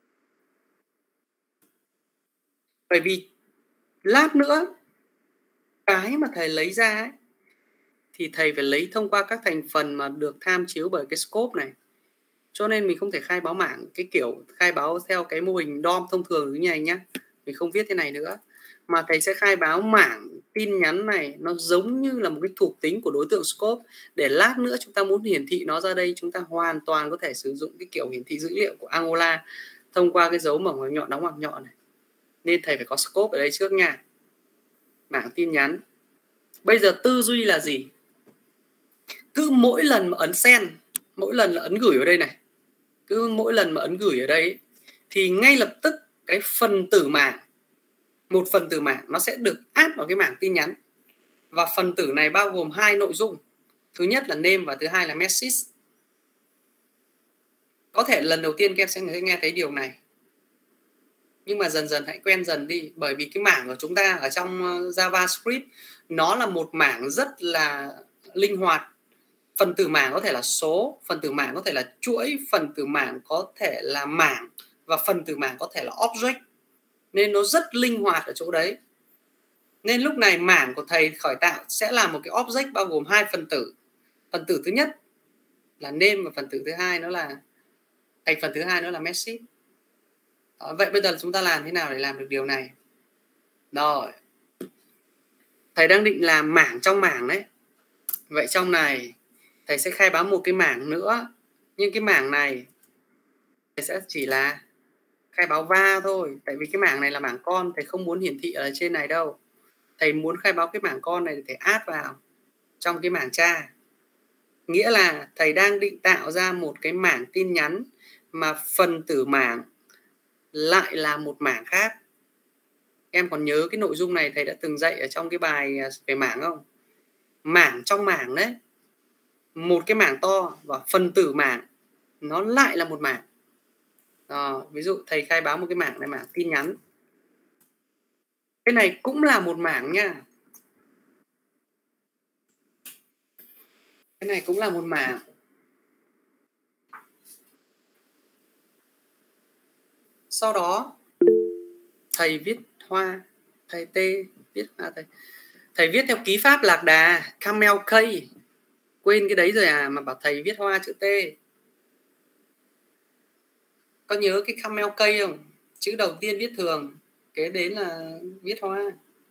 Bởi vì lát nữa cái mà thầy lấy ra ấy, thì thầy phải lấy thông qua các thành phần mà được tham chiếu bởi cái scope này. Cho nên mình không thể khai báo mảng cái kiểu khai báo theo cái mô hình đom thông thường như này nhá. Mình không viết thế này nữa. Mà thầy sẽ khai báo mảng tin nhắn này nó giống như là một cái thuộc tính của đối tượng scope. Để lát nữa chúng ta muốn hiển thị nó ra đây, chúng ta hoàn toàn có thể sử dụng cái kiểu hiển thị dữ liệu của Angola thông qua cái dấu mở ngoặc nhọn đóng ngoặc nhọn này. Nên thầy phải có scope ở đây trước nha. Mảng tin nhắn. Bây giờ tư duy là gì? Cứ mỗi lần mà ấn send, mỗi lần là ấn gửi ở đây này, cứ mỗi lần mà ấn gửi ở đây thì ngay lập tức cái phần tử mảng, một phần tử mảng nó sẽ được áp vào cái mảng tin nhắn. Và phần tử này bao gồm hai nội dung. Thứ nhất là name và thứ hai là message. Có thể lần đầu tiên các em sẽ nghe thấy điều này, nhưng mà dần dần hãy quen dần đi. Bởi vì cái mảng của chúng ta ở trong JavaScript nó là một mảng rất là linh hoạt. Phần tử mảng có thể là số, phần tử mảng có thể là chuỗi, phần tử mảng có thể là mảng, và phần tử mảng có thể là object. Nên nó rất linh hoạt ở chỗ đấy. Nên lúc này mảng của thầy khởi tạo sẽ là một cái object bao gồm hai phần tử. Phần tử thứ nhất là name và phần tử thứ hai nó là thành phần thứ hai nó là message. Đó, vậy bây giờ chúng ta làm thế nào để làm được điều này? Rồi. Thầy đang định làm mảng trong mảng đấy. Vậy trong này thầy sẽ khai báo một cái mảng nữa. Nhưng cái mảng này thầy sẽ chỉ là khai báo va thôi. Tại vì cái mảng này là mảng con, thầy không muốn hiển thị ở trên này đâu. Thầy muốn khai báo cái mảng con này để thầy add vào trong cái mảng cha. Nghĩa là thầy đang định tạo ra một cái mảng tin nhắn mà phần tử mảng lại là một mảng khác. Em còn nhớ cái nội dung này thầy đã từng dạy ở trong cái bài về mảng không? Mảng trong mảng đấy, một cái mảng to và phần tử mảng nó lại là một mảng. À, ví dụ thầy khai báo một cái mảng này, mảng tin nhắn. Cái này cũng là một mảng nha. Cái này cũng là một mảng. Sau đó thầy viết hoa, thầy T viết à, thầy thầy viết theo ký pháp lạc đà camel K. Quên cái đấy rồi à, mà bảo thầy viết hoa chữ T. Có nhớ cái camel K không? Chữ đầu tiên viết thường, kế đến là viết hoa.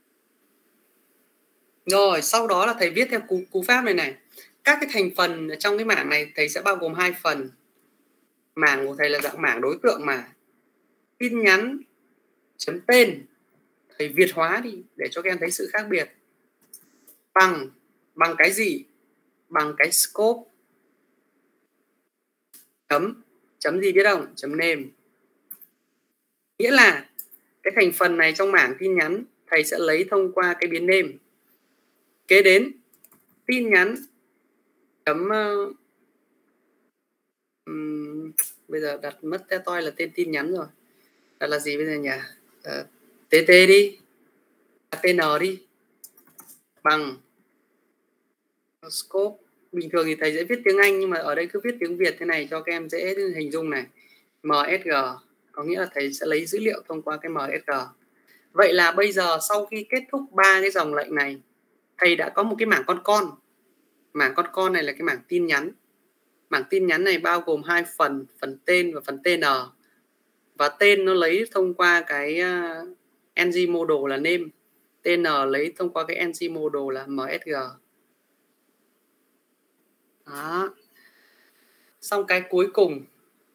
Rồi sau đó là thầy viết theo cú, cú pháp này này. Các cái thành phần trong cái mảng này thầy sẽ bao gồm hai phần. Mảng của thầy là dạng mảng đối tượng mà. Tin nhắn chấm tên thầy việt hóa đi để cho các em thấy sự khác biệt. Bằng bằng cái gì? Bằng cái scope. Chấm chấm gì biết không? Chấm name. Nghĩa là cái thành phần này trong mảng tin nhắn thầy sẽ lấy thông qua cái biến name. Kế đến tin nhắn chấm uh, um, bây giờ đặt mất te toi là tên tin nhắn rồi. Đặt là gì bây giờ nhỉ? Uh, tê tê đi, tê en đi, bằng scope. Bình thường thì thầy sẽ viết tiếng Anh nhưng mà ở đây cứ viết tiếng Việt thế này cho các em dễ hình dung này. em ét giê có nghĩa là thầy sẽ lấy dữ liệu thông qua cái em ét giê. Vậy là bây giờ sau khi kết thúc ba cái dòng lệnh này, thầy đã có một cái mảng con con. Mảng con con này là cái mảng tin nhắn. Mảng tin nhắn này bao gồm hai phần, phần tên và phần tê en. Và tên nó lấy thông qua cái en giê model là name. tê en lấy thông qua cái en giê model là em ét giê. Đó. Xong cái cuối cùng.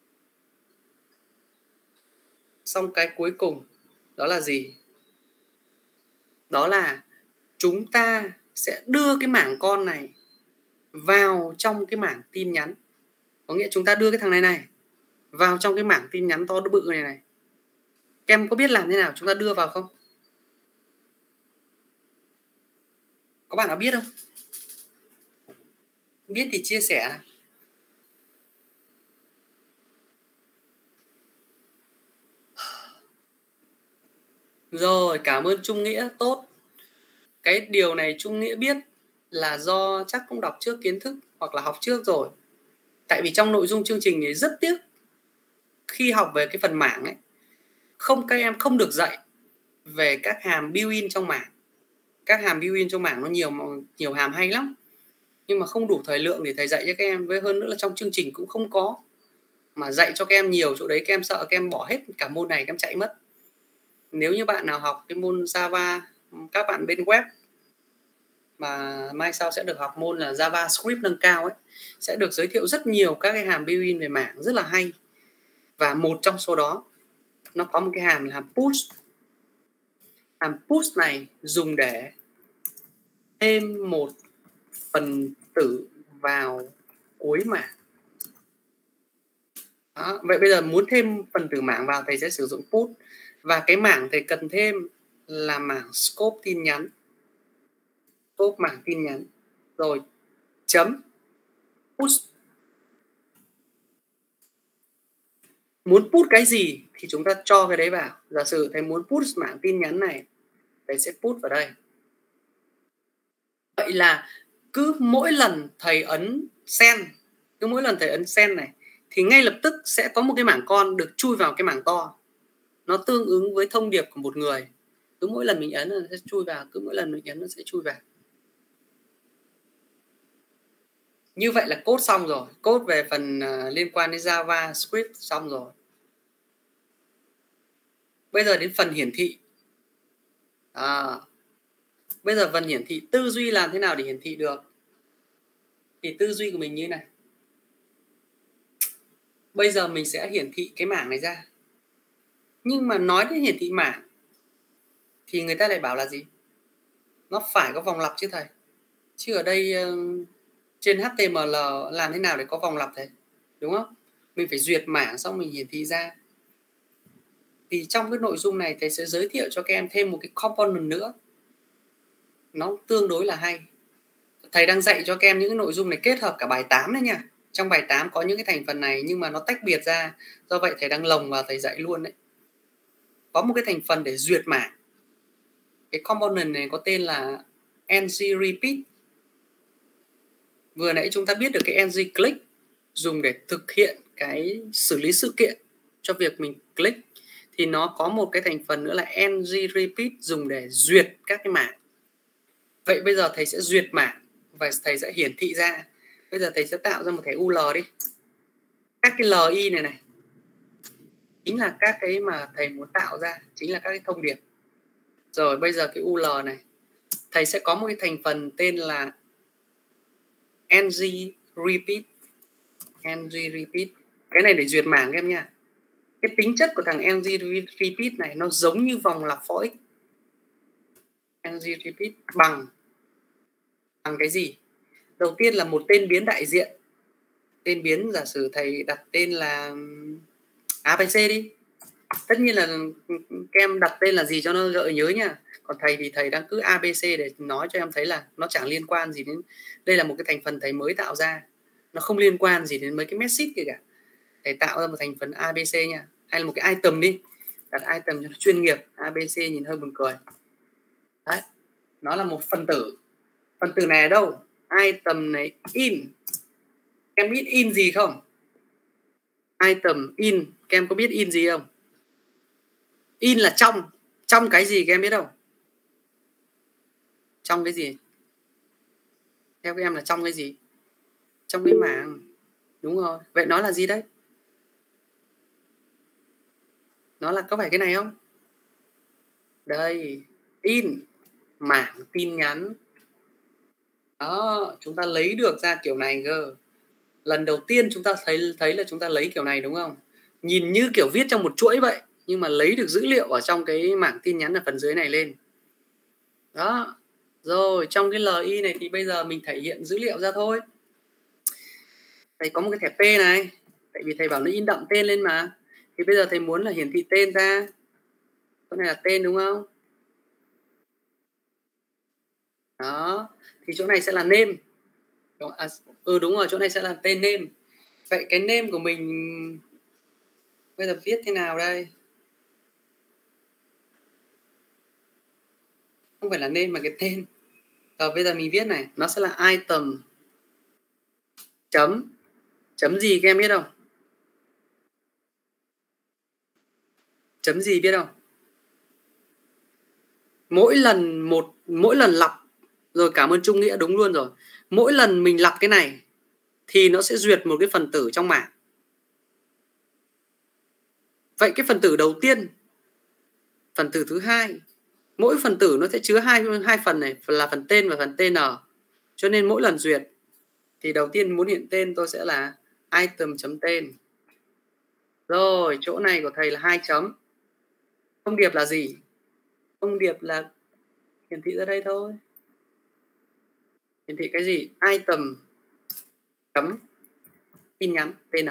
Xong cái cuối cùng đó là gì? Đó là chúng ta sẽ đưa cái mảng con này vào trong cái mảng tin nhắn. Có nghĩa chúng ta đưa cái thằng này này vào trong cái mảng tin nhắn to bự này này. Các em có biết làm thế nào chúng ta đưa vào không? Có bạn nào biết không? Biết thì chia sẻ. Rồi, cảm ơn Trung Nghĩa, tốt. Cái điều này Trung Nghĩa biết là do chắc cũng đọc trước kiến thức hoặc là học trước rồi. Tại vì trong nội dung chương trình thì rất tiếc khi học về cái phần mảng ấy, không các em không được dạy về các hàm built-in trong mảng. Các hàm built-in trong mảng nó nhiều nhiều hàm hay lắm, nhưng mà không đủ thời lượng để thầy dạy cho các em. Với hơn nữa là trong chương trình cũng không có mà dạy cho các em nhiều chỗ đấy, các em sợ các em bỏ hết cả môn này các em chạy mất. Nếu như bạn nào học cái môn Java, các bạn bên web mà mai sau sẽ được học môn là JavaScript nâng cao ấy, sẽ được giới thiệu rất nhiều các cái hàm built-in về mảng rất là hay. Và một trong số đó nó có một cái hàm là hàm push. Hàm push này dùng để thêm một phần tử vào cuối mảng. Đó. Vậy bây giờ muốn thêm phần tử mảng vào, thầy sẽ sử dụng push. Và cái mảng thầy cần thêm là mảng scope tin nhắn. Scope mảng tin nhắn. Rồi chấm push. Muốn push cái gì thì chúng ta cho cái đấy vào. Giả sử thầy muốn push mảng tin nhắn này, thầy sẽ push vào đây. Vậy là cứ mỗi lần thầy ấn send, cứ mỗi lần thầy ấn send này thì ngay lập tức sẽ có một cái mảng con được chui vào cái mảng to. Nó tương ứng với thông điệp của một người. Cứ mỗi lần mình ấn nó sẽ chui vào, cứ mỗi lần mình ấn nó sẽ chui vào. Như vậy là code xong rồi. Code về phần uh, liên quan đến JavaScript xong rồi. Bây giờ đến phần hiển thị. À, bây giờ phần hiển thị, tư duy làm thế nào để hiển thị được? Thì tư duy của mình như thế này. Bây giờ mình sẽ hiển thị cái mảng này ra. Nhưng mà nói đến hiển thị mảng thì người ta lại bảo là gì? Nó phải có vòng lặp chứ thầy. Chứ ở đây uh, trên hát tê em lờ làm thế nào để có vòng lặp thầy? Đúng không? Mình phải duyệt mảng xong mình hiển thị ra. Thì trong cái nội dung này thầy sẽ giới thiệu cho các em thêm một cái component nữa. Nó tương đối là hay. Thầy đang dạy cho các em những cái nội dung này kết hợp cả bài tám đấy nha. Trong bài tám có những cái thành phần này nhưng mà nó tách biệt ra. Do vậy thầy đang lồng vào thầy dạy luôn đấy. Có một cái thành phần để duyệt mảng. Cái component này có tên là ng repeat. Vừa nãy chúng ta biết được cái ng click dùng để thực hiện cái xử lý sự kiện cho việc mình click. Thì nó có một cái thành phần nữa là ng repeat dùng để duyệt các cái mảng. Vậy bây giờ thầy sẽ duyệt mảng và thầy sẽ hiển thị ra. Bây giờ thầy sẽ tạo ra một thẻ u lờ đi. Các cái lờ i này này chính là các cái mà thầy muốn tạo ra, chính là các cái thông điệp. Rồi bây giờ cái u lờ này thầy sẽ có một cái thành phần tên là ng repeat. ng repeat. Cái này để duyệt mảng em nha. Cái tính chất của thằng ng repeat này nó giống như vòng lặp for x. ng repeat bằng bằng cái gì? Đầu tiên là một tên biến đại diện. Tên biến giả sử thầy đặt tên là a bê xê đi. Tất nhiên là các em đặt tên là gì cho nó gợi nhớ nha. Còn thầy thì thầy đang cứ a bê xê để nói cho em thấy là nó chẳng liên quan gì đến. Đây là một cái thành phần thầy mới tạo ra. Nó không liên quan gì đến mấy cái message kìa cả. Thầy tạo ra một thành phần a bê xê nha. Hay là một cái item đi. Đặt item cho nó chuyên nghiệp. a bê xê nhìn hơi buồn cười. Đấy. Nó là một phần tử. Phần tử này ở đâu? Item này in. Em biết in gì không? Item in. Các em có biết in gì không? In là trong. Trong cái gì các em biết không? Trong cái gì? Theo các em là trong cái gì? Trong cái mảng. Đúng rồi. Vậy nó là gì đấy? Nó là có phải cái này không? Đây. In. Mảng tin nhắn. Đó. Chúng ta lấy được ra kiểu này cơ. Lần đầu tiên chúng ta thấy thấy là chúng ta lấy kiểu này đúng không? Nhìn như kiểu viết trong một chuỗi vậy, nhưng mà lấy được dữ liệu ở trong cái mảng tin nhắn ở phần dưới này lên. Đó. Rồi trong cái lờ i này thì bây giờ mình thể hiện dữ liệu ra thôi. Thầy có một cái thẻ P này. Tại vì thầy bảo nó in đậm tên lên mà. Thì bây giờ thầy muốn là hiển thị tên ra. Cái này là tên đúng không? Đó. Thì chỗ này sẽ là name. À, ừ đúng rồi, chỗ này sẽ là tên name. Vậy cái name của mình bây giờ viết thế nào đây? Không phải là name mà cái tên. Rồi bây giờ mình viết này, nó sẽ là item chấm chấm gì các em biết không? Chấm gì biết không? Mỗi lần một mỗi lần lặp, rồi cảm ơn Trung Nghĩa, đúng luôn rồi. Mỗi lần mình lặp cái này thì nó sẽ duyệt một cái phần tử trong mảng. Vậy cái phần tử đầu tiên, phần tử thứ hai, mỗi phần tử nó sẽ chứa hai hai phần này, là phần tên và phần tn. Cho nên mỗi lần duyệt thì đầu tiên muốn hiện tên tôi sẽ là item.tên. Rồi, chỗ này của thầy là hai chấm. Thông điệp là gì? Thông điệp là hiển thị ra đây thôi. Hiển thị cái gì? Item chấm tin nhắn tn.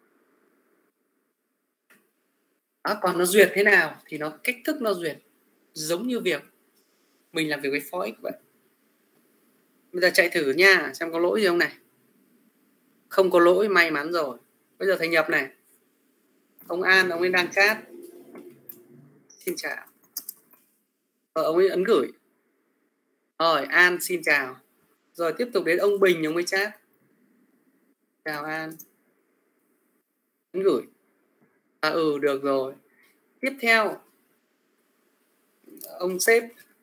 Đó, còn nó duyệt thế nào thì nó cách thức nó duyệt giống như việc mình làm việc với for x vậy. Bây giờ chạy thử nha, xem có lỗi gì không này. Không có lỗi, may mắn rồi. Bây giờ thầy nhập này. Ông An, ông ấy đang chat. Xin chào. Ờ, ông ấy ấn gửi. Rồi, An xin chào. Rồi tiếp tục đến ông Bình, ông ấy chat. Chào An. Ấn gửi. À ừ, được rồi. Tiếp theo, ông sếp.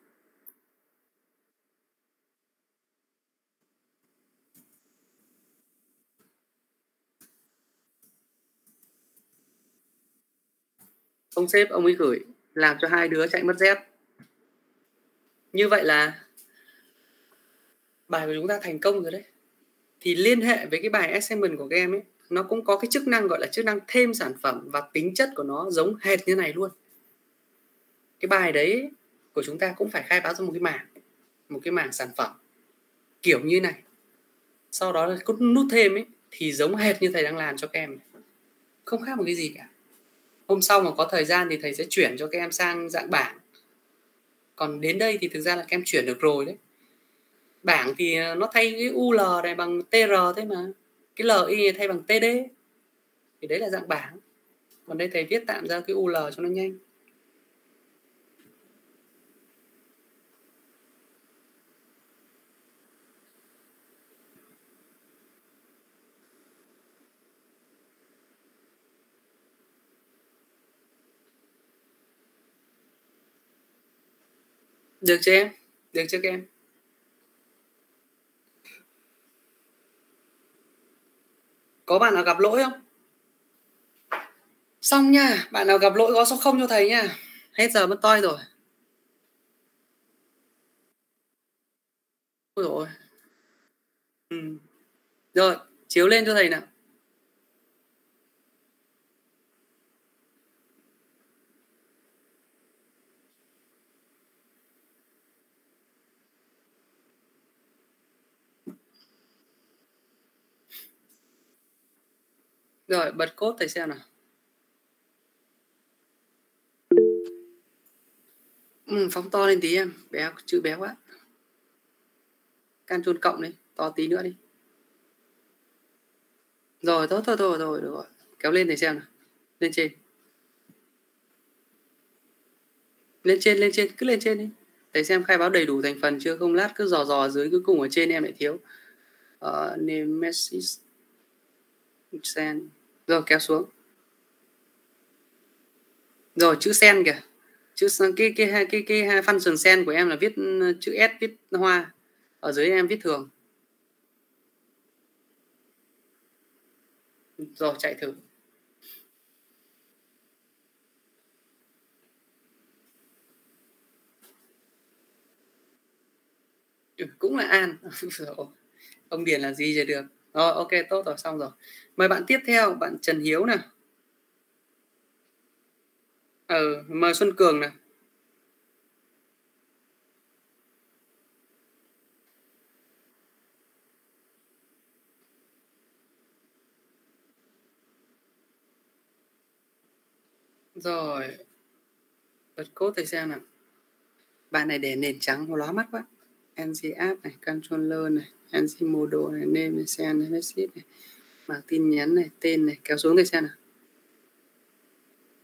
Ông sếp, ông ấy gửi, làm cho hai đứa chạy mất dép. Như vậy là bài của chúng ta thành công rồi đấy. Thì liên hệ với cái bài assignment của các em ấy, nó cũng có cái chức năng gọi là chức năng thêm sản phẩm, và tính chất của nó giống hệt như này luôn. Cái bài đấy của chúng ta cũng phải khai báo ra một cái mảng, một cái mảng sản phẩm kiểu như này. Sau đó là nút thêm ấy thì giống hệt như thầy đang làm cho các em, không khác một cái gì cả. Hôm sau mà có thời gian thì thầy sẽ chuyển cho các em sang dạng bảng. Còn đến đây thì thực ra là các em chuyển được rồi đấy. Bảng thì nó thay cái u lờ này bằng tê rờ thế mà. Cái lờ i này thay bằng tê đê. Thì đấy là dạng bảng. Còn đây thầy viết tạm ra cái u lờ cho nó nhanh. Được chưa em? Được chưa các em? Có bạn nào gặp lỗi không? Xong nha. Bạn nào gặp lỗi có số không cho thầy nha. Hết giờ mất toi rồi. Ôi dồi ôi. Ừ. Rồi, chiếu lên cho thầy nào. Rồi, bật code thầy xem nào. Ừ, phóng to lên tí em. Bé, chữ bé quá. Ctrl cộng đi. To tí nữa đi. Rồi, tốt, tốt, tốt, rồi, rồi. Kéo lên thầy xem nào. Lên trên. Lên trên, lên trên. Cứ lên trên đi. Thầy xem khai báo đầy đủ thành phần chưa. Không lát cứ dò dò dưới cuối cùng ở trên em lại thiếu. Uh, name message. Send. Rồi, kéo xuống. Rồi, chữ send kìa. Chữ cái cái cái cái, cái, cái function send của em là viết chữ S, viết hoa. Ở dưới em viết thường. Rồi, chạy thử. Ừ, cũng là An. Ông Điền là gì vậy được. Rồi, ok, tốt rồi, xong rồi. Mời bạn tiếp theo, bạn Trần Hiếu nào. Ừ, mời Xuân Cường nào. Rồi. Bật code thầy xem nào. Bạn này để nền trắng lóa mắt quá. en giê app này, controller này, en giê module này, name này, send này, message này, mảng tin nhắn này, tên này, kéo xuống thầy xem nào.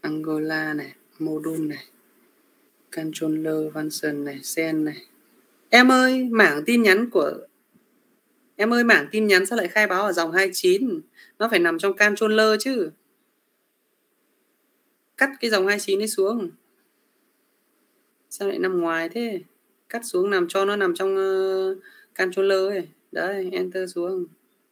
Angola này, module này, controller function này, send này, Em ơi, mảng tin nhắn của Em ơi, mảng tin nhắn sao lại khai báo ở dòng hai mươi chín? Nó phải nằm trong controller chứ. Cắt cái dòng hai mươi chín ấy xuống. Sao lại nằm ngoài thế? Cắt xuống nằm cho nó nằm trong uh, controller ấy. Đấy, enter xuống.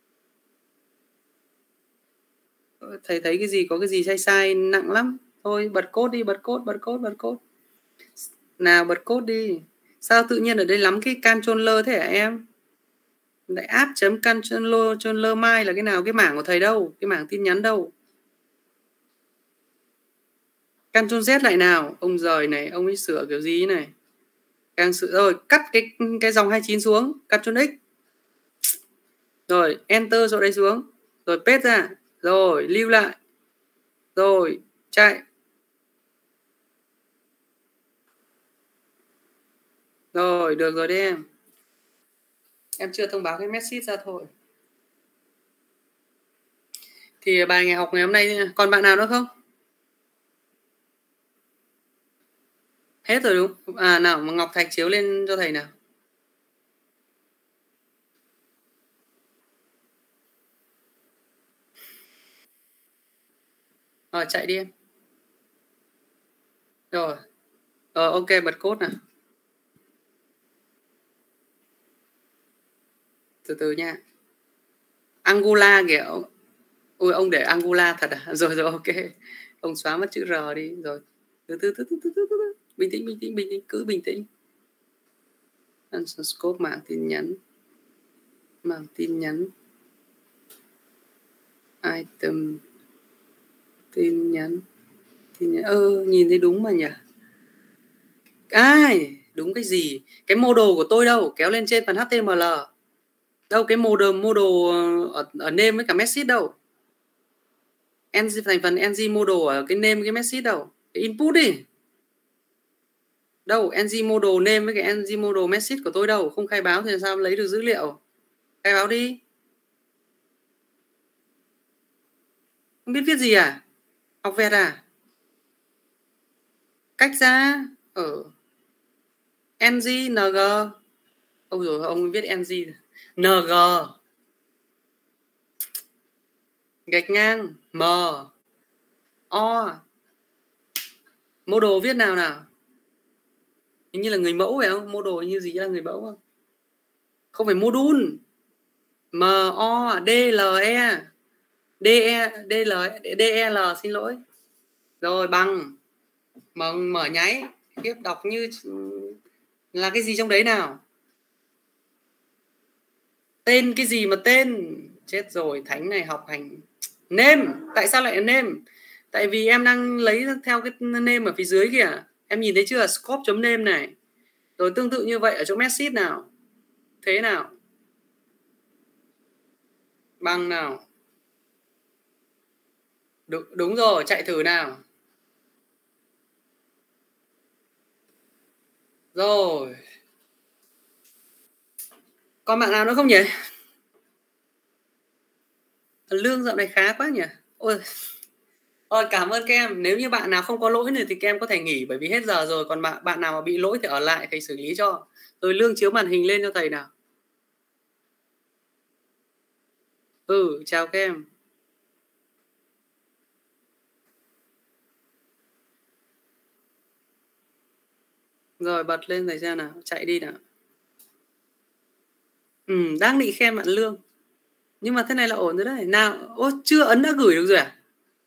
Thầy thấy cái gì có cái gì sai sai nặng lắm. Thôi bật code đi, bật code, bật code, bật code. Nào bật code đi. Sao tự nhiên ở đây lắm cái controller thế hả em? Lại app.controller mai là cái nào? Cái mảng của thầy đâu? Cái mảng tin nhắn đâu? Ctrl Z lại nào. Ông rời này, ông ấy sửa kiểu gì này. Càng sửa rồi, cắt cái cái dòng hai mươi chín xuống, Ctrl X. Rồi, enter chỗ đây xuống. Rồi paste ra. Rồi, lưu lại. Rồi, chạy. Rồi, được rồi đấy em. Em chưa thông báo cái message ra thôi. Thì bài ngày học ngày hôm nay còn bạn nào nữa không? Hết rồi đúng không? À nào, mà Ngọc Thạch chiếu lên cho thầy nào. Rồi chạy đi em. Rồi. Rồi ok, bật code nào. Từ từ nha. Angular kìa. Ôi ông để Angular thật à? Rồi rồi ok. Ông xóa mất chữ R đi. Rồi. Từ từ từ từ từ từ. từ. Bình tĩnh bình tĩnh bình tĩnh, cứ bình tĩnh. Answer scope mạng tin nhắn. Mạng tin nhắn. Item tin nhắn. Tin nhắn. Ơ nhìn thấy đúng mà nhỉ? Ai, đúng cái gì? Cái model của tôi đâu? Kéo lên trên phần hát tê em lờ. Đâu cái model model ở, ở name với cả message đâu? ng thành phần ng model ở cái name cái message đâu? Cái input đi. Đâu ng model name với cái ng model message của tôi đâu? Không khai báo thì sao lấy được dữ liệu? Khai báo đi. Không biết viết gì à? Học vẹt à? Cách ra ở ng ng. Ôi rồi ông viết ng ng gạch ngang m o. Model viết nào nào? Hình như là người mẫu phải không? Model như gì là người mẫu không? Không phải module. M O D L E D E D L D E L xin lỗi. Rồi bằng mở mở nháy tiếp đọc như là cái gì trong đấy nào? Tên cái gì mà tên? Chết rồi, thánh này học hành. Name, tại sao lại là name? Tại vì em đang lấy theo cái name ở phía dưới kìa. Em nhìn thấy chưa? Scope.name này. Rồi tương tự như vậy ở chỗ message nào? Thế nào? Bằng nào? Đúng, đúng rồi, chạy thử nào. Rồi. Còn bạn nào nữa không nhỉ? Lương dạo này khá quá nhỉ? Ôi. Ôi cảm ơn các em. Nếu như bạn nào không có lỗi nữa thì các em có thể nghỉ bởi vì hết giờ rồi. Còn bạn, bạn nào mà bị lỗi thì ở lại thầy xử lý cho. Rồi Lương chiếu màn hình lên cho thầy nào. Ừ, chào các em. Rồi bật lên thầy xem nào. Chạy đi nào. Ừ, đang định khen bạn Lương. Nhưng mà thế này là ổn rồi đấy. Nào, ô, chưa ấn đã gửi được rồi à?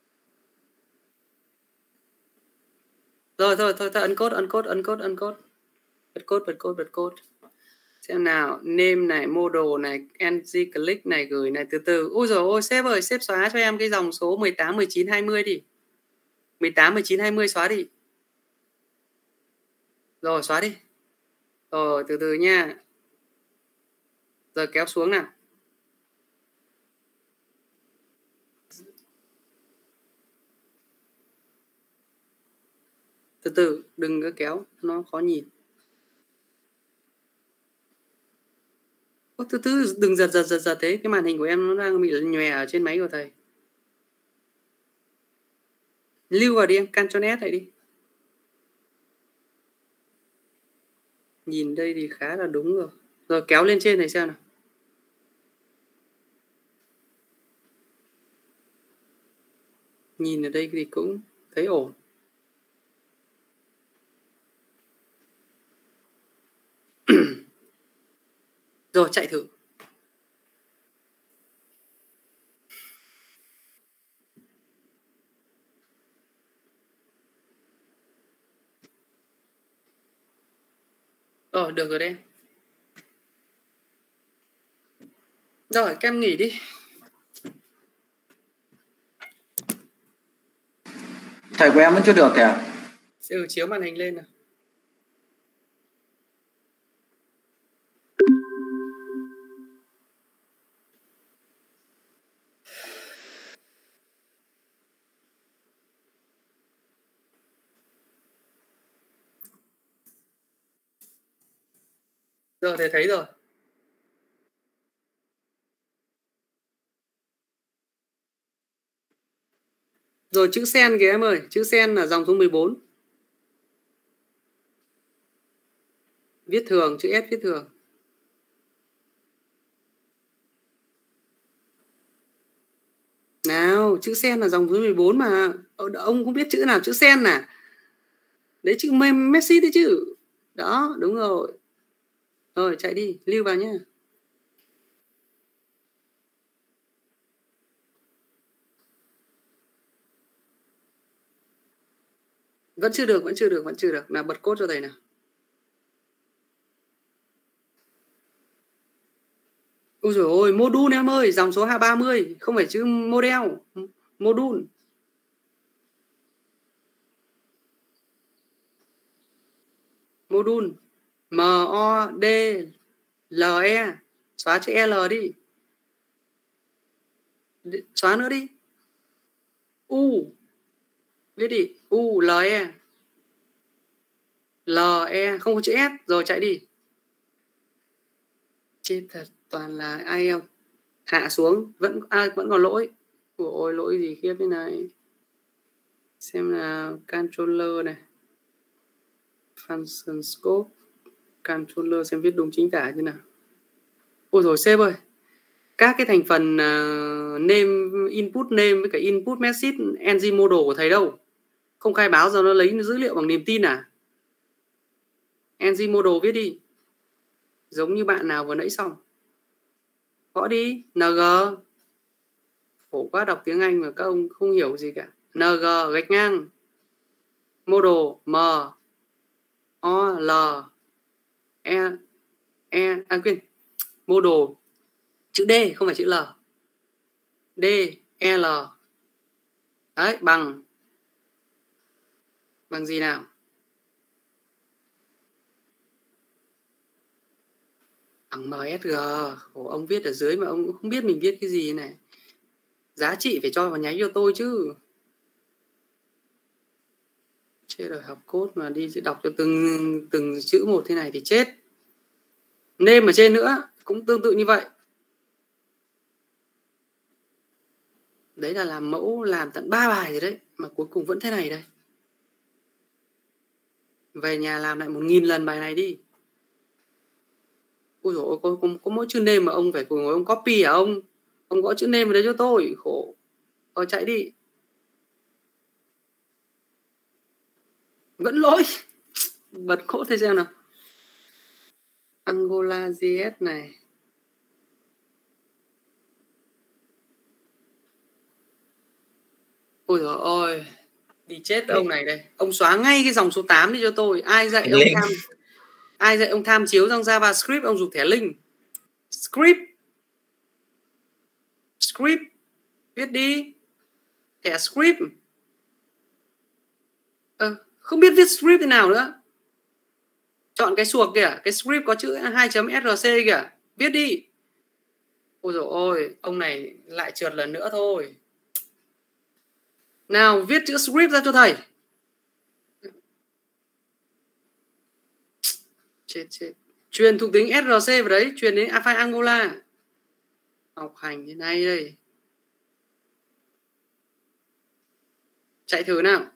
Rồi thôi thôi thôi ấn code ấn code ấn code ấn code. Bật code bật code bật code. Xem nào, name này, model này, ng click này, gửi này, từ từ. Ôi rồi ôi sếp ơi, sếp xóa cho em cái dòng số mười tám, mười chín, hai mươi đi. mười tám, mười chín, hai mươi xóa đi. Rồi xóa đi. Rồi từ từ nha. Giờ kéo xuống nào. Từ từ, đừng có kéo, nó khó nhìn. Ô, từ từ, đừng giật giật giật giật thế. Cái màn hình của em nó đang bị nhòe ở trên máy của thầy. Lưu vào đi em, Ctrl S lại đi. Nhìn đây thì khá là đúng rồi. Rồi kéo lên trên này xem nào. Nhìn ở đây thì cũng thấy ổn. Rồi chạy thử. Ờ, được rồi đấy. Rồi, các em nghỉ đi. Thầy của em vẫn chưa được kìa. Ừ, chiếu màn hình lên nào. Rồi, thầy thấy rồi. Rồi chữ sen kìa em ơi, chữ sen là dòng số mười bốn. Viết thường, chữ S viết thường. Nào, chữ sen là dòng số mười bốn mà. Ông không biết chữ nào chữ sen à? Đấy chữ Messi đấy chứ. Đó, đúng rồi. Rồi, chạy đi, lưu vào nhé. Vẫn chưa được, vẫn chưa được, vẫn chưa được. Nào, bật code cho thầy nào. Ôi dồi ôi, module em ơi, dòng số ba mươi, không phải chữ model, module. Module, M O D L E, xóa chữ L đi. Xóa nữa đi. U, viết đi, U, L E. L E, không có chữ S, rồi chạy đi. Chết thật, toàn là ai eo. Hạ xuống, vẫn à, vẫn còn lỗi. Ôi, lỗi gì khiếp thế này. Xem là controller này. Function scope. Controller xem viết đúng chính tả như nào. Ôi rồi sếp ơi. Các cái thành phần uh, name, input name với cả input message ng model của thầy đâu. Không khai báo ra nó lấy dữ liệu bằng niềm tin à? ng model viết đi. Giống như bạn nào vừa nãy xong. Gõ đi, ng. Khổ quá đọc tiếng Anh mà các ông không hiểu gì cả. ng gạch ngang. Model M O L E E à quên. Model chữ D không phải chữ L. D E L. Đấy, bằng bằng gì nào? Bằng em ét giê. Ồ, ông viết ở dưới mà ông cũng không biết mình viết cái gì này. Giá trị phải cho vào nháy cho tôi chứ. Chết rồi, học code mà đi đọc cho từng từng chữ một thế này thì chết. Name ở trên nữa cũng tương tự như vậy. Đấy là làm mẫu làm tận ba bài rồi đấy mà cuối cùng vẫn thế này đây. Về nhà làm lại một nghìn lần bài này đi. Ôi dồi ôi, có, có, có mỗi chữ name mà ông phải ngồi ông copy à ông? Ông gõ chữ name vào đấy cho tôi, khổ. Rồi chạy đi. Vẫn lỗi. Bật code thấy xem nào. Angola giê ét này. Ôi dồi ôi. Đi chết ông này đây. Ông xóa ngay cái dòng số tám đi cho tôi. Ai dạy ông tham Ai dạy ông tham chiếu trong JavaScript, ông dùng thẻ link. Script. Script. Viết đi. Thẻ script. Ờ, không biết viết script thế nào nữa. Chọn cái suộc kìa. Cái script có chữ hai chấm rc kìa. Viết đi. Ôi dồi ôi. Ông này lại trượt lần nữa thôi. Nào viết chữ script ra cho thầy. Chết chết. Truyền thuộc tính rc vào đấy. Truyền đến file Angola. Học hành thế này đây. Chạy thử nào.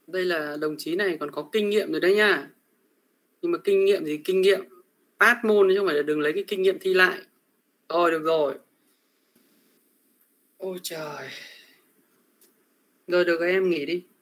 Đây là đồng chí này còn có kinh nghiệm rồi đấy nha. Nhưng mà kinh nghiệm gì kinh nghiệm pass môn chứ không phải là đừng lấy cái kinh nghiệm thi lại. Rồi được rồi. Ôi trời. Rồi được các em nghỉ đi.